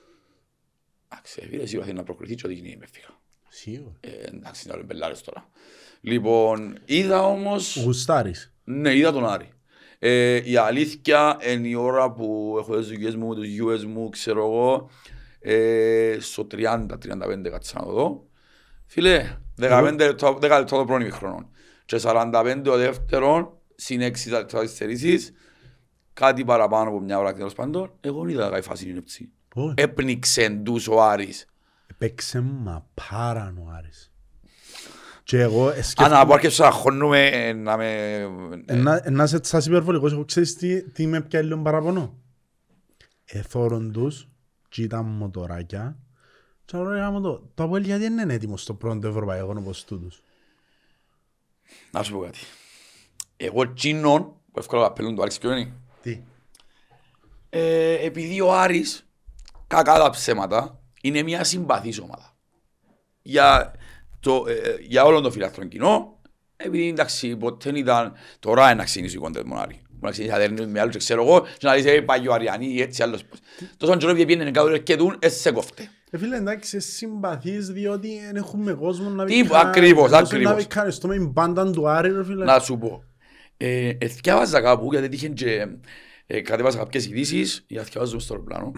Φίλε, σίγουρα θέλει να προκριθεί και ό,τι γίνει η Μπεφίκα. Σίγουρα. Εντάξει, είναι όλοι μπελάρες τώρα. Λοιπόν, είδα όμως... Γουστάρης. Ναι, είδα τον Άρη. Η αλήθεια είναι η ώρα που έχω τις δουλειές μου, τους γιουές μου, ξέρω εγώ, στο 30-35 κάτσα να το δω. Φίλε, 15 λεπτά το πρώτο ημίχρονο και 45 ο δεύτερο, συν 6 τα αριστερήσεις, κάτι παραπάνω από μια ώρα τέλος πάντων, εγώ δεν είδα κάτι φάση είναι έτσι. Έπνιξεν τους ο Άρης. Έπαιξε μα πάραν ο Άρης. Και εγώ σκέφτομαι... Αν απάρκεψα να χώνουμε να με... Να είσαι σας υπερβολικός, εγώ ξέρεις τι με πιάει λίγο παραπονό. Εθώρον τους και ήταν μοτοράκια και λέγαμε το Αποέλ γιατί είναι έτοιμο στο πρώτο ευρωπαϊκό όπως τούτους. Να σου πω κάτι. Εγώ τσίνον που εύκολα καπέλουν το Άρης ποιο είναι. Τι. Επειδή ο Άρης κακά τα ψέματα είναι μια συμπαθής ομάδα. Για όλον το φιλάθλον κοινό, επειδή εντάξει ποτέ ήταν τώρα να ξεκινήσει η κόντες μονάρι. Να ξεκινήσει με άλλους και ξέρω εγώ και να δεις πάγιο Αριανή ή έτσι άλλος. Τόσο καιρό πιένε κάτω και δουν, σε κόφτε. Φίλε εντάξει συμπαθείς διότι δεν έχουμε κόσμο να ακριβώς. Να βικαριστούμε η μπάντα του Άρη ρε φίλε. Να σου πω. Εθιάβαζα κάπου γιατί τύχεν και κατέβαζα κάποιες ειδήσεις για να θυκιαβάζω στο αεροπλάνο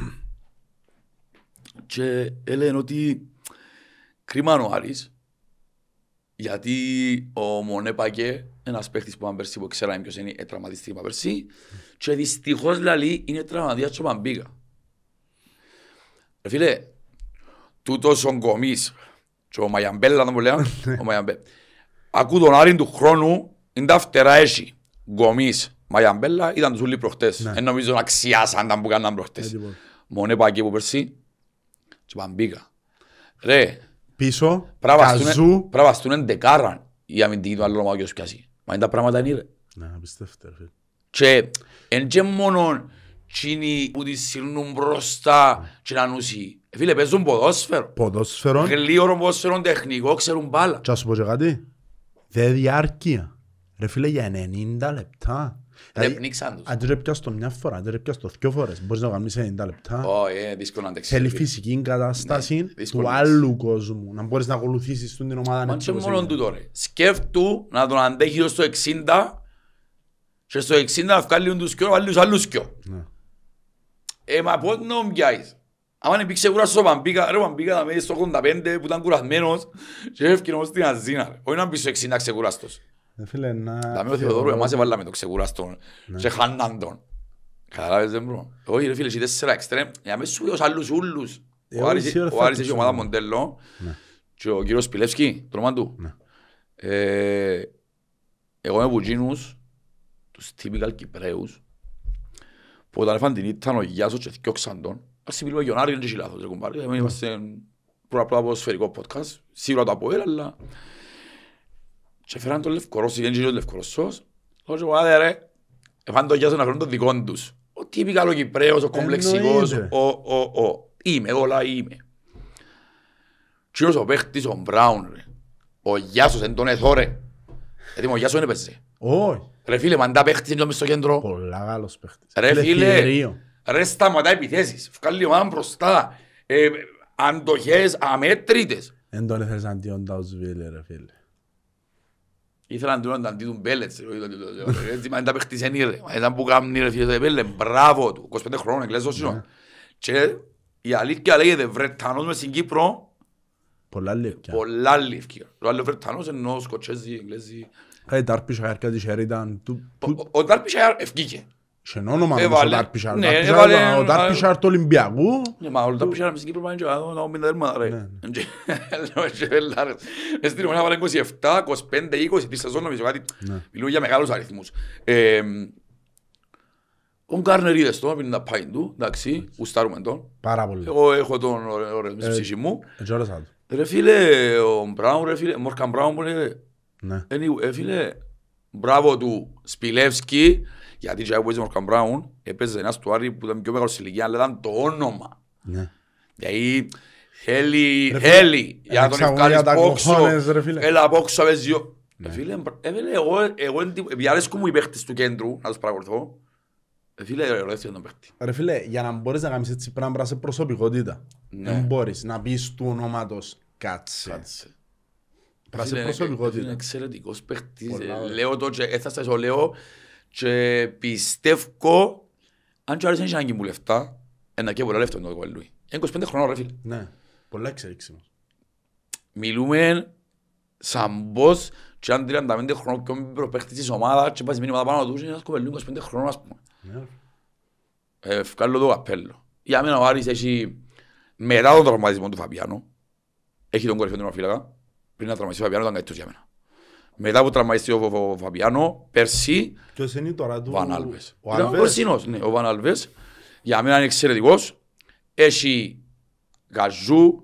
και έλεγαν ότι κρυμάν ο Άρης γιατί ο Μονέ Πακέ, ένας παίχτης που είπαν πέρσι που ξέραμε ποιος είναι τραυματιστή είπα πέρσι και δυστυχώς λαλή είναι τραυματίας και Παμπίκα. Φίλε, τούτος ο Γκομής και ο Μαγιαμπέλα να μου λέω, ο Μαγιαμπέλα. Ακού τον Άρη του χρόνου, είναι τα φτερά έτσι. Γκομής, Μαγιαμπέλα ήταν τους ούλοι προχτές. Εν νομίζω να αξιάσαν τα που κάναν προχτές. Μονέ Πακέ που πέρσι και Παμπίκα. Ρε, πίσω, καζού. Πρέπει να εντεκάραν η αμυντική του άλλου ομάδου πιάσει. Μα είναι τα πράγματα είναι ρε. Ναι, απίστευτε ρε. Και εν και μόνο τσίνοι που τις σύρνουν μπροστά και να νουσί. Φίλε, παίζουν ποδόσφαιρο. Ποδόσφαιρο. Γλίωρο ποδόσφαιρο τεχνικό, ξέρουν μπάλα. Και ας πω και κάτι. Δε διάρκεια. Ρε φίλε για 90 λεπτά. Δεν πνίξαν τους. Αν δεν πιάσεις το μια φορά, αν δεν πιάσεις το 2 φορές, μπορείς να κάνεις 90 λεπτά. Δύσκολο να αντέξεις. Θέλει φυσική κατάσταση του άλλου κόσμου. Να μπορείς να ακολουθήσεις την ομάδα. Μα και μόνο τούτο ρε. Σκέφτου να τον αντέχεις στο 60 Και στο 60 να βγάλουν τους κοιό, να βάλουν τους άλλους κοιό. Μα πώς να μου πιάσεις. Αν υπήρξε κουράσος ο Παμπίκα, ρε ο Παμπίκα θα μένει στο 85 που ήταν κουρασμένος και έφυγε όμως στην Αζίνα. Όχι να μπει στο 60 ξεκουράστος. Θα με ο Θεοδόρου, εμάς έβαλαμε το ξεκουράστον και χάναν τον. Καταλάβες δεν μπρο. Όχι ρε φίλε, εσύ 4 εξτρέμ, για μέσα σου ως άλλους ούλους. Ο Άρης έχει ομάδα Μοντέλο και ο κύριος Σπιλεύσκη, το όνομα του. Εγώ είμαι πουτζίνους, τους typical Κυπραίους, που όταν έφαν την ήταν ο Γιάσος και θυκιόξαν τον. Ας μιλούμε για τον Άρη, δεν έχει λάθος, ρε κουμπάρι. Είμαστε πρώτα σφαιρικό podcast, σίγουρα το από έλα, αλλά... Και φέραν τον Λευκορώσο, δεν είναι ο Λευκορώσος. Λέω και άντε ρε, έφαν τον Γιάσο να φέρουν τον δικών τους. Ο typical ο Κυπραίος, ο κομπλεξικός, είμαι, όλα είμαι. Και ο παίχτης, ο Μπράουν, ρε. Ο Γιάσος εν τον εθώ, ρε. Γιατί ο Γιάσος δεν έπαιζε. Όχι. Ρε φίλε, μαντά παίχτης είναι στο κέντρο. Πολλά καλός παίχτης. Ρε φίλε, ρε σταματά επιθέσεις. Βγάλει ομάδα μπροστά. Αντοχές αμέτρητες. Εν τον έθελες αντίον Ταουσβίλε, ρε φίλε. Ήθελαν τον αντί του Μπέλετς. Έτσι μαντά παίχτης είναι ρε. Ήταν που κάμνει ρε φίλε Μπέλε. Μπράβο του. 25 χρόνων εκλέζος είναι. Και η αλήθεια λέγεται Βρετανός μες στην Κύπρο. Πολλά λευκιά. Πολλά λευκιά. Ο άλλος Βρετανός εννοώ Σκοτσέζοι, Εγγλέζοι. Ο Ντάρπισχαερ κάτι ήταν... Ο Ντάρπισχαερ ευκήκε. Σε όνομα όμως ο Ντάρπισχαερ. Ο Ντάρπισχαερ του Ολυμπιακού. Μα ο Ντάρπισχαερ μες στην Κύπρο πάνε και να μην τέρματα ρε. Στην ομάδα βάλε 27, 25, 20 τη σεζόν νομίζω κάτι. Μιλούν για μεγάλους αριθμούς. Ο Γκάρνερ είδες το, πριν να πάει του, εντάξει, ουστάρουμε τον. Πάρα πολύ. Εγώ έχω τον ωραίο μες ψυχή μου. Έτσι ρε φίλε, ο Μπράουν, ρε φίλε, Μόρκαν Μπράουν που λέγεται. Ναι. Φίλε, μπράβο του Σπιλεύσκη, γιατί και ο Μόρκαν Μπράουν έπαιζε ένας του Άρη που ήταν πιο μεγάλος σε ηλικία, αλλά ήταν το όνομα. Ναι. Δηλαδή, θέλει, για να τον ευκάλεις πόξο, έλα πόξο, απέζιο. Φίλε, εγώ αρέσκουν μου οι παίχτες του κέντρου, να τους παρακολουθώ. Φίλε, ρωτήστε τον παίχτη. Ρε φίλε, για να μπορείς να κάνεις έτσι πράγμα σε προσωπικότητα. Δεν μπορείς να πεις του ονόματος κάτσε. Πράσινη προσωπικότητα. Είναι εξαιρετικός παίχτης. Λέω το και έφτασα στο λέω και πιστεύω αν και άρεσε να γίνει μου λεφτά ένα και πολλά λεφτά είναι το κολλούι. Είναι 25 χρονών ρε φίλε. Ναι, πολλά εξελίξιμος. Μιλούμε σαν πως και αν 35 χρονών πιο μικρό παίχτης της ομάδας και πάει μήνυμα πάνω του είναι ένας κοπελούν 25 χρονών ας πούμε. Βγάλω το καπέλο. Για μένα ο Άρης έχει μετά τον τραυματισμό του Φαπιάνο έχει τον κορυφαίο του φύλακα. Πριν να τραυματιστεί ο Φαπιάνο ήταν καλύτερος για μένα. Μετά που τραυματιστεί ο Φαπιάνο, πέρσι, ποιος είναι τώρα του... Βαν Άλβες. Ήταν ο Κορσίνος, ναι, ο Βαν Άλβες. Για μένα είναι εξαιρετικός. Έχει Γαζού,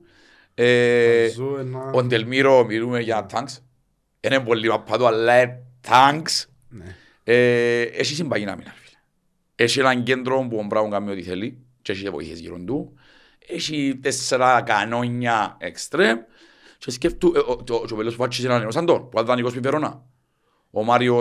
ο Ντελμίρο, μιλούμε για τάγκς. Είναι πολύ μαπάτο, αλλά είναι τάγκς. Έχει συμπαγή μήνα. Έχει έναν κέντρο που ο Μπράουν κάνει ό,τι θέλει και έχει βοήθειες γύρω του. Έχει 4 κανόνια εξτρέμ. Και σκέφτου, ο Πελός Φάτσις είναι ένας Αντών, που ήταν 20 Βερόνα. Ο Μάριο...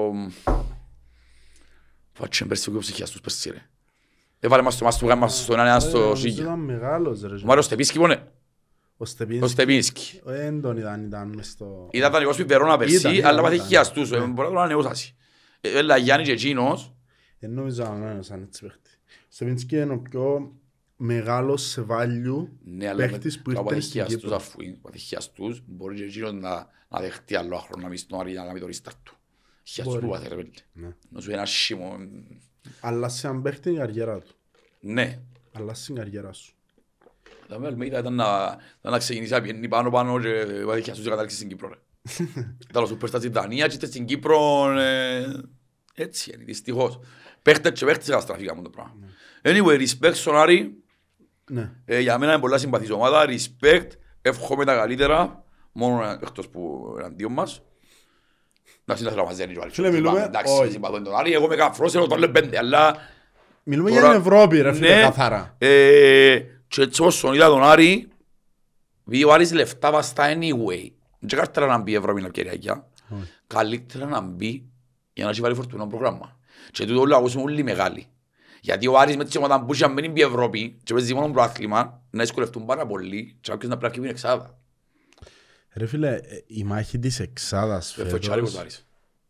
Φάτσις είναι πέρσι, ο ψυχιάς τους πέρσι ρε. Έβαλε μας το μάστο, γάμμα στον ένα στο Σίγια. Ο Μάριος Στεπίσκι πόνε. Ο Στεπίσκι. Δεν τον ήταν μες στο... Ήταν 20 Βερόνα πέρσι, αλλά παθηκιάς τους, μπορεί να νεώσασαι. Έλα Γιάννη και εκείνος. Δεν νομίζω να είναι σαν έτσι παίχτη. Ο Στεπίσκι είναι ο πιο μεγάλος σε value παίχτης που ήρθε στην Κύπρο. Πατυχιάς τους, μπορεί και εκείνος να δεχτεί άλλο άχρονο να μπει στον Άρη να κάνει το ριστάρ του. Χιάς του πάθε ρε πέλτε. Να σου ένα σίμω. Αλλάσσε αν παίχτη την καριέρα του. Ναι. Αλλάσσε την καριέρα σου. Τα με αλμέιδα ήταν να ξεκινήσει να πιένει πάνω και πατυχιάς τους και κατάληξε στην Κύπρο. Ήταν ο Σούπερσταρ στην Δανία και στην Κύπρο έτσι είναι, δυστυχώς. Παίχτες και παίχτες καταστραφήκαμε το πράγμα. Anyway, respect στον Άρη. Για μένα είναι πολλά συμπαθής ομάδα, respect, εύχομαι τα καλύτερα, μόνο εκτός που εναντίον μας. Εντάξει, δεν θέλω να μας δένει και ο Άρης. Εντάξει, συμπαθώ τον Άρη, εγώ με καφρόσερο τον λεμπέντε, αλλά... Μιλούμε για την Ευρώπη ρε φίλε, καθαρά. Και έτσι όσον είδα τον Άρη, βγει ο Άρης λεφτά βαστά anyway. Δεν καλύτερα να μπει η Ευρώπη να ευκαιριακιά. Καλύτερα να μπει για να έχει βάλει φορτούνα πρόγραμμα. Και τούτο όλο ακούσουμε όλοι μεγάλοι. Γιατί ο Άρης με τις ομάδες που είχε μπαίνει η Ευρώπη και παίζει μόνο προάθλημα να δυσκολευτούν πάρα πολύ και κάποιος να πρέπει να βγει εξάδα. Ρε φίλε, η μάχη της εξάδας φέτος... Φοτσάρικος ο Άρης.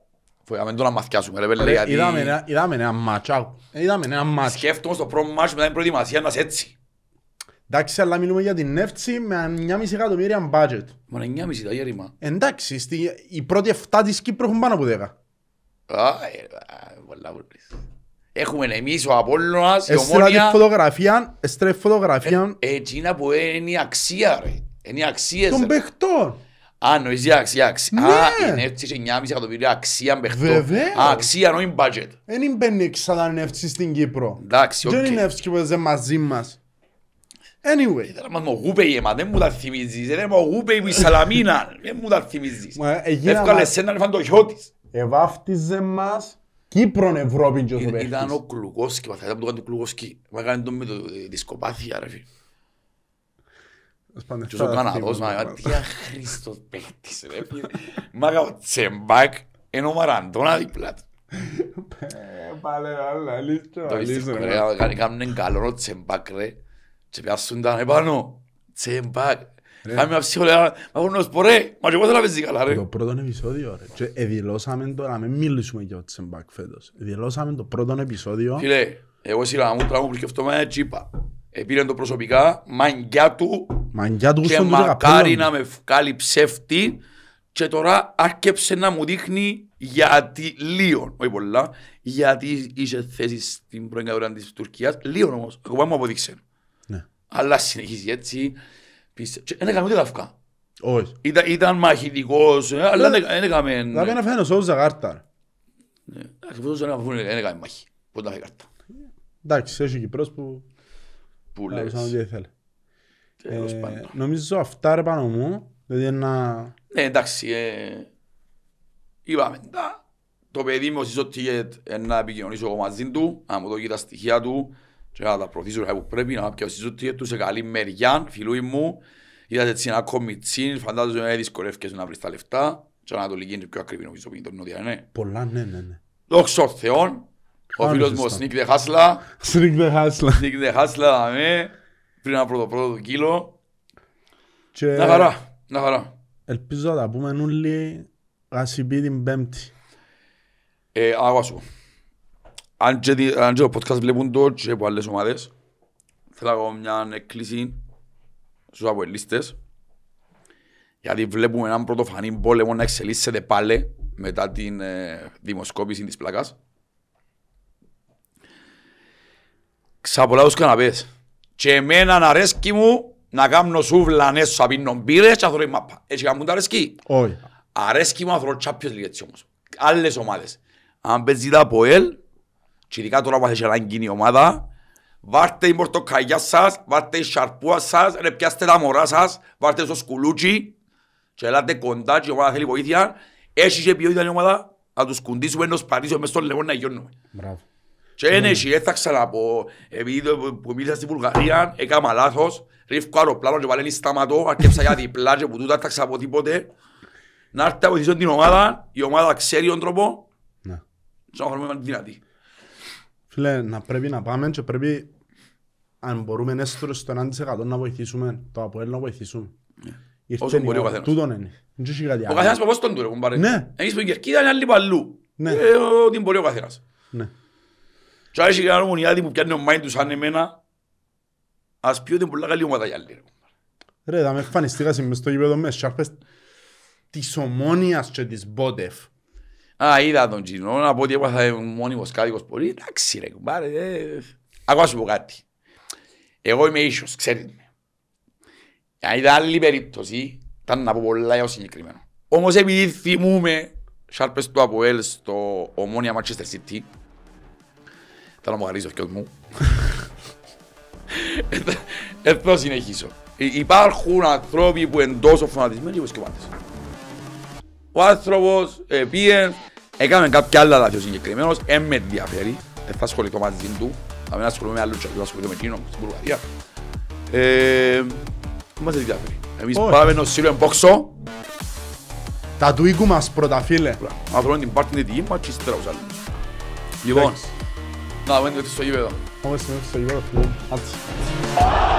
Φοβάμαι το να μαθιάσουμε ρε πέλε γιατί... Είδαμε ένα μάτσο. Σκέφτομαι στο πρώτο μάτσο μετά την προετοιμασία να είσαι έτσι. Εντάξει, αλλά μιλούμε για την Νεύτσι με 9,5 εκατομμύρια budget. Μόνο 9,5 τα γέρημα. Εντάξει, οι πρώτοι 7 της Κύπρου έχουν πάνω από 10. Πολλά βουλπής. Έχουμε εμείς ο Απόλλωνας, η Ομόνια... Έστρεφε φωτογραφία... Εκείνα που είναι η αξία ρε. Είναι οι αξίες. Των παιχτών. Νοείς η αξία. Είναι έτσι σε 9,5 εκατομμύρια αξία παιχτών. Βεβαίως. Αξία νόη budget. Δεν μπαίνει ξανά Νεύτσι στην Κύπρο. Εντάξει, οκ. Δεν είναι Νεύτσι που είναι μαζί μας. Anyway. Ήταν μας ο Γούπεϊ εμάς, δεν μου τα θυμίζεις. Δεν είμαι ο Γούπεϊ που η Σαλαμίνα. Δεν μου τα θυμίζεις. Εύκαλε σένα να φάνε το χιό της. Εβάφτιζε μας Κύπρον Ευρώπη και ο παίχτης. Ήταν ο Κλουκόσκι, θα ήταν το κάνει του Κλουκόσκι. Μα έκανε το με τη δισκοπάθεια ρε φίλε. Και όσο Καναδός, τι αχρήστος παίχτης ρε φίλε. Μάκα ο Τσεμπάκ είναι ο Μαραντώνα δίπλα του. Πάλε άλλα, λίστο. Κάμουν καλό ο Τσεμπάκ ρε. Και πιάσουν τα επάνω. Τσεμπάκ. Κάμε μια ψυχολέα, μα έχουν ως πορέ. Μα και εγώ θέλω να παίζει καλά ρε. Το πρώτο επεισόδιο ρε. Και εδηλώσαμε τώρα, μην μιλήσουμε για ο Τσεμπάκ φέτος. Εδηλώσαμε το πρώτο επεισόδιο. Φίλε, εγώ σειρά μου τραγώ που σκεφτόμαι ένα τσίπα. Επήραν το προσωπικά, μαγκιά του και μακάρι να με βγάλει ψεύτη και τώρα άρκεψε να μου δείχνει γιατί λίγο, όχι πολλά, γιατί είχε θέση στην πρώην κατηγορία της Τουρκίας, λίγο όμως, ακόμα μου αποδείξε. Αλλά συνεχίζει έτσι, δεν έκαμε ούτε λαυκά. Όχι. Ήταν μαχητικός, αλλά δεν έκαμε... Θα πήγαινε φαίνω σώζα κάρτα. Δεν έκαμε μάχη, πότε θα κάρτα. Εντάξει, έχει Κυπρός που... Που λες. Νομίζω αυτά ρε πάνω μου, δηλαδή ένα... Ναι, εντάξει, είπαμε, το παιδί μου στις ότι να επικοινωνήσω εγώ μαζί του, να μου δώσει τα στοιχεία του και να τα προωθήσω που πρέπει, να πιω στις ότι του σε καλή μεριά, φιλούι μου, είδατε έτσι ένα κομιτσίν, φαντάζομαι να δυσκολεύκες να βρεις τα λεφτά και να το λυγίνει πιο ακριβή νομίζω που είναι το νότια, ναι. Πολλά, ναι. Δόξα τω Θεόν, ο φίλος μου ο Sneak the Hustler. Sneak the Hustler, πριν από το κύλο. Να χαρά. Ελπίζω να τα πούμε όλοι γασιπί την Πέμπτη. Άκουα αν και το podcast βλέπουν το και από άλλες ομάδες, θέλω να κάνω μια έκκληση στους αποελίστες, γιατί βλέπουμε έναν πρωτοφανή πόλεμο να εξελίσσεται πάλι μετά την δημοσκόπηση της πλάκας. Ξαπολάω τους καναπές. Και εμένα αρέσκει μου να κάνω σούβλανες σου απίνουν πύρες και να θωρώ η μάπα. Έτσι κάνουν τα αρέσκει. Όχι. Αρέσκει μου να θωρώ Champions League έτσι όμως. Άλλες ομάδες. Αν παίζει τα από ελ, και ειδικά τώρα που θα ανάγκη η ομάδα, βάρτε η πορτοκαλιά σας, βάρτε η σαρπούα σας, ρε πιάστε τα μωρά σας, βάρτε στο σκουλούτσι και ελάτε κοντά και η ομάδα θέλει βοήθεια. Έχει και ποιότητα η ομάδα, να τους κουντήσουμε ενός παρίσιο μες στον λεγόν να γιώνουμε. Και ένεχει, θα ξαναπώ, επειδή που μίλησα στην Βουλγαρία, έκανα λάθος, ρίφκω αεροπλάνο και βάλει σταματώ, αρκέψα για διπλά και που τούτα θα ξαπώ τίποτε. Να έρθει να βοηθήσω την ομάδα, η ομάδα ξέρει τον τρόπο και να χωρούμε δυνατή. Φίλε, να πρέπει να πάμε και πρέπει, αν μπορούμε έστω στο 1% να βοηθήσουμε, το ΑΠΟΕΛ να βοηθήσουμε. Όσο μπορεί ο καθένας. Τούτον είναι. Ο καθένας από πώς τον τούρε, κουμπάρε. Εμείς που η Κερκίδα είναι άλλοι παλλού. Ό,τι μπορεί ο καθένας. Και αν έχει κανένα ομονιάτη που πιάνει ο μάιν του σαν εμένα, ας πει ότι είναι πολλά καλή ομάδα για άλλη. Ρε, θα με εμφανιστήκα μες στο γήπεδο με σάρπες της Ομόνιας και της Μπότεφ. Είδα τον Τζινό, να πω ότι έπαθα μόνιμος κάτοικος πολύ. Εντάξει ρε κουμπάρε, ακόμα σου πω κάτι. Εγώ είμαι ίσιος, ξέρετε με. Αν είδα άλλη περίπτωση, ήταν να πω πολλά έως συγκεκριμένο. Όμως επειδή θυμούμε σάρπες του ΑΠΟΕΛ στο Ομόνια Manchester City, θα μου χαρίσω ο μου. Θα συνεχίσω. Υπάρχουν ανθρώποι που είναι τόσο φανατισμένοι όπως και ο πάντες. Ο άνθρωπος πήγε, έκαμε κάποια άλλα λάθη ο συγκεκριμένος, με ενδιαφέρει, θα ασχοληθώ μαζί του, θα μην ασχοληθώ με άλλους και θα ασχοληθώ με εκείνον στην Βουλγαρία. Μας ενδιαφέρει. Εμείς πάμε να στείλουμε μπόξο. Τα του οίκου μας πρώτα φίλε. Να θέλουμε την πάρτι την δική μας και ύστερα τους άλλους. Λοιπόν, να δούμε στο γήπεδο. Πάμε στο γήπεδο φίλε.